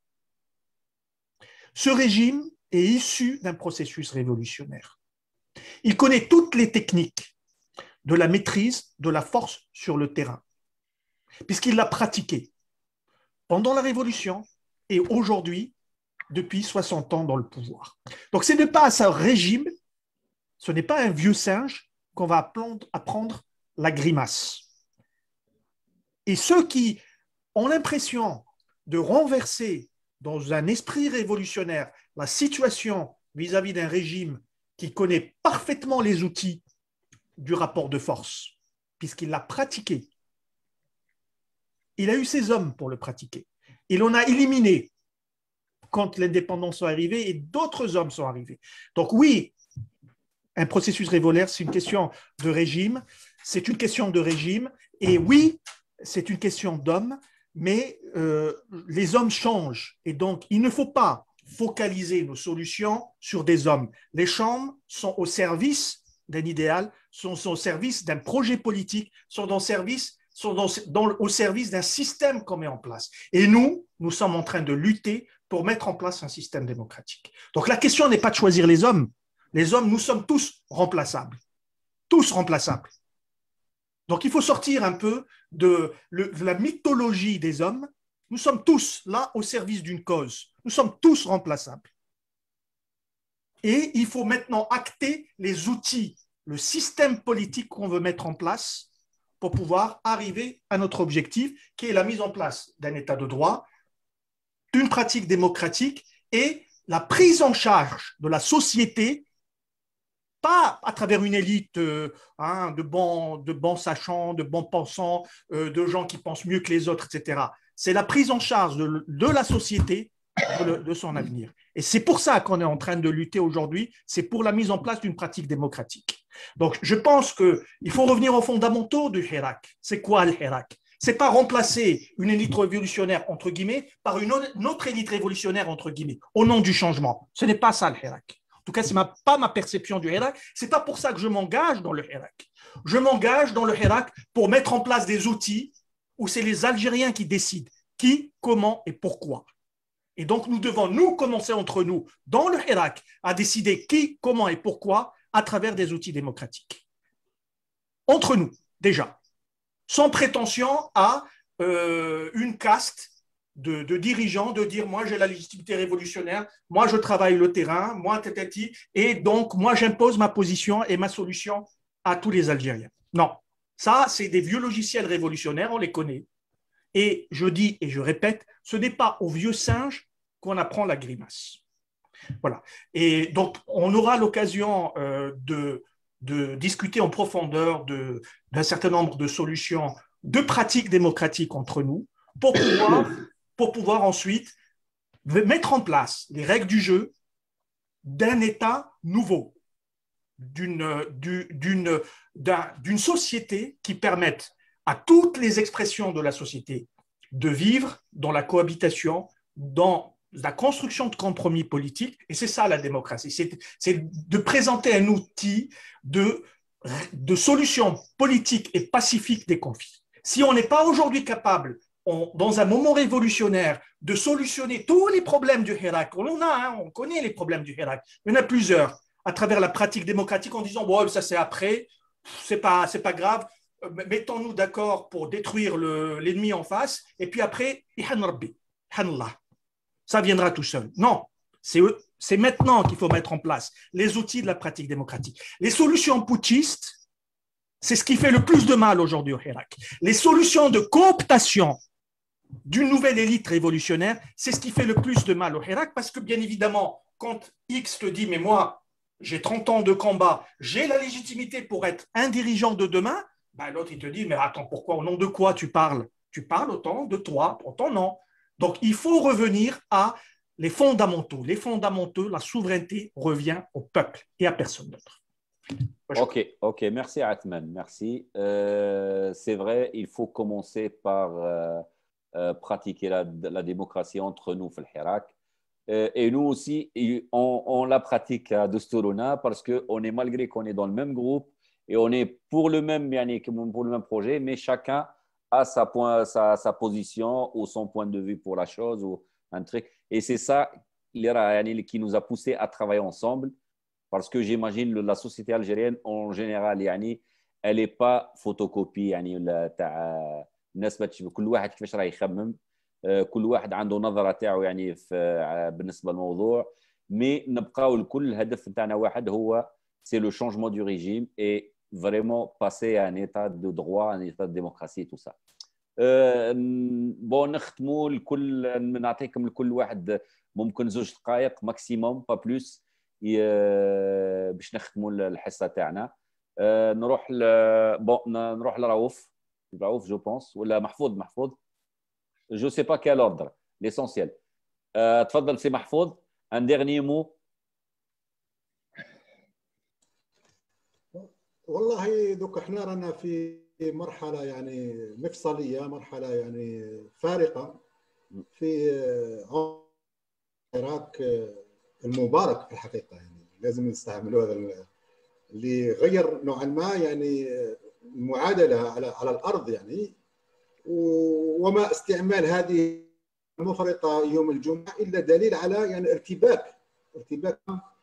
Ce régime est issu d'un processus révolutionnaire. Il connaît toutes les techniques de la maîtrise de la force sur le terrain, puisqu'il l'a pratiqué pendant la Révolution et aujourd'hui, depuis soixante ans dans le pouvoir. Donc, ce n'est pas à ce régime, ce n'est pas un vieux singe qu'on va apprendre la grimace. Et ceux qui ont l'impression de renverser dans un esprit révolutionnaire la situation vis-à-vis d'un régime qui connaît parfaitement les outils du rapport de force, puisqu'il l'a pratiqué. Il a eu ses hommes pour le pratiquer. Il en a éliminé quand l'indépendance est arrivée et d'autres hommes sont arrivés. Donc oui, un processus révolutionnaire, c'est une question de régime, c'est une question de régime, et oui, c'est une question d'hommes, mais euh, les hommes changent, et donc il ne faut pas focaliser nos solutions sur des hommes. Les chambres sont au service d'un idéal, sont, sont au service d'un projet politique, sont, dans service, sont dans, dans, au service d'un système qu'on met en place. Et nous, nous sommes en train de lutter pour mettre en place un système démocratique. Donc la question n'est pas de choisir les hommes. Les hommes, nous sommes tous remplaçables. Tous remplaçables. Donc il faut sortir un peu de, le, de la mythologie des hommes. Nous sommes tous là au service d'une cause. Nous sommes tous remplaçables. Et il faut maintenant acter les outils, le système politique qu'on veut mettre en place pour pouvoir arriver à notre objectif, qui est la mise en place d'un état de droit, d'une pratique démocratique et la prise en charge de la société, pas à travers une élite euh, hein, de, bons, de bons sachants, de bons pensants, euh, de gens qui pensent mieux que les autres, et cetera. C'est la prise en charge de, de la société, de, le, de son avenir. Et c'est pour ça qu'on est en train de lutter aujourd'hui, c'est pour la mise en place d'une pratique démocratique. Donc, je pense qu'il faut revenir aux fondamentaux du Hirak. C'est quoi le Hirak? Ce n'est pas remplacer une élite révolutionnaire, entre guillemets, par une autre élite révolutionnaire, entre guillemets, au nom du changement. Ce n'est pas ça le Hirak. En tout cas, ce n'est pas ma perception du Hirak. Ce n'est pas pour ça que je m'engage dans le Hirak. Je m'engage dans le Hirak pour mettre en place des outils où c'est les Algériens qui décident qui, comment et pourquoi. Et donc, nous devons, nous, commencer entre nous, dans le Hirak, à décider qui, comment et pourquoi à travers des outils démocratiques. Entre nous, déjà. Sans prétention à euh, une caste de, de dirigeants, de dire moi j'ai la légitimité révolutionnaire, moi je travaille le terrain, moi tatati, et donc moi j'impose ma position et ma solution à tous les Algériens. Non, ça c'est des vieux logiciels révolutionnaires, on les connaît. Et je dis et je répète, ce n'est pas aux vieux singes qu'on apprend la grimace. Voilà. Et donc on aura l'occasion euh, de de discuter en profondeur de, d'un certain nombre de solutions, de pratiques démocratiques entre nous, pour pouvoir, pour pouvoir ensuite mettre en place les règles du jeu d'un État nouveau, d'une, d'une, d'un, d'une société qui permette à toutes les expressions de la société de vivre dans la cohabitation, dans la construction de compromis politiques, et c'est ça la démocratie, c'est, c'est de présenter un outil de, de solution politique et pacifique des conflits. Si on n'est pas aujourd'hui capable, on, dans un moment révolutionnaire, de solutionner tous les problèmes du Hirak, on en a, hein, on connaît les problèmes du Hirak, il y en a plusieurs, à travers la pratique démocratique en disant bon, ça c'est après, c'est pas, c'est pas grave, mettons-nous d'accord pour détruire le, l'ennemi en face, et puis après, ça viendra tout seul. Non, c'est, c'est maintenant qu'il faut mettre en place les outils de la pratique démocratique. Les solutions putschistes, c'est ce qui fait le plus de mal aujourd'hui au Hirak. Les solutions de cooptation d'une nouvelle élite révolutionnaire, c'est ce qui fait le plus de mal au Hirak, parce que bien évidemment, quand X te dit, mais moi, j'ai trente ans de combat, j'ai la légitimité pour être un dirigeant de demain, ben l'autre, il te dit, mais attends, pourquoi, au nom de quoi tu parles? Tu parles autant de toi, autant non. Donc, il faut revenir à les fondamentaux. Les fondamentaux, la souveraineté revient au peuple et à personne d'autre. Ok, ok, merci Athman, merci. Euh, c'est vrai, il faut commencer par euh, euh, pratiquer la, la démocratie entre nous, le Hirak. Euh, et nous aussi, on, on la pratique à Dastourouna parce qu'on est, malgré qu'on est dans le même groupe et on est pour le même, pour le même projet, mais chacun a sa, point, sa, sa position ou son point de vue pour la chose ou un truc. Et c'est ça qui nous a poussé à travailler ensemble parce que j'imagine que la société algérienne en général, elle n'est pas photocopie. الناس كل واحد كيفاش راه يخمم كل واحد عنده نظرة تاعو يعني بالنسبة للموضوع مي نبقاو الكل الهدف نتاعنا واحد هو c'est le changement du régime et vraiment passer à un état de droit, un état de démocratie, tout ça. Euh, bon, نختموا الكل نعطيكم لكل واحد ممكن زوج دقائق ماكسيموم با بلوس باش نختموا الحصة تاعنا. نروح ل bon نروح لرؤوف رؤوف جو بونس ولا محفوظ محفوظ je sais pas quel ordre l'essentiel. تفضل سي محفوظ un dernier mot. والله دوك احنا رانا في مرحله يعني مفصليه، مرحله يعني فارقه في العراق المبارك في الحقيقه، يعني لازم نستعملوا هذا اللي غير نوعا ما يعني المعادله على على الارض يعني، وما استعمال هذه المفرطه يوم الجمعه الا دليل على يعني ارتباك ارتباك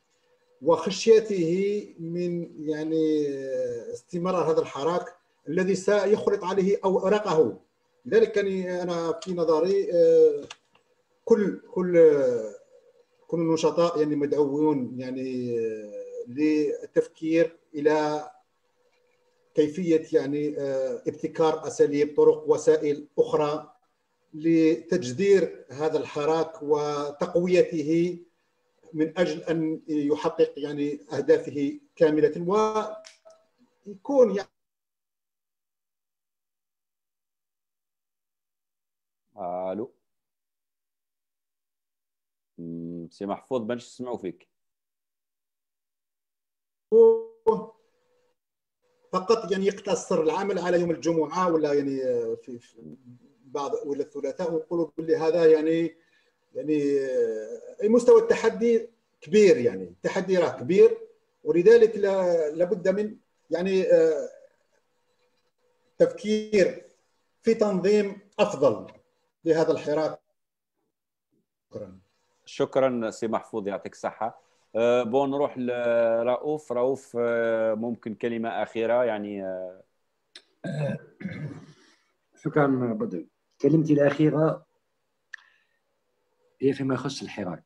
وخشيته من يعني استمرار هذا الحراك الذي سيخلط عليه اوراقه. لذلك يعني انا في نظري كل كل كل النشطاء يعني مدعوون يعني للتفكير الى كيفية يعني ابتكار أساليب طرق وسائل أخرى لتجدير هذا الحراك وتقويته من أجل أن يحقق يعني أهدافه كاملة ويكون يعني الو سي محفوظ باش نسمعوا فيك. فقط يعني يقتصر العمل على يوم الجمعة ولا يعني في بعض ولا الثلاثاء، ونقولوا باللي هذا يعني يعني مستوى التحدي كبير، يعني التحدي راه كبير، ولذلك لابد من يعني تفكير في تنظيم أفضل لهذا الحراك. شكرا. شكرا سي محفوظ يعطيك الصحة. أه بون نروح لرؤوف. رؤوف أه ممكن كلمة أخيرة يعني. أه شكرا بدر. كلمتي الأخيرة هي فيما يخص الحراك.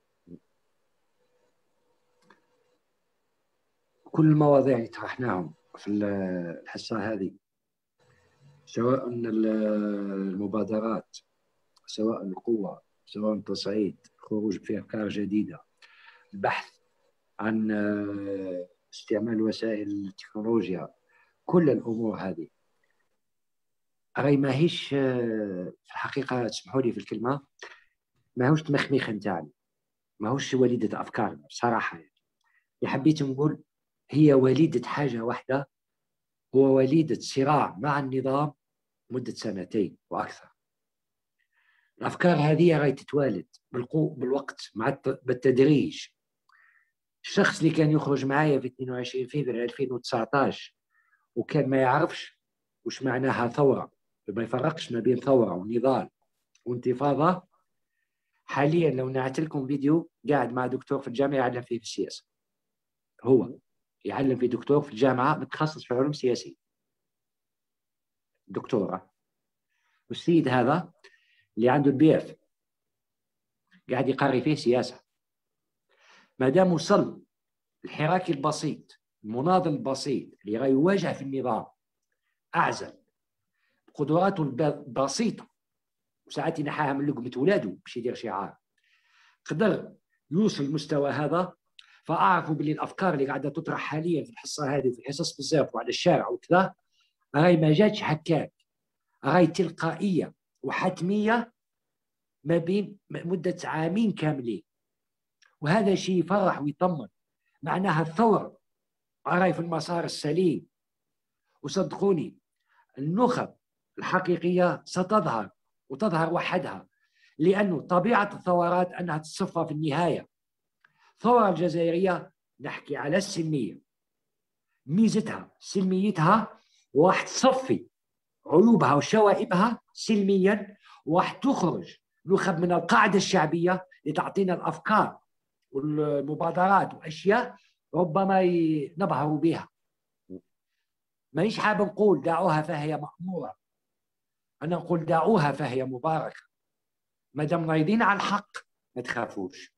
كل المواضيع اللي طرحناهم في الحصة هذه، سواء المبادرات، سواء القوة، سواء التصعيد، الخروج بأفكار جديدة، البحث عن استعمال وسائل التكنولوجيا، كل الأمور هذه راهي ماهيش في الحقيقة، تسمحوا لي في الكلمة، ماهوش تمخميخ نتاعنا، ماهوش وليدة أفكارنا بصراحة. يعني اللي حبيت نقول هي وليدة حاجة واحدة، هو وليدة صراع مع النظام مدة سنتين وأكثر. الأفكار هذه راهي تتوالد بالوقت مع بالتدريج. الشخص اللي كان يخرج معايا في اثنين وعشرين فبراير ألفين وتسعة عشر وكان ما يعرفش وش معناها ثورة، ما يفرقش ما بين ثورة ونضال وانتفاضة، حاليا لو نعت لكم فيديو قاعد مع دكتور في الجامعة يعلم فيه في السياسة، هو يعلم في دكتور في الجامعة متخصص في علوم سياسية، دكتورة. والسيد هذا اللي عنده البي اف قاعد يقري فيه سياسة. ما دام وصل الحراك البسيط، المناضل البسيط اللي غير يواجه في النظام، أعزل قدراته البسيطة وساعات ينحاها من لقمة ولاده باش يدير شعار، قدر يوصل المستوى هذا. فأعرفوا باللي الأفكار اللي قاعدة تطرح حاليا في الحصة هذه، في الحصص بزاف وعلى الشارع وكذا، راهي ما جاتش حكاك، راهي تلقائية وحتمية ما بين مدة عامين كاملين. وهذا شيء يفرح ويطمن، معناها الثورة راهي في المسار السليم. وصدقوني النخب الحقيقية ستظهر وتظهر وحدها، لأنه طبيعة الثورات أنها تصفى في النهاية. الثورة الجزائرية نحكي على السلمية، ميزتها سلميتها، وراح تصفي عيوبها وشوائبها سلميا، وراح تخرج نخب من القاعدة الشعبية لتعطينا الأفكار والمبادرات وأشياء ربما نبهروا بها. مانيش حاب نقول دعوها فهي مأمورة، أنا نقول دعوها فهي مباركة. ما دام رايدين على الحق ما تخافوش،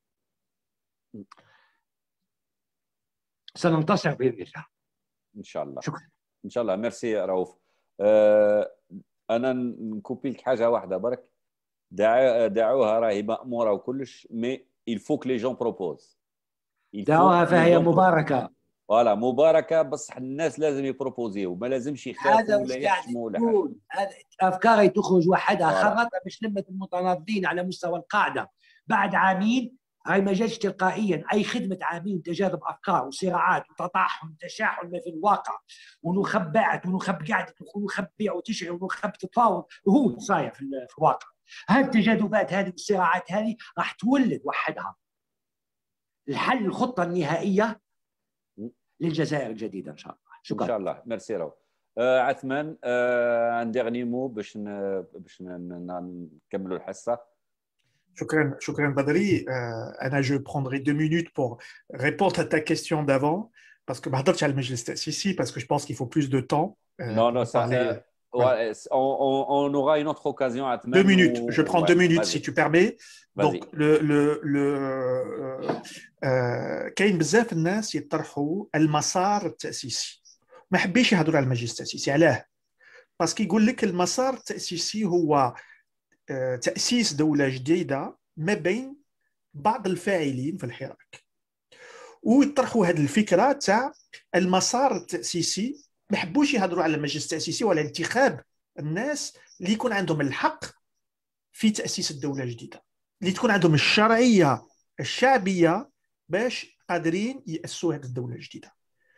سننتصر بإذن الله إن شاء الله. شكرا. إن شاء الله. ميرسي رؤوف. أه أنا نكوبي لك حاجة واحدة برك. دع... دعوها راهي مأمورة وكلش، مي il faut que les gens proposent. دعوها فهي مباركة. فوالا مباركة، بصح الناس لازم يبروبوزيو، ما لازمش يخافوا ولا يحشموا ولا حاجة. هذا أفكاري تخرج وحدها، خرطة باش لمة المتناضلين على مستوى القاعدة بعد عامين. هاي ما جاتش تلقائيا، اي خدمه عامين تجاذب افكار وصراعات وتطاحن تشاحن ما في الواقع، ونخب باعت ونخب قاعدت ونخب بيع وتشعر ونخب تتفاوض، وهو صاير في الواقع. هذه التجاذبات هذه والصراعات هذه راح تولد وحدها الحل، الخطه النهائيه للجزائر الجديده ان شاء الله. شكرا. ان شاء الله. ميرسي راهو. آه عثمان، آه ان ديرني مو باش باش نكملوا الحصه. Shukran, Shukran Badri. Euh, Anna, je prendrai deux minutes pour répondre à ta question d'avant, parce que ici, parce que je pense qu'il faut plus de temps. Euh, non, non, ça, parler, euh, ouais, on, on aura une autre occasion. Deux minutes, ou... je prends ouais, deux minutes si tu permets. Donc, le, le, le كاين بزاف الناس يطرحوا المسار التأسيسي ما حبيش يهضروا على المجلس التأسيسي. علاه؟ باسكو يقول لك المسار التأسيسي هو تأسيس دولة جديدة ما بين بعض الفاعلين في الحراك، ويطرحوا هذه الفكرة تاع المسار التأسيسي. ما حبوش يهضروا على المجلس التأسيسي ولا انتخاب الناس اللي يكون عندهم الحق في تأسيس الدولة الجديدة، اللي تكون عندهم الشرعية الشعبية باش قادرين يأسسوا هذه الدولة الجديدة.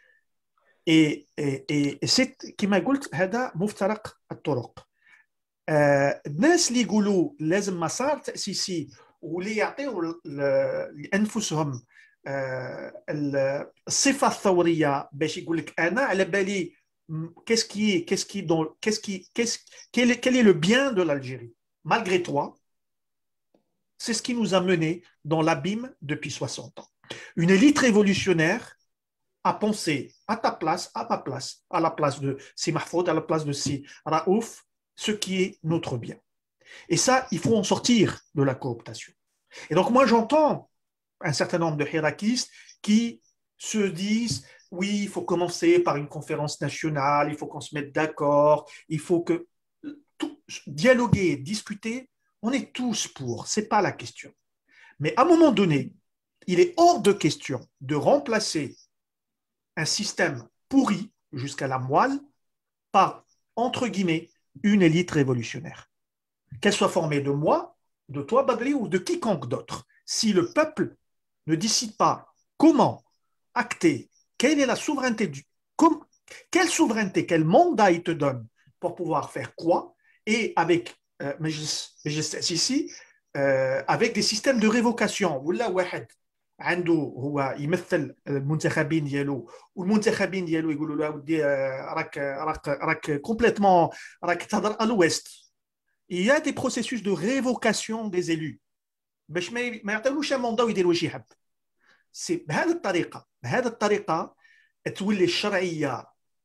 اي اي سيت كما قلت هذا مفترق الطرق. آه الناس اللي يقولوا لازم مسار تأسيسي واللي يعطيوا لأنفسهم آه الصفة الثورية باش يقول لك أنا على بالي qu'est-ce qui est qu'est-ce qui dans qu'est-ce qui qu'est-ce quel est, quel est le bien de l'Algérie malgré toi. C'est ce qui nous a menés dans l'abîme depuis soixante ans. Une élite révolutionnaire a pensé à ta place, à ma place, à la place de Si Mahfoud, à la place de Si Raouf, ce qui est notre bien. Et ça, il faut en sortir de la cooptation. Et donc moi, j'entends un certain nombre de hirakistes qui se disent oui, il faut commencer par une conférence nationale, il faut qu'on se mette d'accord, il faut que tout, dialoguer, discuter, on est tous pour, ce n'est pas la question. Mais à un moment donné, il est hors de question de remplacer un système pourri jusqu'à la moelle par, entre guillemets, une élite révolutionnaire. Qu'elle soit formée de moi, de toi, Badri, ou de quiconque d'autre. Si le peuple ne décide pas comment acter, quelle est la souveraineté du... Comme, quelle souveraineté, quel mandat il te donne pour pouvoir faire quoi, et avec euh, ici, euh, avec des systèmes de révocation. Oula wahed عنده هو يمثل المنتخبين ديالو والمنتخبين ديالو يقولوا له ودي راك راك راك complètement راك تهضر à l'ouest. Il y a des processus de révocation des élus باش ما ما يعطيولوش mandat ويديروا شي حب. سي بهذه الطريقه بهذه الطريقه تولي الشرعيه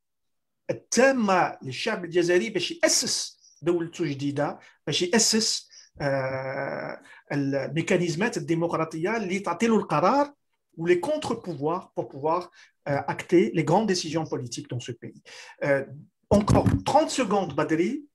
التامه للشعب الجزائري باش ياسس دولته جديده، باش ياسس آه الميكانيزمات الديمقراطيه اللي تعطي له القرار ou les contre-pouvoirs pour pouvoir euh, acter les grandes décisions politiques dans ce pays. Euh, encore trente secondes, Badri.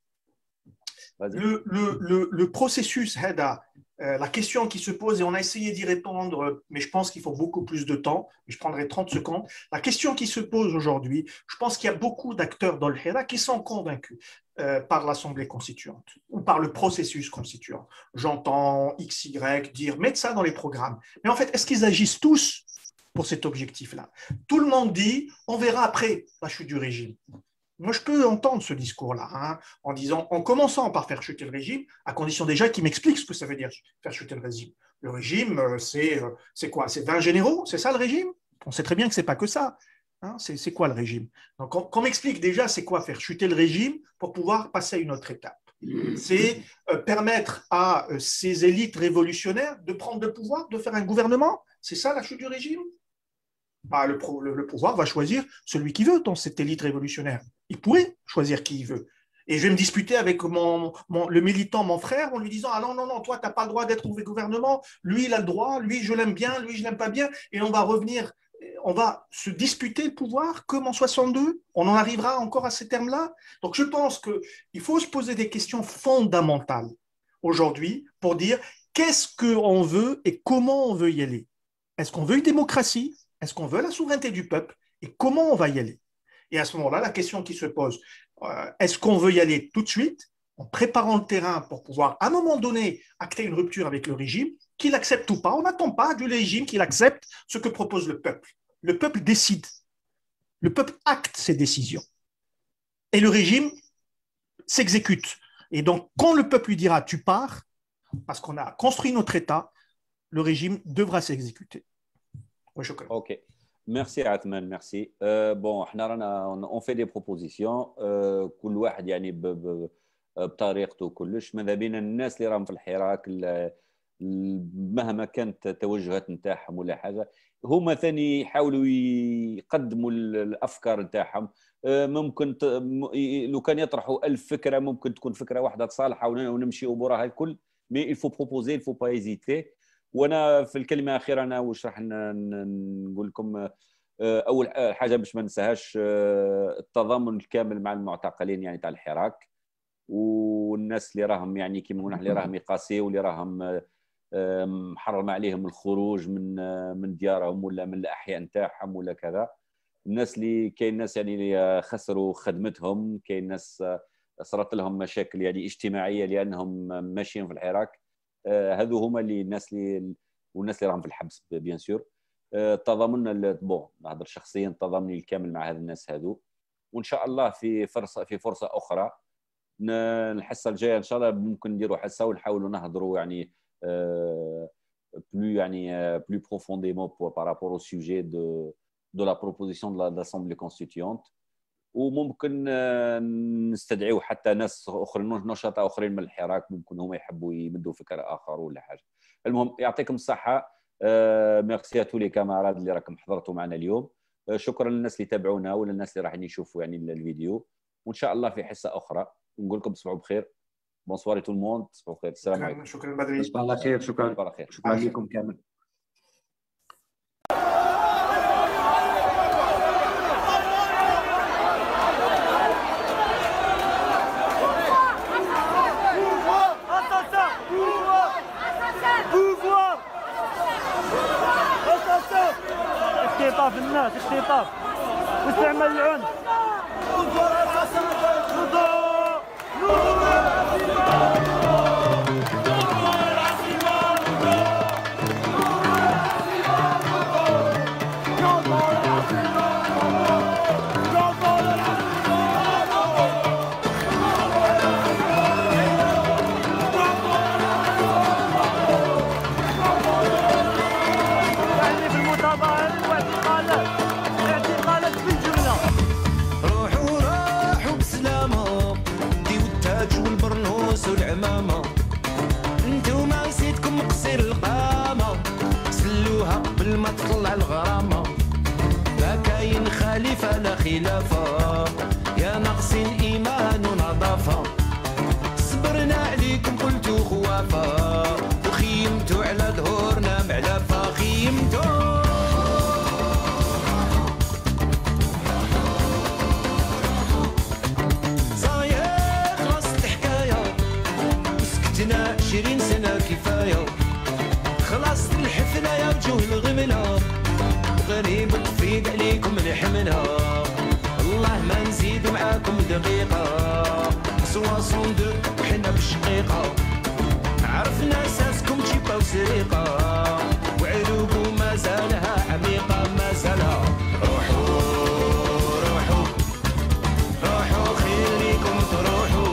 Le, le, le, le processus, Heda, euh, la question qui se pose, et on a essayé d'y répondre, mais je pense qu'il faut beaucoup plus de temps, je prendrai trente secondes. La question qui se pose aujourd'hui, je pense qu'il y a beaucoup d'acteurs dans le Hera qui sont convaincus euh, par l'Assemblée constituante ou par le processus constituant. J'entends X Y dire, mettre ça dans les programmes. Mais en fait, est-ce qu'ils agissent tous pour cet objectif-là? Tout le monde dit, on verra après la chute du régime. Moi, je peux entendre ce discours-là, hein, en disant, en commençant par faire chuter le régime, à condition déjà qu'il m'explique ce que ça veut dire faire chuter le régime. Le régime, c'est, c'est quoi? C'est vingt généraux? C'est ça le régime? On sait très bien que ce n'est pas que ça. Hein, c'est, c'est quoi le régime? Donc, on, qu'on m'explique déjà c'est quoi faire chuter le régime pour pouvoir passer à une autre étape. C'est euh, permettre à euh, ces élites révolutionnaires de prendre le pouvoir, de faire un gouvernement. C'est ça la chute du régime? Bah, le, le, le pouvoir va choisir celui qu'il veut dans cette élite révolutionnaire. Il pourrait choisir qui il veut. Et je vais me disputer avec mon, mon, le militant, mon frère, en lui disant « Ah non, non, non, toi, tu n'as pas le droit d'être au gouvernement. Lui, il a le droit. Lui, je l'aime bien. Lui, je ne l'aime pas bien. » Et on va revenir, on va se disputer le pouvoir comme en soixante-deux. On en arrivera encore à ces termes-là. Donc, je pense qu'il faut se poser des questions fondamentales aujourd'hui pour dire qu'est-ce qu'on veut et comment on veut y aller. Est-ce qu'on veut une démocratie? Est-ce qu'on veut la souveraineté du peuple? Et comment on va y aller? Et à ce moment-là, la question qui se pose, euh, est-ce qu'on veut y aller tout de suite, en préparant le terrain pour pouvoir, à un moment donné, acter une rupture avec le régime, qu'il accepte ou pas? On n'attend pas du régime qu'il accepte ce que propose le peuple. Le peuple décide. Le peuple acte ses décisions. Et le régime s'exécute. Et donc, quand le peuple lui dira « tu pars », parce qu'on a construit notre État, le régime devra s'exécuter. Ok, merci Athman, merci. Euh, bon, on fait des propositions. Euh, كل واحد يعني بطريقته وكلش. ماذا بينا الناس اللي راهم في الحراك مهما كانت توجهات نتاعهم ولا حاجه، هما ثاني يحاولوا يقدموا الافكار نتاعهم. ممكن لو كان يطرحوا ألف فكره ممكن تكون فكره واحده تصالحها ونمشيوا وراها الكل. مي il faut proposer, il faut pas hésiter. وانا في الكلمه الاخيره انا واش راح نقول لكم، اول حاجه باش ما ننساهاش التضامن الكامل مع المعتقلين يعني تاع الحراك، والناس اللي راهم يعني كيما نقولوا اللي راهم يقاسيو واللي راهم محرم عليهم الخروج من من ديارهم ولا من الاحياء نتاعهم ولا كذا. الناس اللي كاين ناس يعني اللي خسروا خدمتهم، كاين ناس صارت لهم مشاكل يعني اجتماعيه لانهم ماشيين في الحراك، هذو هما اللي الناس اللي والناس اللي راهم في الحبس بيان سور. تضامننا بون نهضر شخصيا تضامني الكامل مع هذ الناس هذو، وان شاء الله في فرصه في فرصه اخرى الحصه الجايه ان شاء الله ممكن نديروا حصه ونحاولوا نهضروا يعني بلو يعني بلو بروفونديمون بارابور او سوجي دو دو لا بروبوزيسيون دو لاسامبلي كونستيتيونت، وممكن نستدعيو حتى ناس اخرين نشطاء اخرين من الحراك ممكن هما يحبوا يمدوا فكر اخر ولا حاجه. المهم يعطيكم الصحه. ميرسي تو لي كاماراد اللي راكم حضرتوا معنا اليوم. شكرا للناس اللي تابعونا ولا الناس اللي راح يشوفوا يعني الفيديو، وان شاء الله في حصه اخرى. نقول لكم تصبحوا بخير. بونسوار تو الموند، تصبحوا بخير. السلام عليكم. شكرا بدري. تصبحوا على خير. شكرا على خير. شكرا لكم كامل. اختطاف الناس، اختطاف واستعمال العنف. والعمامة انتوما نسيتكم قصير القامة، سلوها قبل ما تطلع الغرامة. ما كاين خليفة لا خلافة، يا ناقصين إيمان ونظافة. صبرنا عليكم قلتو خوافة، وخيمتو على ظهورنا معلفة. خيمتو عشرين سنة كفاية، خلاص الحفلة يا وجوه الغملة. غريب تفيق عليكم الحملة، والله ما نزيد معاكم دقيقة. سواسون دو وحنا بالشقيقة، عرفنا اساسكم تشيبا وسريقة، وعروقو ما زالها عميقة ما زالها. روحوا روحوا روحوا خير ليكم تروحوا،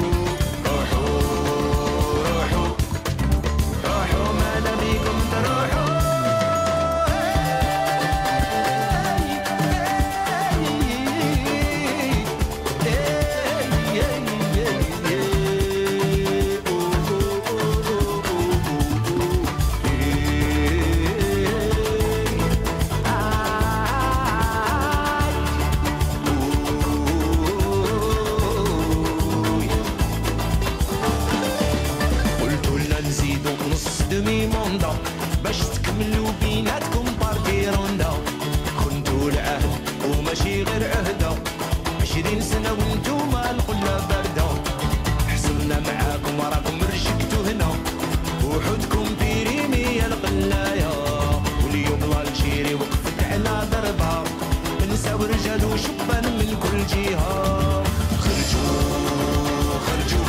باش تكملوا بيناتكم بارتي روندا. خنتوا العهد وماشي غير عهده، عشرين سنة وانتوما القلة باردة. حصلنا معاكم راكم رشقتوا هنا، وحدكم بيريمي يا القلاية. واليوم الجيري وقفت على ضربها، نساو رجال وشبان من كل جهة. خرجوا خرجوا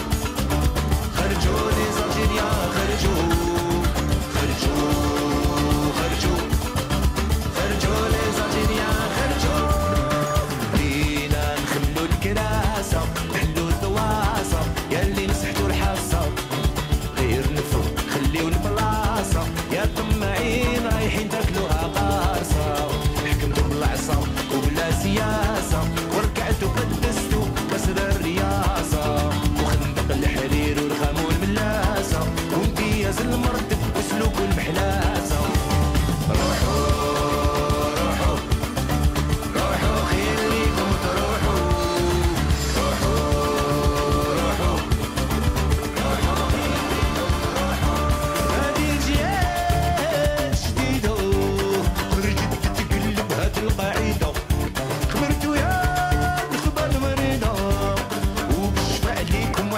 خرجوا لي زالجيريا، خرجوا خرجوا خرجوا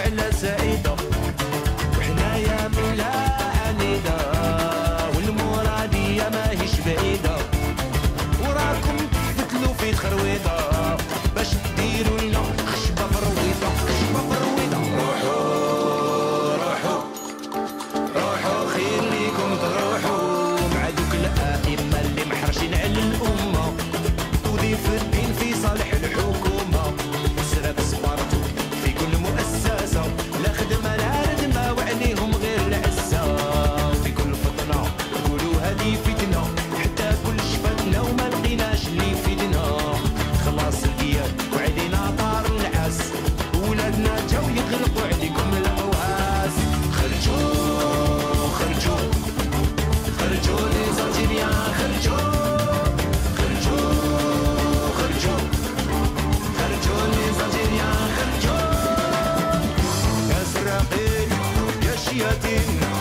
وعلى سعيدة وحنايا من لا عنيدة والمرادية ماهيش بعيدة وراكم تفتلوا في تخرويضة باش ديروا لنا خشبة فرويضة خشبة فرويضة روحوا روحوا روحوا خير ليكم تروحوا مع دوك الأئمة اللي محرشين على الأمة وضيف الدين في صالح الحكومة سراب سبارتو في كل مؤسسة لا خدمة لا ردمة وعليهم غير العزة في كل فطنة قولوا هذه فتنة حتى كل شفتنا وما لقيناش اللي يفيدنا خلاص القياد وعلينا طار العاس ولادنا جاو يغلقوا عليكم الأواس خرجوا خرجوا خرجوا لي زالجيريان خرجوا خرجوا خرجوا خرجوا لي زالجيريان خرجوا يا سراقين يا شياطين